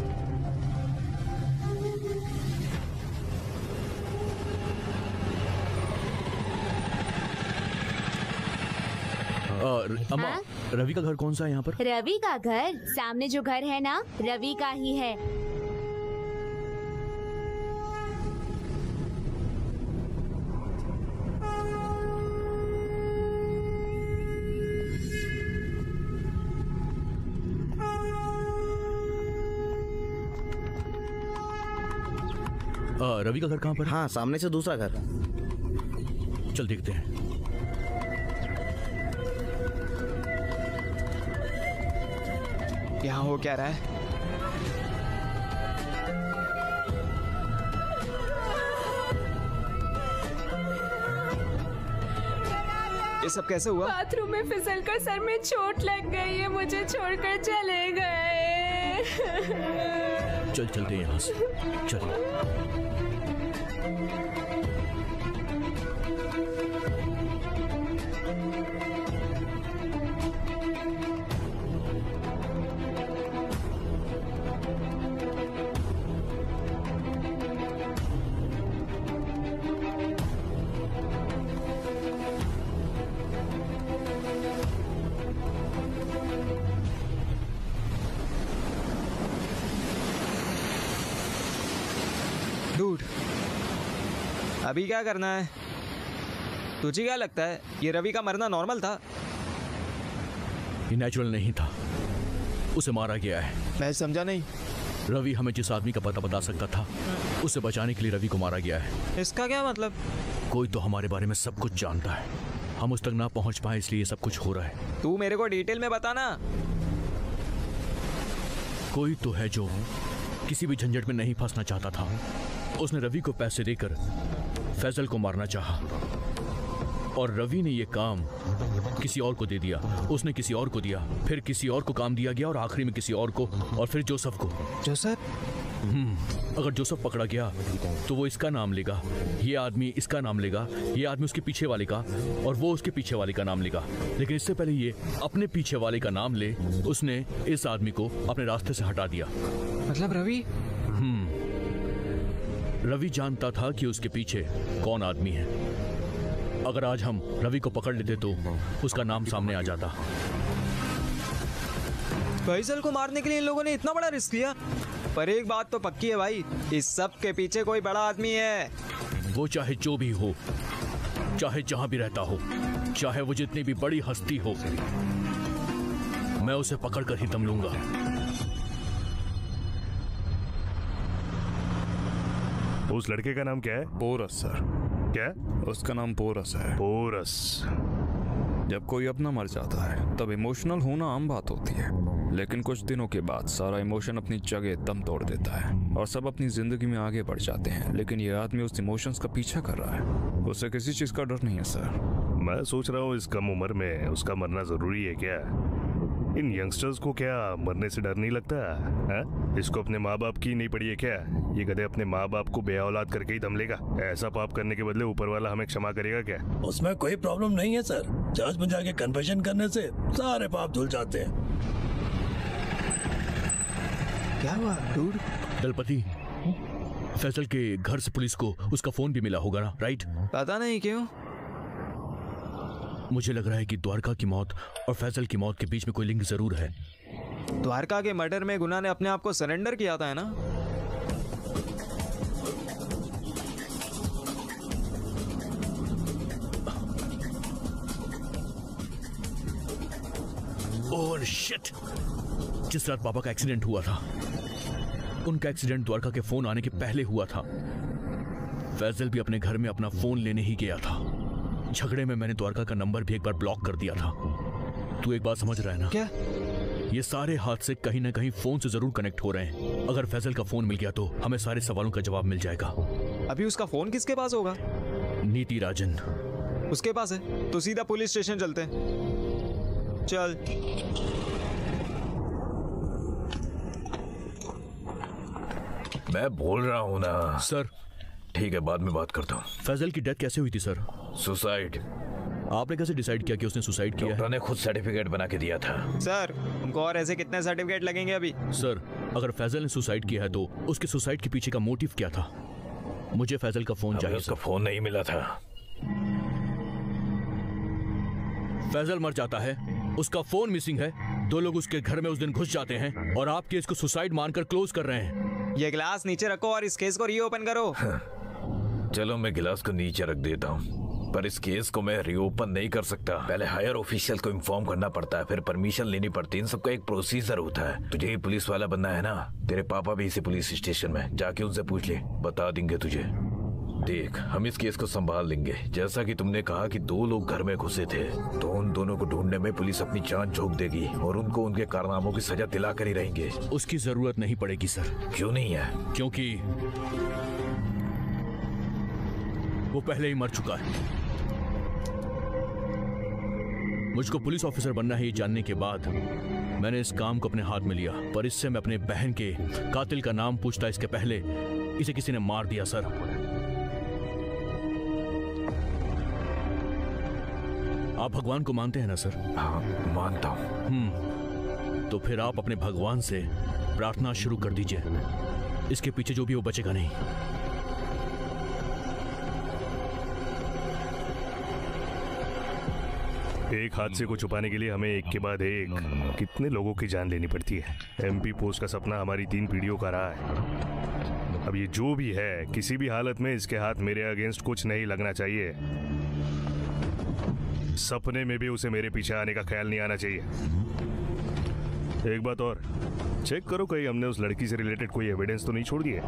और अम्मा, रवि का घर कौन सा है यहाँ पर? रवि का घर सामने जो घर है ना, रवि का ही है। आ, रवि का घर कहाँ पर? हाँ, सामने से दूसरा घर। चल देखते हैं। यहाँ हो क्या रहा है? ये सब कैसे हुआ? बाथरूम में फिसलकर सर में चोट लग गई है, मुझे छोड़कर चले गए। चल चलते हैं यहाँ से। चल। डूड, अभी क्या करना है? तुझे क्या लगता है ये रवि का मरना नॉर्मल था? ये नेचुरल नहीं था, उसे मारा गया है। मैं समझा नहीं। रवि हमें जिस आदमी का पता बता सकता था, उसे बचाने के लिए रवि को मारा गया है। इसका क्या मतलब? कोई तो हमारे बारे में सब कुछ जानता है, हम उस तक ना पहुंच पाए इसलिए ये सब कुछ हो रहा है। तू मेरे को डिटेल में बताना। कोई तो है जो किसी भी झंझट में नहीं फंसना चाहता था। उसने रवि को पैसे देकर फैजल को मारना चाहा और रवि ने ये काम किसी और को दे दिया। उसने किसी और को दिया, फिर किसी और को काम दिया गया और आखिरी में किसी और को, और फिर जोसेफ को। जोसेफ? हम्म, अगर जोसेफ पकड़ा गया तो वो इसका नाम लेगा, ये आदमी इसका नाम लेगा, ये आदमी उसके पीछे वाले का, और वो उसके पीछे वाले का नाम लेगा। लेकिन इससे पहले ये अपने पीछे वाले का नाम ले, उसने इस आदमी को अपने रास्ते से हटा दिया। मतलब रवि? हम्म, रवि जानता था कि उसके पीछे कौन आदमी है। अगर आज हम रवि को पकड़ लेते तो उसका नाम सामने आ जाता। फैजल को मारने के लिए इन लोगों ने इतना बड़ा रिस्क लिया। पर एक बात तो पक्की है भाई, इस सब के पीछे कोई बड़ा आदमी है। वो चाहे जो भी हो, चाहे जहां भी रहता हो, चाहे वो जितनी भी बड़ी हस्ती हो, मैं उसे पकड़कर ही दम लूंगा। उस लड़के का नाम क्या है? पोरस सर। क्या? उसका नाम पोरस है। पोरस। जब कोई अपना मर जाता है तब इमोशनल होना आम बात होती है, लेकिन कुछ दिनों के बाद सारा इमोशन अपनी जगह दम तोड़ देता है और सब अपनी जिंदगी में आगे बढ़ जाते हैं। लेकिन ये आदमी उस इमोशंस का पीछा कर रहा है, उसे किसी चीज का डर नहीं है सर। मैं सोच रहा हूँ इस कम उम्र में उसका मरना जरूरी है क्या? इन यंगस्टर्स को क्या मरने से डर नहीं लगता है? इसको अपने माँ बाप की नहीं पड़ी है क्या? ये गधे अपने माँ बाप को बेऔलाद करके ही दम लेगा। ऐसा पाप करने के बदले ऊपर वाला हमें क्षमा करेगा क्या? उसमें कोई प्रॉब्लम नहीं है सर। चर्च में जाके कन्फेशन करने से सारे पाप धुल जाते हैं। क्या हुआ डूड? दलपति, फैसल के घर से पुलिस को उसका फोन भी मिला होगा ना, राइट? पता नहीं क्यों। मुझे लग रहा है कि द्वारका की मौत और फैजल की मौत के बीच में कोई लिंक जरूर है। द्वारका के मर्डर में गुना ने अपने आप को सरेंडर किया था, है ना? Oh shit! जिस रात पापा का एक्सीडेंट हुआ था, उनका एक्सीडेंट द्वारका के फोन आने के पहले हुआ था। फैजल भी अपने घर में अपना फोन लेने ही गया था। झगड़े में मैंने द्वारका का नंबर भी एक बार ब्लॉक कर दिया था। तू एक बात समझ रहा है ना? क्या? ये सारे हादसे कहीं ना कहीं फोन से जरूर कनेक्ट हो रहे हैं। अगर फैजल का फोन मिल गया तो हमें सारे सवालों का जवाब मिल जाएगा। अभी उसका फोन किसके पास होगा? नीति राजन उसके पास है, तो सीधा पुलिस स्टेशन चलते हैं। चल। मैं बोल रहा हूँ ना सर। ठीक है, बाद में बात करता हूँ। फैजल की डेथ कैसे हुई थी सर? सुसाइड। आपने कैसे डिसाइड किया कि उसने सुसाइड किया? डॉक्टर ने खुद सर्टिफिकेट बना के दिया था। सर, उनको और ऐसे कितने सर्टिफिकेट लगेंगे अभी? सर, अगर फैजल ने सुसाइड किया है तो उसके सुसाइड के पीछे का मोटिव क्या था? मुझे फैजल का फोन चाहिए। उसका फोन नहीं मिला था। फैजल मर जाता है, उसका फोन मिसिंग है, दो लोग उसके घर में उस दिन घुस जाते हैं और आप केस को सुसाइड मानकर क्लोज कर रहे हैं। ये गिलास नीचे रखो और इस केस को रीओपन करो। चलो मैं गिलास को नीचे रख देता हूँ, पर इस केस को मैं रीओपन नहीं कर सकता। पहले हायर ऑफिशियल को इन्फॉर्म करना पड़ता है, फिर परमिशन लेनी पड़ती है। इन सबका एक प्रोसीजर होता है। तुझे ही पुलिस वाला बनना है ना? तेरे पापा भी इसी पुलिस स्टेशन में, जाके उनसे पूछ ले, बता देंगे तुझे। देख, हम इस केस को संभाल लेंगे। जैसा कि तुमने कहा कि दो लोग घर में घुसे थे, तो उन दोनों को ढूंढने में पुलिस अपनी जान झोंक देगी और उनको उनके कारनामों की सजा दिला कर ही रहेंगे। उसकी जरूरत नहीं पड़ेगी सर। क्यों नहीं है? क्योंकि वो पहले ही मर चुका है। मुझको पुलिस ऑफिसर बनना है ये जानने के बाद मैंने इस काम को अपने हाथ में लिया, पर इससे मैं अपने बहन के कातिल का नाम पूछता इसके पहले इसे किसी ने मार दिया सर। आप भगवान को मानते हैं ना सर? हाँ, मानता हूँ। हम्म, तो फिर आप अपने भगवान से प्रार्थना शुरू कर दीजिए। इसके पीछे जो भी वो बचेगा नहीं। एक हादसे को छुपाने के लिए हमें एक के बाद एक कितने लोगों की जान लेनी पड़ती है। एमपी पोस्ट का सपना हमारी तीन पीढ़ियों का रहा है। अब ये जो भी है, किसी भी हालत में इसके हाथ मेरे अगेंस्ट कुछ नहीं लगना चाहिए। सपने में भी उसे मेरे पीछे आने का ख्याल नहीं आना चाहिए। एक बात और, चेक करो कहीं हमने उस लड़की से रिलेटेड कोई एविडेंस तो नहीं छोड़ दिए।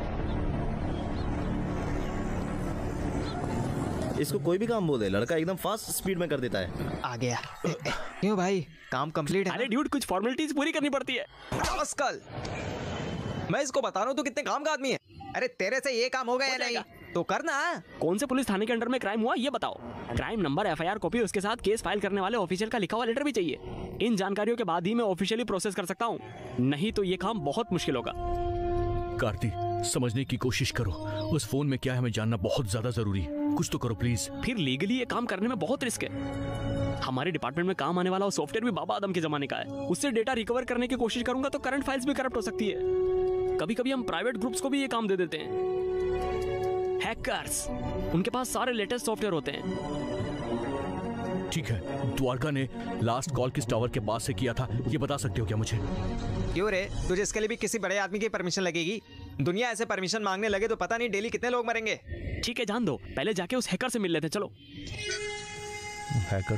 इसको कोई भी काम बोल दे, लड़का एकदम फास्ट स्पीड में कर देता है। आ गया। क्यों भाई, काम कंप्लीट है? अरे ड्यूड, कुछ फॉर्मेलिटीज पूरी करनी पड़ती है। कल मैं इसको बता रहा हूँ तो कितने काम का आदमी है। अरे तेरे से ये काम होगा या नहीं तो करना। कौन से पुलिस थाने के अंडर में क्राइम हुआ ये बताओ। क्राइम नंबर, एफआईआर कॉपी, उसके साथ केस फाइल करने वाले ऑफिशियल का लिखा हुआ लेटर भी चाहिए। इन जानकारियों के बाद ही मैं ऑफिशियली प्रोसेस कर सकता हूँ, नहीं तो ये काम बहुत मुश्किल होगा। कार्ति, समझने की कोशिश करो। उस फोन में क्या है हमें जानना बहुत ज्यादा जरूरी है। कुछ तो करो प्लीज। फिर लीगली ये काम करने में बहुत रिस्क है। हमारे डिपार्टमेंट में काम आने वाला सॉफ्टवेयर भी बाबा आदम के जमाने का है। उससे डेटा रिकवर करने की कोशिश करूंगा तो करंट फाइल्स भी करप्ट हो सकती है। कभी कभी हम प्राइवेट ग्रुप्स को भी ये काम दे देते हैं। हैकर्स, उनके पास सारे लेटेस्ट सॉफ्टवेयर होते हैं। ठीक है, द्वारका ने लास्ट कॉल किस टावर के पास से किया था ये बता सकते हो क्या मुझे? क्यों रे, तुझे इसके लिए भी किसी बड़े आदमी की परमिशन लगेगी? दुनिया ऐसे परमिशन मांगने लगे तो पता नहीं डेली कितने लोग मरेंगे। ठीक है, जान दो, पहले जाके उस हैकर से मिल लेते हैं। चलो। हैकर?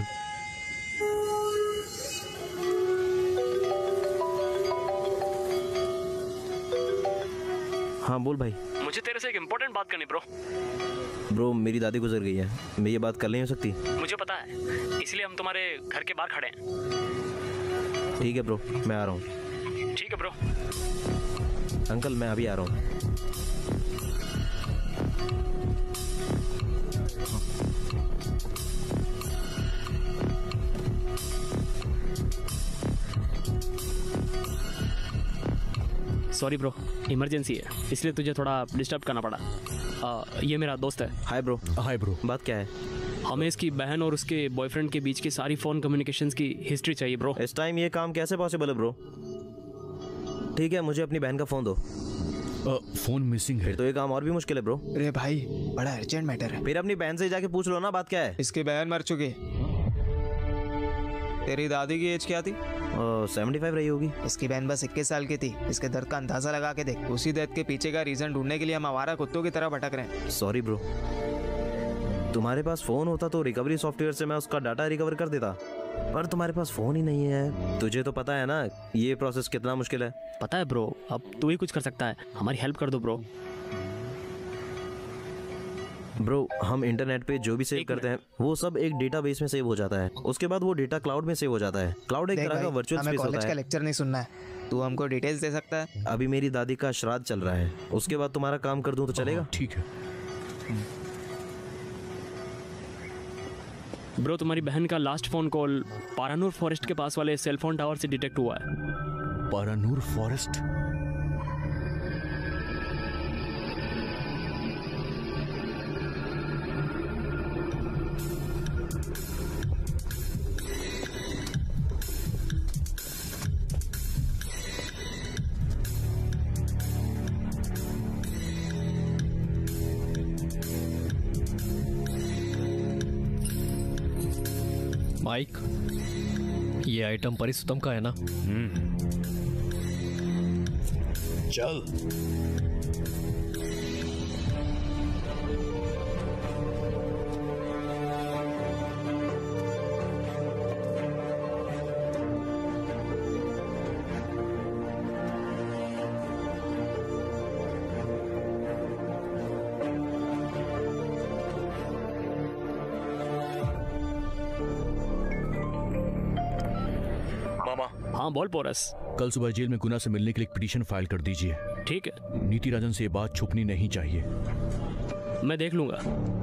हाँ बोल भाई। मुझे तेरे से एक इम्पोर्टेंट बात करनी ब्रो। ब्रो, मेरी दादी गुजर गई है, मैं ये बात कर नहीं हो सकती। मुझे पता है, इसलिए हम तुम्हारे घर के बाहर खड़े हैं। ठीक है ब्रो, मैं आ रहा हूँ। ठीक है ब्रो। अंकल, मैं अभी आ रहा हूँ। सॉरी ब्रो, इमरजेंसी है इसलिए तुझे थोड़ा डिस्टर्ब करना पड़ा। आ, ये मेरा दोस्त है। Hi bro. Hi bro. बात क्या है? हमें इसकी बहन और उसके बॉयफ्रेंड के बीच की सारी फोन कम्युनिकेशंस की हिस्ट्री चाहिए ब्रो। इस टाइम ये काम कैसे पॉसिबल है ब्रो? ठीक है, मुझे अपनी बहन का फोन दो। आ, फोन मिसिंग है तो ये काम और भी मुश्किल है ब्रो। अरे भाई, बड़ा अर्जेंट मैटर है। फिर अपनी बहन से जाके पूछ लो ना बात क्या है। इसकी बहन मर चुकी। तेरी दादी की एज क्या थी? सेवेंटी फाइव रही होगी। इसकी बहन बस इक्कीस साल की थी। इसके दर्द का अंदाजा लगा के देख। उसी दर्द के पीछे का रीजन ढूंढने के लिए हम आवारा कुत्तों की तरह भटक रहे हैं। सॉरी ब्रो, तुम्हारे पास फोन होता तो रिकवरी सॉफ्टवेयर से मैं उसका डाटा रिकवर कर देता, पर तुम्हारे पास फोन ही नहीं है। तुझे तो पता है ना ये प्रोसेस कितना मुश्किल है। पता है ब्रो, अब तू ही कुछ कर सकता है, हमारी हेल्प कर दो ब्रो। ब्रो, हम इंटरनेट पे जो भी सेव करते हैं वो सब एक डेटाबेस में सेव हो जाता है। उसके बाद वो डेटा क्लाउड में सेव हो जाता है। क्लाउड एक तरह का वर्चुअल स्पेस होता है। कॉलेज का लेक्चर नहीं सुनना है, तू हमको डिटेल्स दे सकता है? अभी मेरी दादी का श्राद्ध चल रहा है, उसके बाद तुम्हारा काम कर दूं तो चलेगा? ठीक है ब्रो, तुम्हारी बहन का last phone call Paranur forest के पास वाले सेल फोन टावर से डिटेक्ट हुआ है। पारानूर फॉरेस्ट? माइक, ये आइटम परिसुतम का है ना? चल। हाँ बोल पोरस। कल सुबह जेल में गुना से मिलने के लिए एक पिटीशन फाइल कर दीजिए। ठीक है। नीति राजन से ये बात छुपनी नहीं चाहिए। मैं देख लूंगा।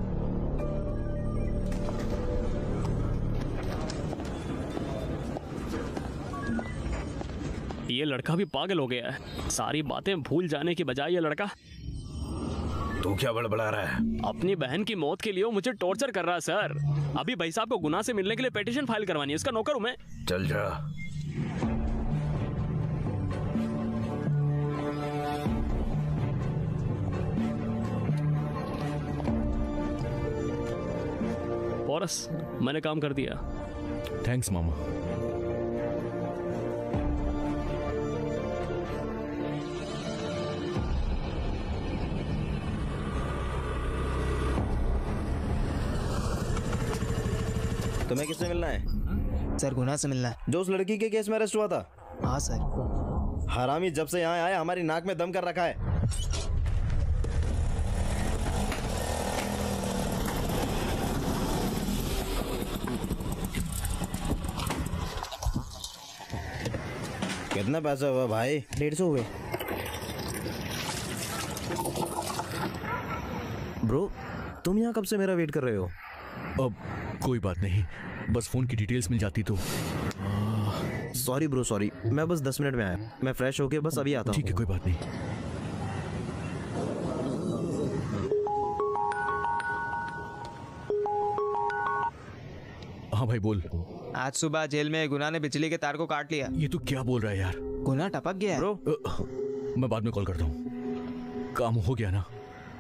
ये लड़का भी पागल हो गया है, सारी बातें भूल जाने की बजाय ये लड़का। तू क्या बड़बड़ा रहा है? अपनी बहन की मौत के लिए वो मुझे टॉर्चर कर रहा है सर। अभी भाई साहब को गुना से मिलने के लिए पिटीशन फाइल करवानी है, इसका नौकर हूं मैं। चल जा। पोरस, मैंने काम कर दिया। थैंक्स मामा। तुम्हें किससे मिलना है? सर, गुना से मिलना है, जो उस लड़की के केस में अरेस्ट हुआ था। हाँ सर। हरामी जब से यहाँ आया हमारी नाक में दम कर रखा है। कितना पैसा हुआ भाई? डेढ़ सौ हुए। ब्रो, तुम यहाँ कब से मेरा वेट कर रहे हो? अब कोई बात नहीं, बस फोन की डिटेल्स मिल जाती तो। सॉरी ब्रो, सॉरी, मैं बस दस मिनट में आया। मैं फ्रेश होके बस अभी आता हूँ। ठीक है, कोई बात नहीं। हाँ भाई बोल। आज सुबह जेल में गुना ने बिजली के तार को काट लिया। ये तू क्या बोल रहा है यार? गुना टपक गया ब्रो। मैं बाद में कॉल करता हूँ। काम हो गया ना?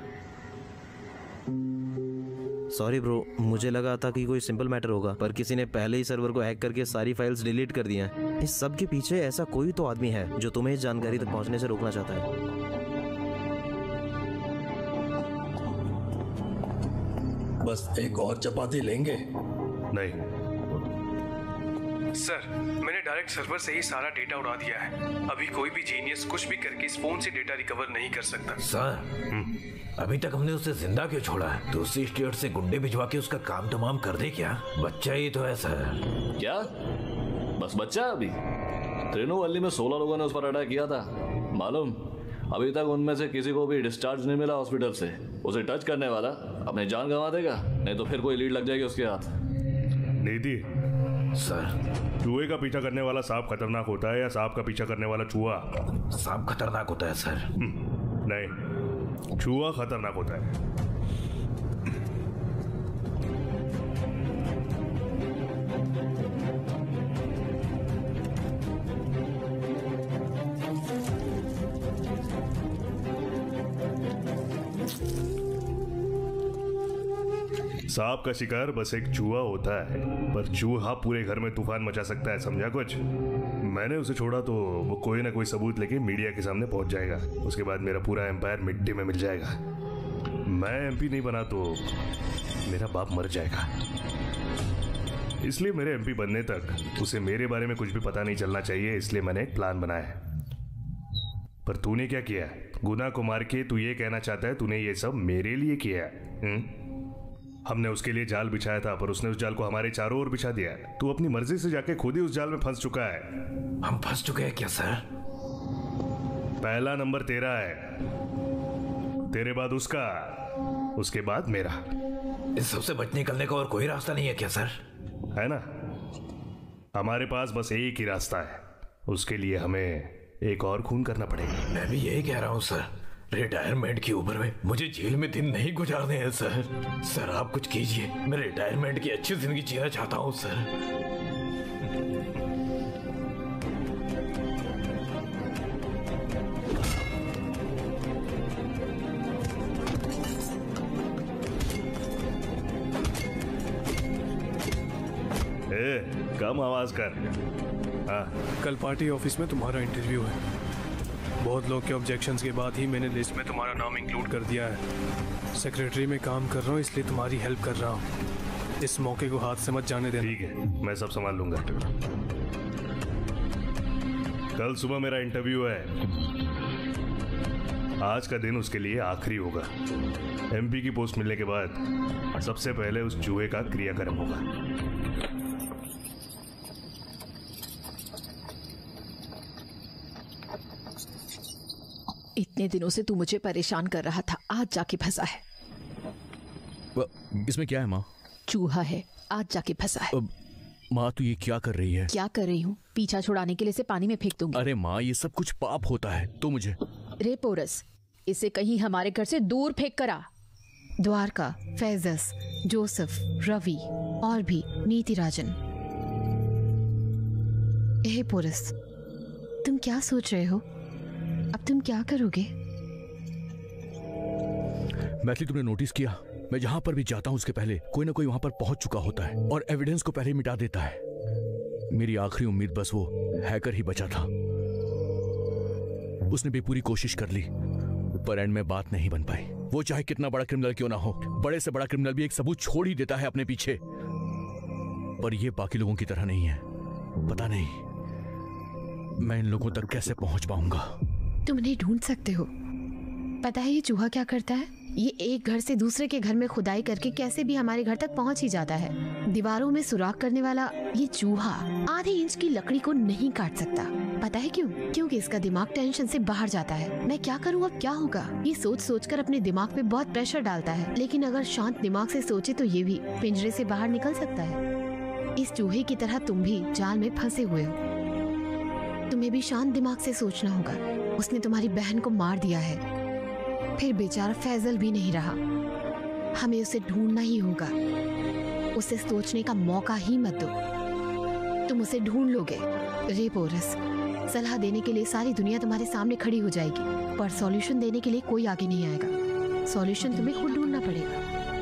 सॉरी ब्रो, मुझे लगा था कि कोई सिंपल मैटर होगा, पर किसी ने पहले ही सर्वर को हैक करके सारी फाइल्स डिलीट कर दी हैं। इस सब के पीछे ऐसा कोई तो आदमी है जो तुम्हें इस जानकारी तक पहुंचने से रोकना चाहता है। बस एक और चपाती लेंगे? नहीं सर, मैंने डायरेक्ट सर्वर से ही सारा डेटा उड़ा दिया है। अभी कोई भी जीनियस कुछ भी करके इस फोन से डेटा रिकवर नहीं कर सकता। सर, अभी तक हमने उसे जिंदा क्यों छोड़ा है? दूसरी स्टेट से गुंडे भिजवा के उसका काम तमाम कर दे क्या? बच्चा ही तो ऐसा है। क्या बस बच्चा? अभी त्रिनोवल्ली में सोलह लोगों ने उस पर अटैक किया था, मालूम? अभी तक उनमें से किसी को भी डिस्चार्ज नहीं मिला हॉस्पिटल से। उसे टच करने वाला अपनी जान गंवा देगा, नहीं तो फिर कोई लीड लग जाएगी उसके हाथ। नीति सर, चूहे का पीछा करने वाला सांप खतरनाक होता है या सांप का पीछा करने वाला चूहा? सांप खतरनाक होता है सर। नहीं, चूहा खतरनाक होता है। सांप का शिकार बस एक चूहा होता है, पर चूहा पूरे घर में तूफान मचा सकता है, समझा कुछ? मैंने उसे छोड़ा तो वो कोई ना कोई सबूत लेके मीडिया के सामने पहुंच जाएगा। उसके बाद मेरा पूरा एम्पायर मिट्टी में मिल जाएगा। मैं एमपी नहीं बना तो मेरा बाप मर जाएगा। इसलिए मेरे एमपी बनने तक उसे मेरे बारे में कुछ भी पता नहीं चलना चाहिए। इसलिए मैंने एक प्लान बनाया है। पर तूने क्या किया? गुना को मार के तू ये कहना चाहता है तूने ये सब मेरे लिए किया? हुँ? हमने उसके लिए जाल बिछाया था, पर उसने उस जाल को हमारे चारों ओर बिछा दिया। तू अपनी मर्जी से जाके खुद ही उस जाल में फंस चुका है। हम फंस चुके हैं क्या सर? पहला नंबर तेरा है, तेरे बाद उसका, उसके बाद मेरा। इस सबसे बच निकलने का और कोई रास्ता नहीं है क्या सर? है ना, हमारे पास बस एक ही रास्ता है। उसके लिए हमें एक और खून करना पड़ेगा। मैं भी यही कह रहा हूँ सर, रिटायरमेंट की उम्र में मुझे जेल में दिन नहीं गुजारने हैं सर। सर आप कुछ कीजिए, मैं रिटायरमेंट की अच्छी जिंदगी जीना चाहता हूँ सर। ए, कम आवाज कर। हाँ। कल पार्टी ऑफिस में तुम्हारा इंटरव्यू है। बहुत लोग के ऑब्जेक्शंस के बाद ही मैंने लिस्ट में तुम्हारा नाम इंक्लूड कर दिया है। सेक्रेटरी में काम कर रहा हूँ, इसलिए तुम्हारी हेल्प कर रहा हूँ। इस मौके को हाथ से मत जाने देना। ठीक है, मैं सब संभाल लूंगा। कल सुबह मेरा इंटरव्यू है। आज का दिन उसके लिए आखिरी होगा। एमपी की पोस्ट मिलने के बाद सबसे पहले उस चूहे का क्रियाक्रम होगा। इतने दिनों से तू मुझे परेशान कर रहा था, आज जाके फंसा है। इसमें क्या है माँ? चूहा है, आज जाके फंसा है। माँ तू ये क्या कर रही है? क्या कर रही हूँ? पीछा छुड़ाने के लिए इसे पानी में फेंक दूंगी। अरे माँ ये सब कुछ पाप होता है, तो मुझे रे पोरस, इसे कहीं हमारे घर से दूर फेंक कर आ। द्वारका, फैजस, जोसेफ, रवि और भी नीति राजन। हे पोरस, तुम क्या सोच रहे हो? अब तुम क्या करोगे? मैथिली तुमने नोटिस किया, मैं जहां पर भी जाता हूं उसके पहले कोई ना कोई वहां पर पहुंच चुका होता है और एविडेंस को पहले ही मिटा देता है। मेरी आखिरी उम्मीद बस वो हैकर ही बचा था। उसने भी पूरी कोशिश कर ली, पर एंड में बात नहीं बन पाई। वो चाहे कितना बड़ा क्रिमिनल क्यों ना हो, बड़े से बड़ा क्रिमिनल भी एक सबूत छोड़ ही देता है अपने पीछे। पर ये बाकी लोगों की तरह नहीं है। पता नहीं मैं इन लोगों तक कैसे पहुंच पाऊंगा। तुम इन्हें ढूंढ सकते हो। पता है ये चूहा क्या करता है? ये एक घर से दूसरे के घर में खुदाई करके कैसे भी हमारे घर तक पहुंच ही जाता है। दीवारों में सुराख करने वाला ये चूहा आधे इंच की लकड़ी को नहीं काट सकता। पता है क्यों? क्योंकि इसका दिमाग टेंशन से बाहर जाता है। मैं क्या करूँ, अब क्या होगा? ये सोच सोच कर अपने दिमाग पे बहुत प्रेशर डालता है, लेकिन अगर शांत दिमाग से सोचे तो ये भी पिंजरे से बाहर निकल सकता है। इस चूहे की तरह तुम भी जाल में फंसे हुए हो। तुम्हें भी शांत दिमाग से सोचना होगा। उसने तुम्हारी बहन को मार दिया है, फिर बेचारा फैजल भी नहीं रहा। हमें उसे ढूंढना ही होगा। उसे सोचने का मौका ही मत दो। तुम उसे ढूंढ लोगे रे पोरस। सलाह देने के लिए सारी दुनिया तुम्हारे सामने खड़ी हो जाएगी, पर सॉल्यूशन देने के लिए कोई आगे नहीं आएगा। सॉल्यूशन तुम्हें खुद ढूंढना पड़ेगा।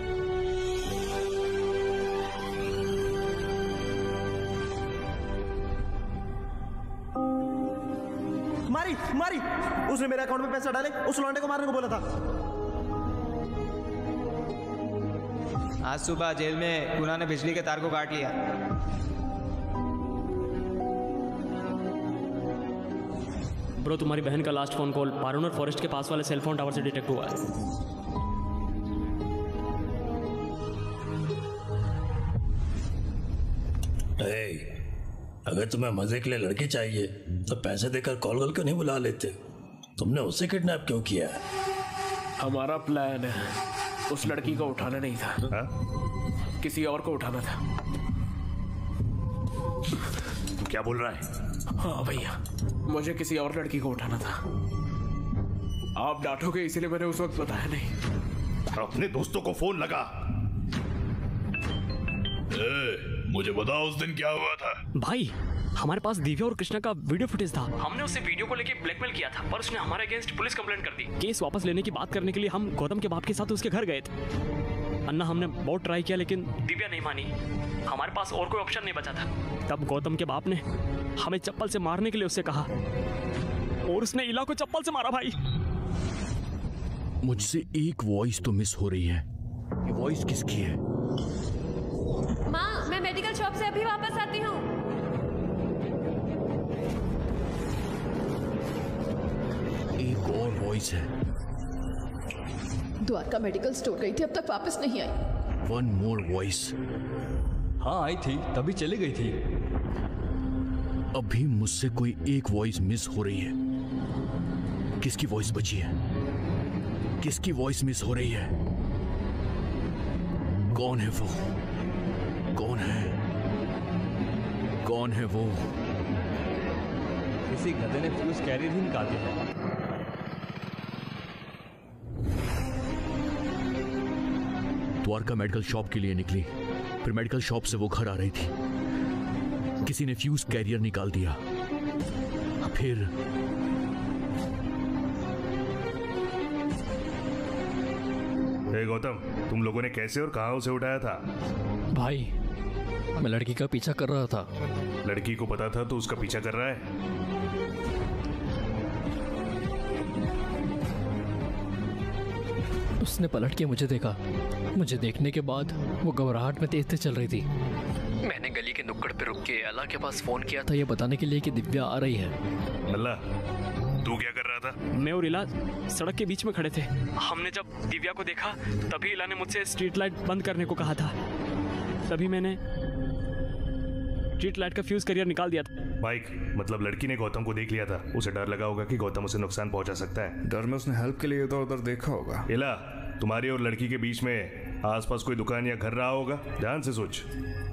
मारी मारी, उसने मेरे अकाउंट में पैसा डाले, उस लौंडे को मारने को बोला था। आज सुबह जेल में गुना ने बिजली के तार को काट लिया। ब्रो तुम्हारी बहन का last phone call Paranur forest के पास वाले सेल फोन टावर से डिटेक्ट हुआ है। hey, अगर तुम्हें मजे के लिए लड़की चाहिए तो पैसे देकर कॉल कॉल क्यों नहीं बुला लेते? तुमने उसे किडनैप क्यों किया है? हमारा प्लान है उस लड़की को उठाना नहीं था, हा? किसी और को उठाना था। तू क्या बोल रहा है? हाँ भैया, मुझे किसी और लड़की को उठाना था। आप डांटोगे इसीलिए मैंने उस वक्त बताया नहीं। अपने दोस्तों को फोन लगा। ए, मुझे बताओ उस दिन क्या हुआ था? भाई हमारे पास दिव्या और कृष्णा का वीडियो फुटेज था। हमने उससे वीडियो को लेके ब्लैकमेल किया था, पर उसने हमारे अगेंस्ट पुलिस कंप्लेंट कर दी। केस वापस लेने की बात करने के लिए हम गौतम के बाप के साथ उसके घर गए थे। अन्ना हमने बहुत ट्राई किया लेकिन दिव्या नहीं मानी। हमारे पास और कोई ऑप्शन नहीं बचा था। तब गौतम के बाप ने हमें चप्पल से मारने के लिए उससे कहा और उसने इला को चप्पल से मारा। भाई मुझसे एक वॉइस तो मिस हो रही है। ये वॉइस किसकी है? माँ, मैं मेडिकल शॉप से अभी वापस आती हूँ। एक और वॉइस है। द्वारका मेडिकल स्टोर गई थी, अब तक वापस नहीं आई। One more voice. हाँ आई थी, तभी चली गई थी। अभी मुझसे कोई एक वॉइस मिस हो रही है। किसकी वॉइस बची है? किसकी वॉइस मिस हो रही है? कौन है वो? कौन है? कौन है वो? किसी गधे ने फ्यूज कैरियर ही निकाल दिया। द्वारका मेडिकल शॉप के लिए निकली, फिर मेडिकल शॉप से वो घर आ रही थी। किसी ने फ्यूज कैरियर निकाल दिया। फिर हे गौतम, तुम लोगों ने कैसे और कहां उसे उठाया था? भाई मैं लड़की का पीछा कर रहा था। लड़की को पता था तो उसका पीछा कर रहा है? उसने पलट के मुझे देखा। मुझे देखने के बाद वो घबराहट में तेज तेज चल रही थी। मैंने गली के नुक्कड़ पे रुक के अल्लाह के पास फोन किया था ये बताने के लिए कि दिव्या आ रही है। अल्लाह, तू क्या कर रहा था? मैं और इला सड़क के बीच में खड़े थे। हमने जब दिव्या को देखा तभी इला ने मुझसे स्ट्रीट लाइट बंद करने को कहा था। तभी मैंने स्ट्रीट लाइट का फ्यूज कैरियर निकाल दिया था। बाइक, मतलब लड़की ने गौतम को देख लिया था। उसे डर लगा होगा कि गौतम उसे नुकसान पहुंचा सकता है। डर में उसने हेल्प के लिए इधर उधर देखा होगा। इला, तुम्हारी और लड़की के बीच में आसपास कोई दुकान या घर रहा होगा? ध्यान से सोच।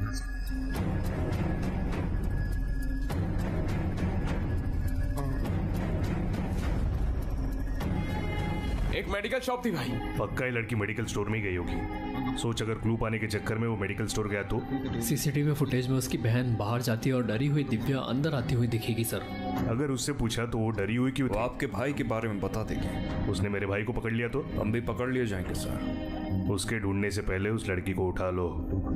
एक मेडिकल शॉप थी भाई। पक्का ही लड़की मेडिकल स्टोर में ही गई होगी। सोच, अगर क्लू पाने के चक्कर में वो मेडिकल स्टोर गया तो? सीसीटीवी फुटेज में उसकी बहन बाहर जाती है और डरी हुई दिव्या अंदर आती हुई दिखेगी सर। अगर उससे पूछा तो वो डरी हुई क्यों थी? वो आपके भाई के बारे में बता देगी। उसने मेरे भाई को पकड़ लिया तो? हम भी पकड़ लिए जाएंगे सर। उसके ढूंढने से पहले उस लड़की को उठा लो।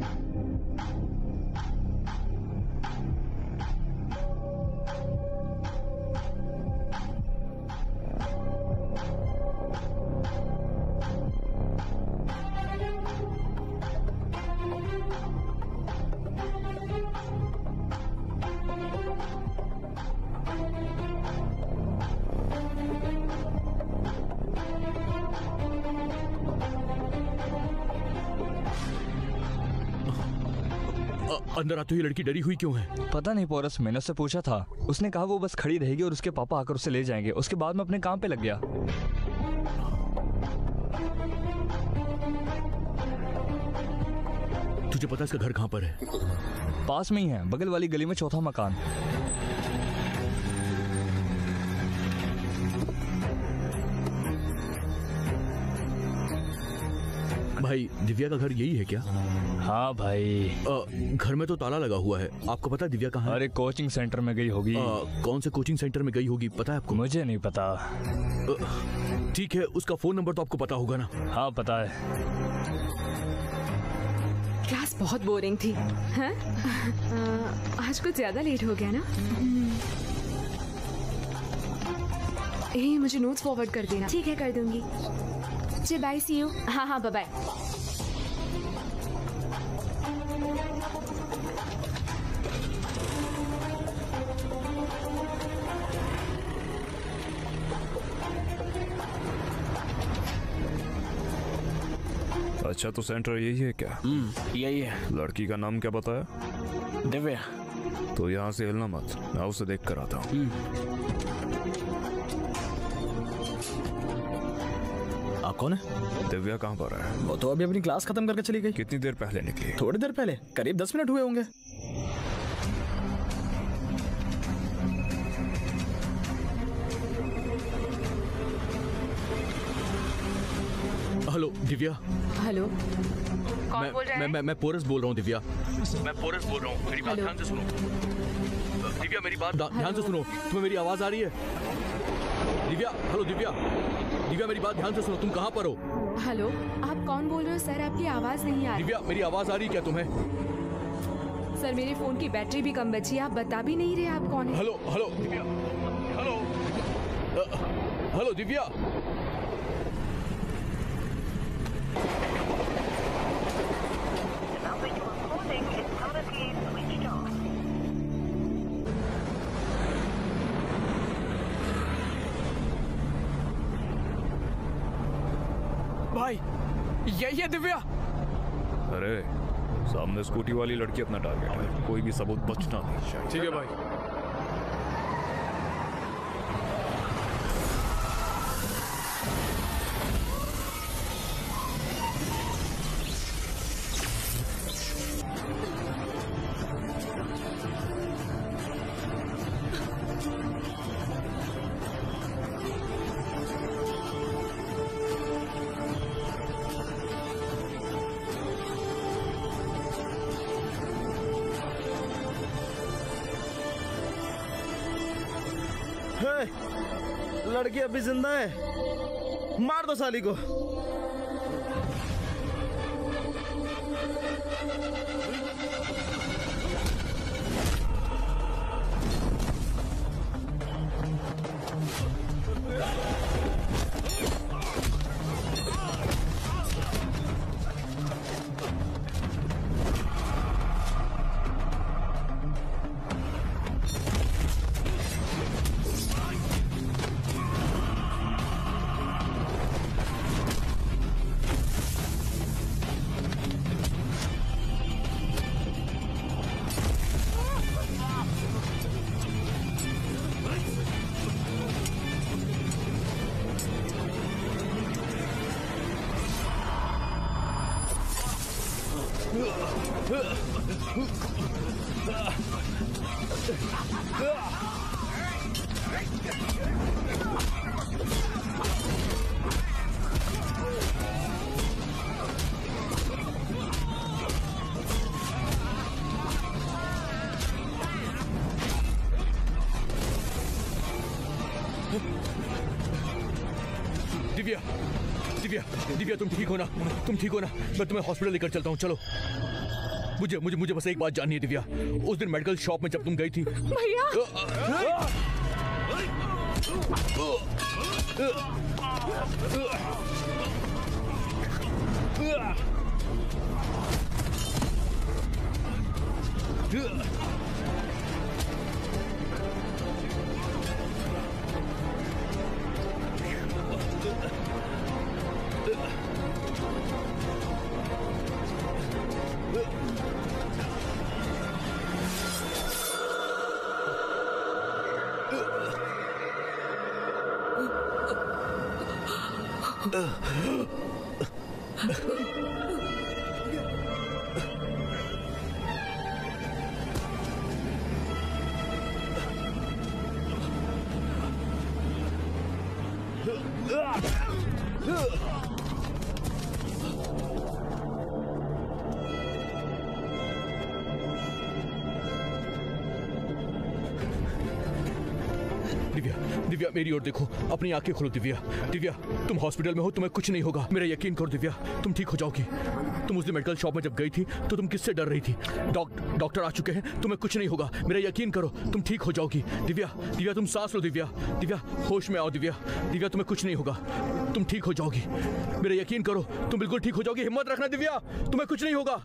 अंदर आती हुई लड़की डरी हुई क्यों है? पता नहीं पोरस, मैंने उससे पूछा था। उसने कहा वो बस खड़ी रहेगी और उसके पापा आकर उसे ले जाएंगे। उसके बाद मैं अपने काम पे लग गया। तुझे पता है इसका घर कहाँ पर है? पास में ही है, बगल वाली गली में चौथा मकान। भाई, दिव्या का घर यही है क्या? हाँ भाई। आ, घर में तो ताला लगा हुआ है। आपको पता है दिव्या कहाँ है? अरे कोचिंग सेंटर में गई होगी। आ, कौन से कोचिंग सेंटर में गई होगी पता है आपको? मुझे नहीं पता। ठीक है, उसका फोन नंबर तो आपको पता होगा ना? हाँ पता है। क्लास बहुत बोरिंग थी। हाँ? आज कुछ ज्यादा लेट हो गया ना? ए, मुझे नोट्स फॉरवर्ड कर देना। ठीक है, कर दूंगी। चल बाय, सी यू। हाँ हाँ बाय बाय। अच्छा, तो सेंटर यही है क्या? यही है। लड़की का नाम क्या बताया? दिव्या। तो यहाँ से हिलना मत, मैं उसे देख कर आता हूँ। आप कौन है? दिव्या कहाँ पर है? वो तो अभी अपनी क्लास खत्म करके चली गई। कितनी देर पहले निकली? थोड़ी देर पहले, करीब दस मिनट हुए होंगे। हेलो दिव्या। हेलो, कौन मैं, बोल रहा मैं, है? मैं मैं पोरस बोल रहा हूँ दिव्या। मैं पोरस बोल रहा हूँ, मेरी बात ध्यान से सुनो। दिव्या मेरी बात ध्यान से सुनो। तुम्हें मेरी आवाज आ रही है? दिव्या, हेलो दिव्या। दिव्या मेरी बात ध्यान से सुनो, तुम कहाँ पर हो? हेलो, आप कौन बोल रहे हो सर? आपकी आवाज नहीं आ रही। दिव्या मेरी आवाज आ रही क्या तुम्हें? सर मेरे फोन की बैटरी भी कम बची है, आप बता भी नहीं रहे आप कौन है। Hello hello Divya, hello hello Divya. भाई यही है दिव्या। अरे सामने स्कूटी वाली लड़की अपना टारगेट है, कोई भी सबूत बचना नहीं चाहिए। ठीक है भाई। लड़की अभी जिंदा है, मार दो साली को। दिव्या, दिव्या, दिव्या तुम ठीक हो ना? तुम ठीक हो ना? मैं तुम्हें हॉस्पिटल लेकर चलता हूँ, चलो। मुझे मुझे मुझे बस एक बात जाननी है दिव्या, उस दिन मेडिकल शॉप में जब तुम गई थी। भैया दिव्या, दिव्या मेरी ओर देखो, अपनी आंखें खोलो दिव्या। दिव्या तुम हॉस्पिटल में हो, तुम्हें कुछ नहीं होगा, मेरा यकीन करो दिव्या, तुम ठीक हो जाओगी। तुम उस दिन मेडिकल शॉप में जब गई थी तो तुम किससे डर रही थी? डॉक्टर डॉक्टर आ चुके हैं, तुम्हें कुछ नहीं होगा, मेरा यकीन करो, तुम ठीक हो जाओगी। दिव्या, दिव्या तुम सांस लो दिव्या, दिव्या होश में आओ दिव्या, दिव्या तुम्हें कुछ नहीं होगा, तुम ठीक हो जाओगी, मेरा यकीन करो, तुम बिल्कुल ठीक हो जाओगी। हिम्मत रखना दिव्या, तुम्हें कुछ नहीं होगा।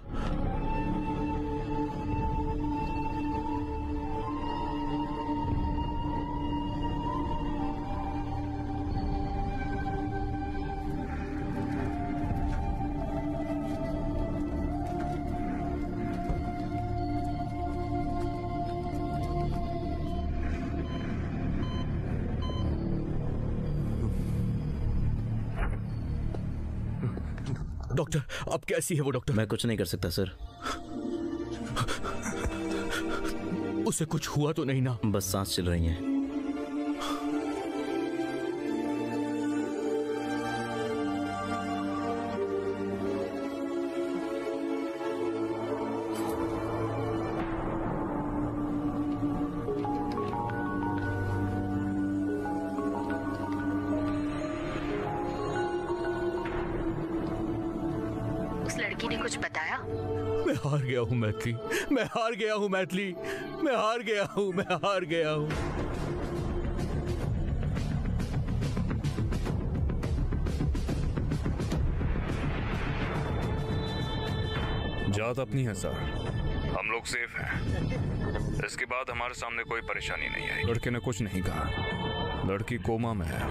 डॉक्टर अब कैसी है वो? डॉक्टर मैं कुछ नहीं कर सकता सर। उसे कुछ हुआ तो नहीं ना? बस सांस चल रही है। लड़की ने कुछ बताया? मैं हार गया हूँ मैथिली, मैं हार गया हूँ मैथिली, मैं हार गया हूँ, मैं हार गया हूँ। जात अपनी है सर, हम लोग सेफ हैं। इसके बाद हमारे सामने कोई परेशानी नहीं आई। लड़के ने कुछ नहीं कहा, लड़की कोमा में है।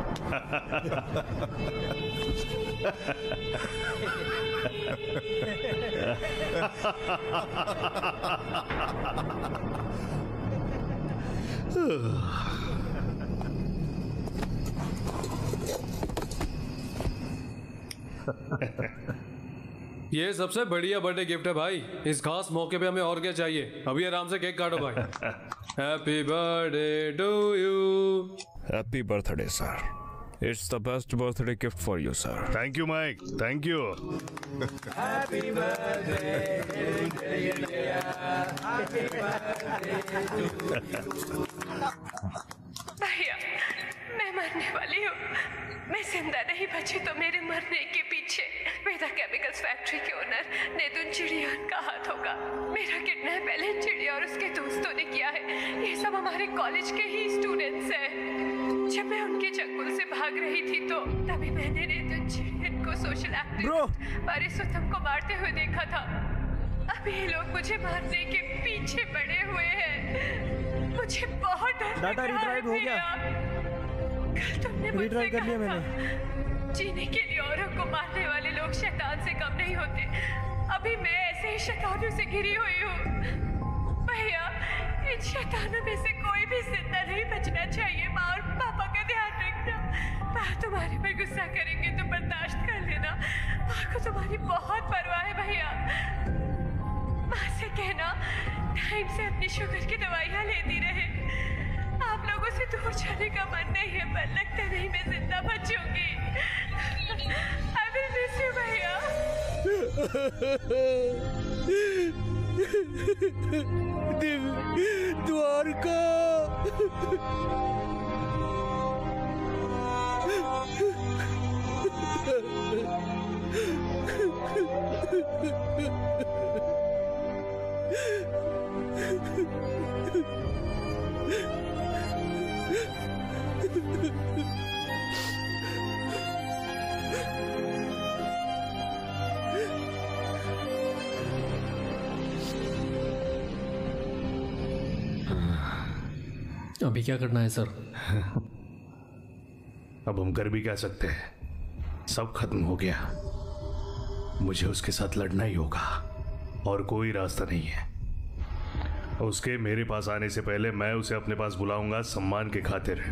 ये सबसे बढ़िया बर्थडे गिफ्ट है भाई। इस खास मौके पे हमें और क्या चाहिए। अभी आराम से केक काटो भाई। Happy birthday to you. Happy birthday sir. It's the best birthday gift for you, sir. Thank you, Mike. Thank you. Happy birthday, happy birthday to you. भैया, मैं मरने वाली हूँ। मैं जिंदा नहीं बची तो मेरे मरने के पीछे वेदा केमिकल्स फैक्ट्री के ओनर नेतुन चिड़ियान का हाथ होगा। मेरा किडनैप एलन चिड़िया और उसके दोस्तों ने किया है। ये सब हमारे कॉलेज के ही स्टूडेंट्स हैं। जब मैं उनके चंगुल से भाग रही थी तो तभी मैंने नेतुन चिड़ियान को सोशल एक्टिविस्ट पारिसोत्तम को मारते हुए देखा था। अब ये लोग मुझे मारने के पीछे पड़े हुए हैं। मुझे बहुत डर डाटा रिट्राइव हो गया। कल तुमने मुझसे कर लिया मैंने। जीने के लिए औरों को मारने वाले लोग शैतान से कम नहीं होते। अभी मैं ऐसे ही शैतानों से घिरी हुई हूँ। भैया, इन शैतानों में से कोई भी जिंदा नहीं बचना चाहिए। माँ और पापा का ध्यान रखना। माँ तुम्हारे पर गुस्सा करेंगे तो बर्दाश्त कर लेना। माँ को तुम्हारी बहुत परवाह है भैया। माँ से कहना टाइम से अपनी शुगर की दवाइयाँ लेती रहे। आप लोगों से दूर जाने का मन नहीं है, पर लगता नहीं मैं जिंदा बचूंगी। I will miss you, भैया। द्वारका। अभी क्या करना है सर? अब हम कर भी क्या सकते हैं? सब खत्म हो गया। मुझे उसके साथ लड़ना ही होगा और कोई रास्ता नहीं है। उसके मेरे पास आने से पहले मैं उसे अपने पास बुलाऊंगा सम्मान के खातिर।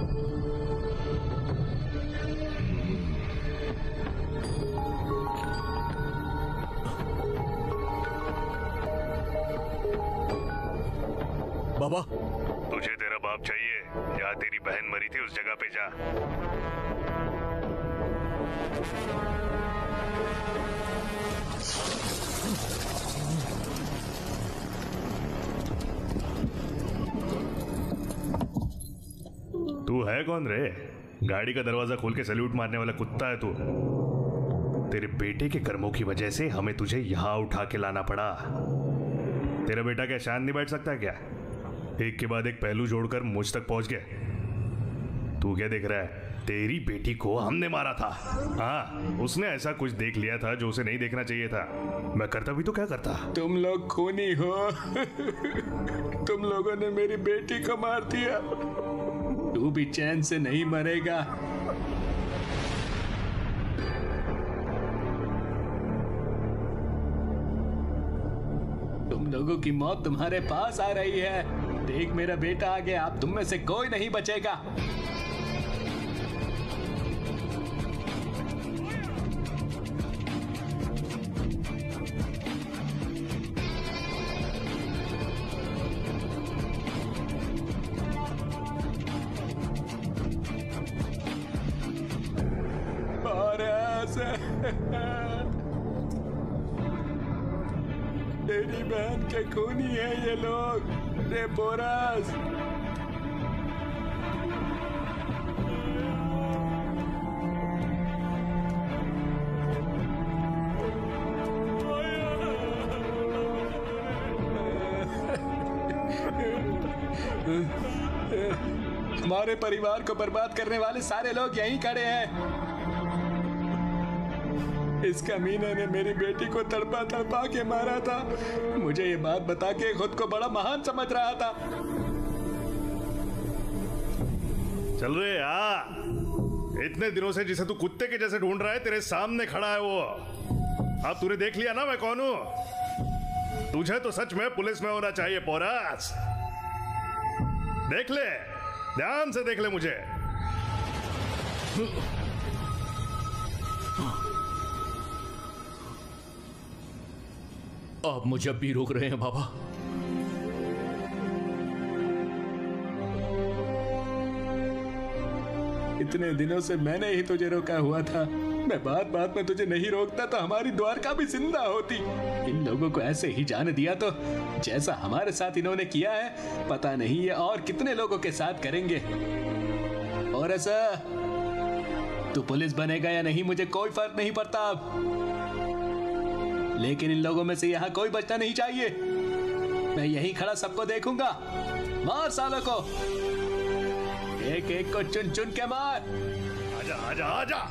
बाबा, तुझे तेरा बाप चाहिए? जहाँ तेरी बहन मरी थी उस जगह पे जा। तू है कौन रे? गाड़ी का दरवाजा खोल के सैल्यूट मारने वाला कुत्ता है तू। तेरे बेटे के कर्मों की वजह से हमें तुझे यहाँ उठा के लाना पड़ा। तेरा बेटा क्या शांत नहीं बैठ सकता क्या? एक के बाद एक पहलू जोड़कर मुझ तक पहुंच गए। तू क्या देख रहा है? तेरी बेटी को हमने मारा था। हाँ, उसने ऐसा कुछ देख लिया था जो उसे नहीं देखना चाहिए था। मैं करता भी तो क्या करता? तुम लोग खूनी हो। तुम लोगों ने मेरी बेटी को मार दिया। तू भी चैन से नहीं मरेगा। तुम लोगों की मौत तुम्हारे पास आ रही है। देख, मेरा बेटा आ गया। अब तुम में से कोई नहीं बचेगा। तेरी बहन के खूनी है ये लोग। रे बोरास, हमारे परिवार को बर्बाद करने वाले सारे लोग यहीं खड़े हैं। इस कमीने ने मेरी बेटी को तड़पा तड़पा के मारा था। मुझे ये बात बता के खुद को बड़ा महान समझ रहा था। चल रहे आ, इतने दिनों से जिसे तू कुत्ते के जैसे ढूंढ रहा है तेरे सामने खड़ा है वो। अब तूने देख लिया ना मैं कौन हूं। तुझे तो सच में पुलिस में होना चाहिए पोरास। देख ले, ध्यान से देख ले मुझे। आप मुझे अब भी रोक रहे हैं बाबा? इतने दिनों से मैंने ही तुझे रोका हुआ था। मैं बात बात में तुझे नहीं रोकता तो हमारी द्वारका भी जिंदा होती। इन लोगों को ऐसे ही जाने दिया तो जैसा हमारे साथ इन्होंने किया है, पता नहीं ये और कितने लोगों के साथ करेंगे। और ऐसा तू पुलिस बनेगा या नहीं मुझे कोई फर्क नहीं पड़ता अब, लेकिन इन लोगों में से यहाँ कोई बचना नहीं चाहिए। मैं यहीं खड़ा सबको देखूंगा। मार सालों को, एक एक को चुन चुन के मार। आजा आजा आजा।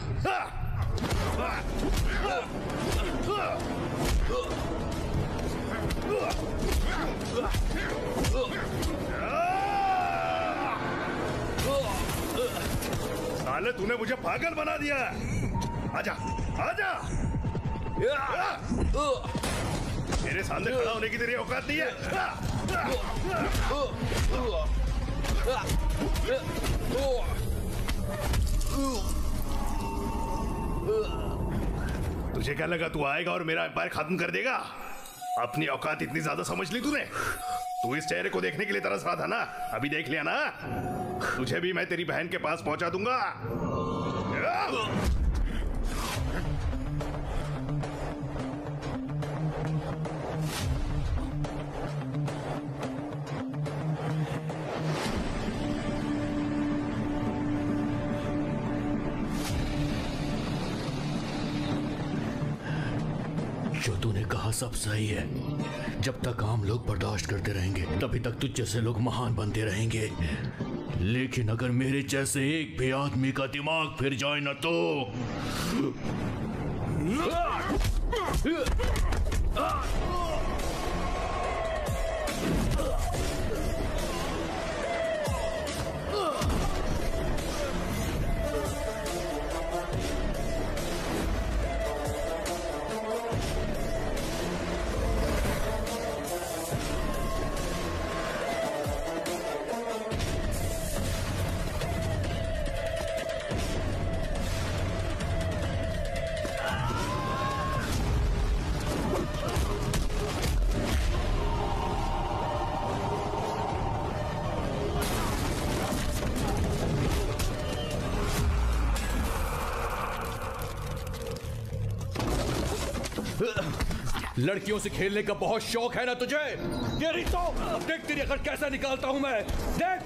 साले तूने मुझे पागल बना दिया। आजा आजा। मेरे सामने खड़ा होने की तेरी औकात नहीं है। तुझे क्या लगा तू आएगा और मेरा एम्पायर खत्म कर देगा? अपनी औकात इतनी ज्यादा समझ ली तूने? तू इस चेहरे को देखने के लिए तरस रहा था ना? अभी देख लिया ना? तुझे भी मैं तेरी बहन के पास पहुंचा दूंगा। जो तूने कहा सब सही है। जब तक आम लोग बर्दाश्त करते रहेंगे तभी तक तुझ जैसे लोग महान बनते रहेंगे। लेकिन अगर मेरे जैसे एक भी आदमी का दिमाग फिर जाए ना तो लड़कियों से खेलने का बहुत शौक है ना तुझे? तेरी तो अब देख तेरी अकड़ कैसा निकालता हूं मैं। देख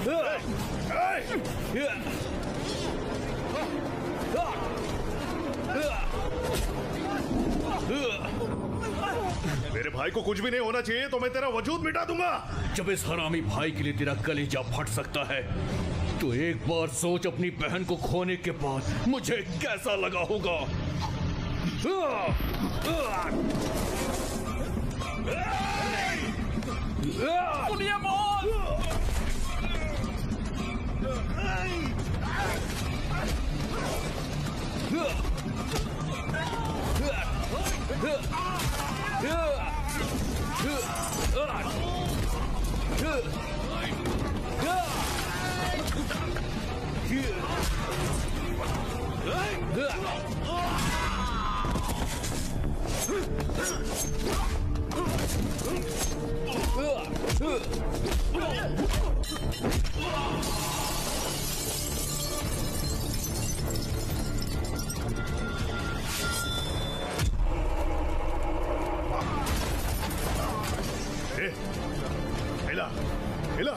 मेरे भाई को कुछ भी नहीं होना चाहिए तो मैं तेरा वजूद मिटा दूंगा। जब इस हरामी भाई के लिए तेरा कलेजा फट सकता है तो एक बार सोच अपनी बहन को खोने के बाद मुझे कैसा लगा होगा। सुनिए मौत! हिला हिला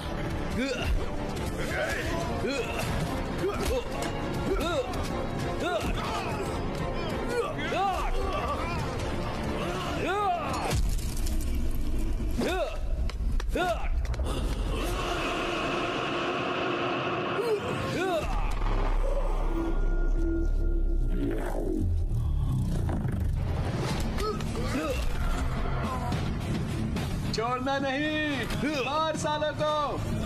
छोड़ना नहीं, मार सालों को।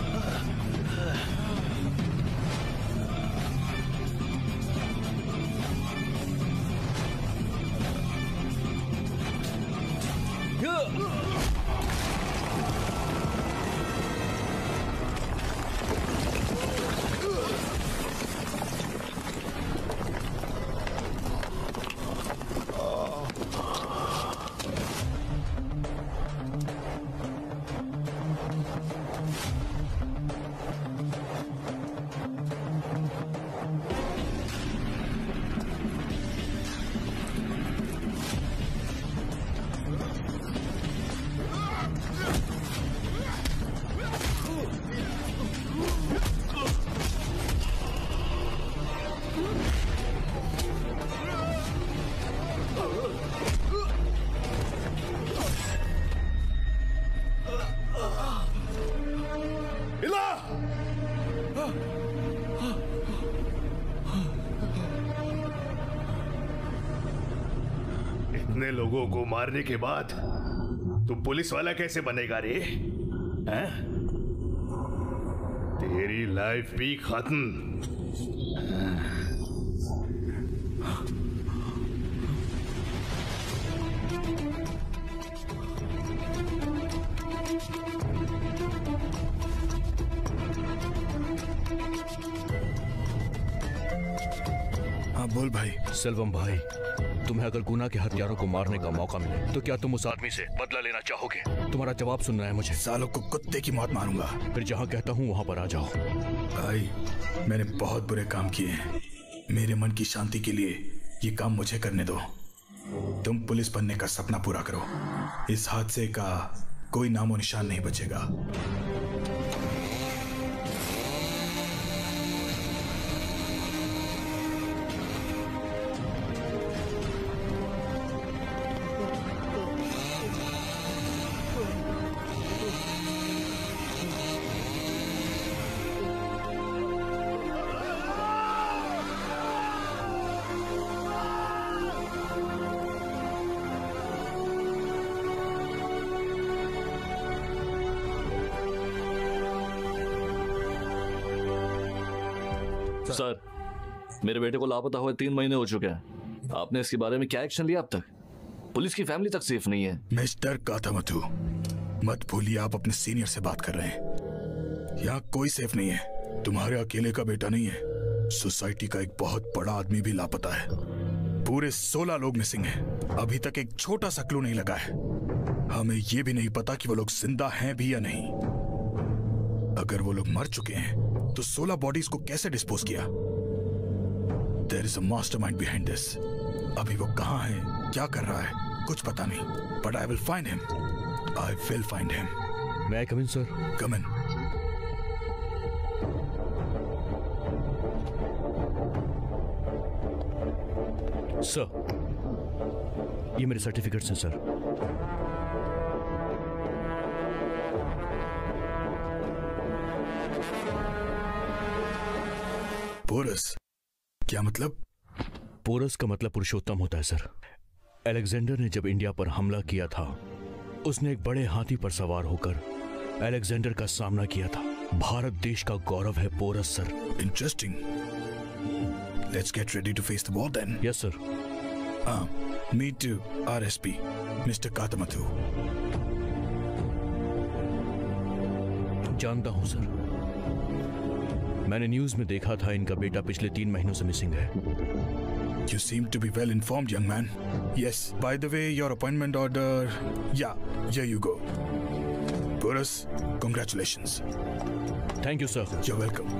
इतने लोगों को मारने के बाद तू पुलिस वाला कैसे बनेगा रे? हैं? तेरी लाइफ भी खत्म। हाँ बोल भाई। सेल्वम भाई, तुम्हें अगर गुना के हथियारों को मारने का मौका मिले तो क्या तुम उस आदमी से बदला लेना चाहोगे? तुम्हारा जवाब सुनना है मुझे। सालों को कुत्ते की मौत मारूंगा। फिर जहाँ कहता हूँ वहाँ पर आ जाओ। भाई, मैंने बहुत बुरे काम किए हैं। मेरे मन की शांति के लिए ये काम मुझे करने दो। तुम पुलिस बनने का सपना पूरा करो। इस हादसे का कोई नामो निशान नहीं बचेगा। सर, मेरे बेटे को लापता हुए तीन महीने हो चुके हैं। आपने इसके बारे में क्या एक्शन लिया अब तक? पुलिस की फैमिली तक सेफ नहीं है। मिस्टर कातामथु, मत भूलिए आप अपने सीनियर से बात कर रहे हैं। यहाँ कोई सेफ नहीं है। तुम्हारे अकेले का बेटा नहीं है। सोसाइटी का एक बहुत बड़ा आदमी भी लापता है। पूरे सोलह लोग मिसिंग हैं। अभी तक एक छोटा सा क्लू नहीं लगा है। हमें ये भी नहीं पता कि वो लोग जिंदा हैं भी या नहीं। अगर वो लोग मर चुके हैं तो सोलह बॉडीज को कैसे डिस्पोज किया? There is a mastermind behind this. अभी वो कहाँ है, क्या कर रहा है, कुछ पता नहीं। But I will find him. I will find him. May I come in, sir? Come in. Sir, ये मेरे सर्टिफिकेट्स हैं सर। पोरस, क्या मतलब? पोरस का मतलब पुरुषोत्तम होता है सर। अलेक्जेंडर ने जब इंडिया पर हमला किया था, उसने एक बड़े हाथी पर सवार होकर अलेक्जेंडर का सामना किया था। भारत देश का गौरव है Porus sir. Interesting. Let's get ready to face the war then. Yes sir. हाँ, मीट आरएसपी मिस्टर कातामथु। जानता हूं सर। मैंने न्यूज में देखा था इनका बेटा पिछले तीन महीनों से मिसिंग है। You seem to be well informed, young man. Yes, by the way, your appointment order. Yeah, here you go. Boris, congratulations. Thank you, sir. You're welcome.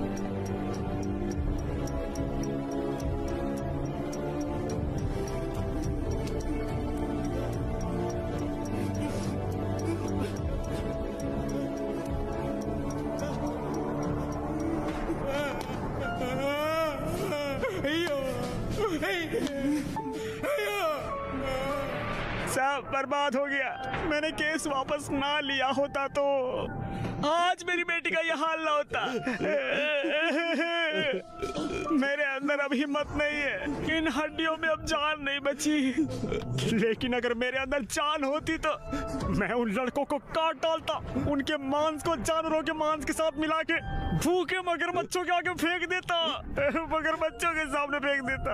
सब बर्बाद हो गया। मैंने केस वापस ना लिया होता तो आज मेरी बेटी का यह हाल ना होता। नहीं, मेरे अंदर अब हिम्मत नहीं है, इन हड्डियों में अब जान नहीं बची। लेकिन अगर मेरे अंदर जान होती तो मैं उन लड़कों को काट डालता, उनके मांस को जानवरों के मांस के साथ मिला के भूखे मगरमच्छों के आगे फेंक देता, मगरमच्छों के सामने फेंक देता।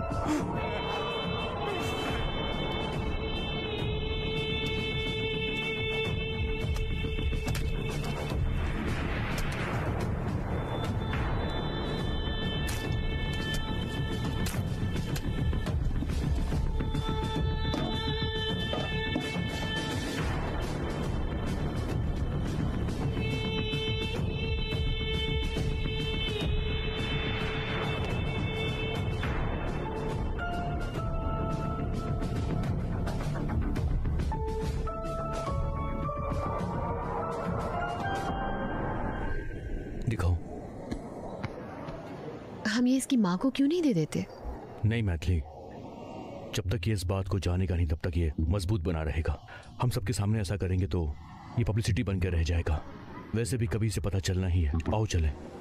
हम ये इसकी माँ को क्यों नहीं दे देते? नहीं मैथिली, जब तक ये इस बात को जानेगा नहीं तब तक ये मजबूत बना रहेगा। हम सबके सामने ऐसा करेंगे तो ये पब्लिसिटी बन के रह जाएगा। वैसे भी कभी से पता चलना ही है। आओ चलें।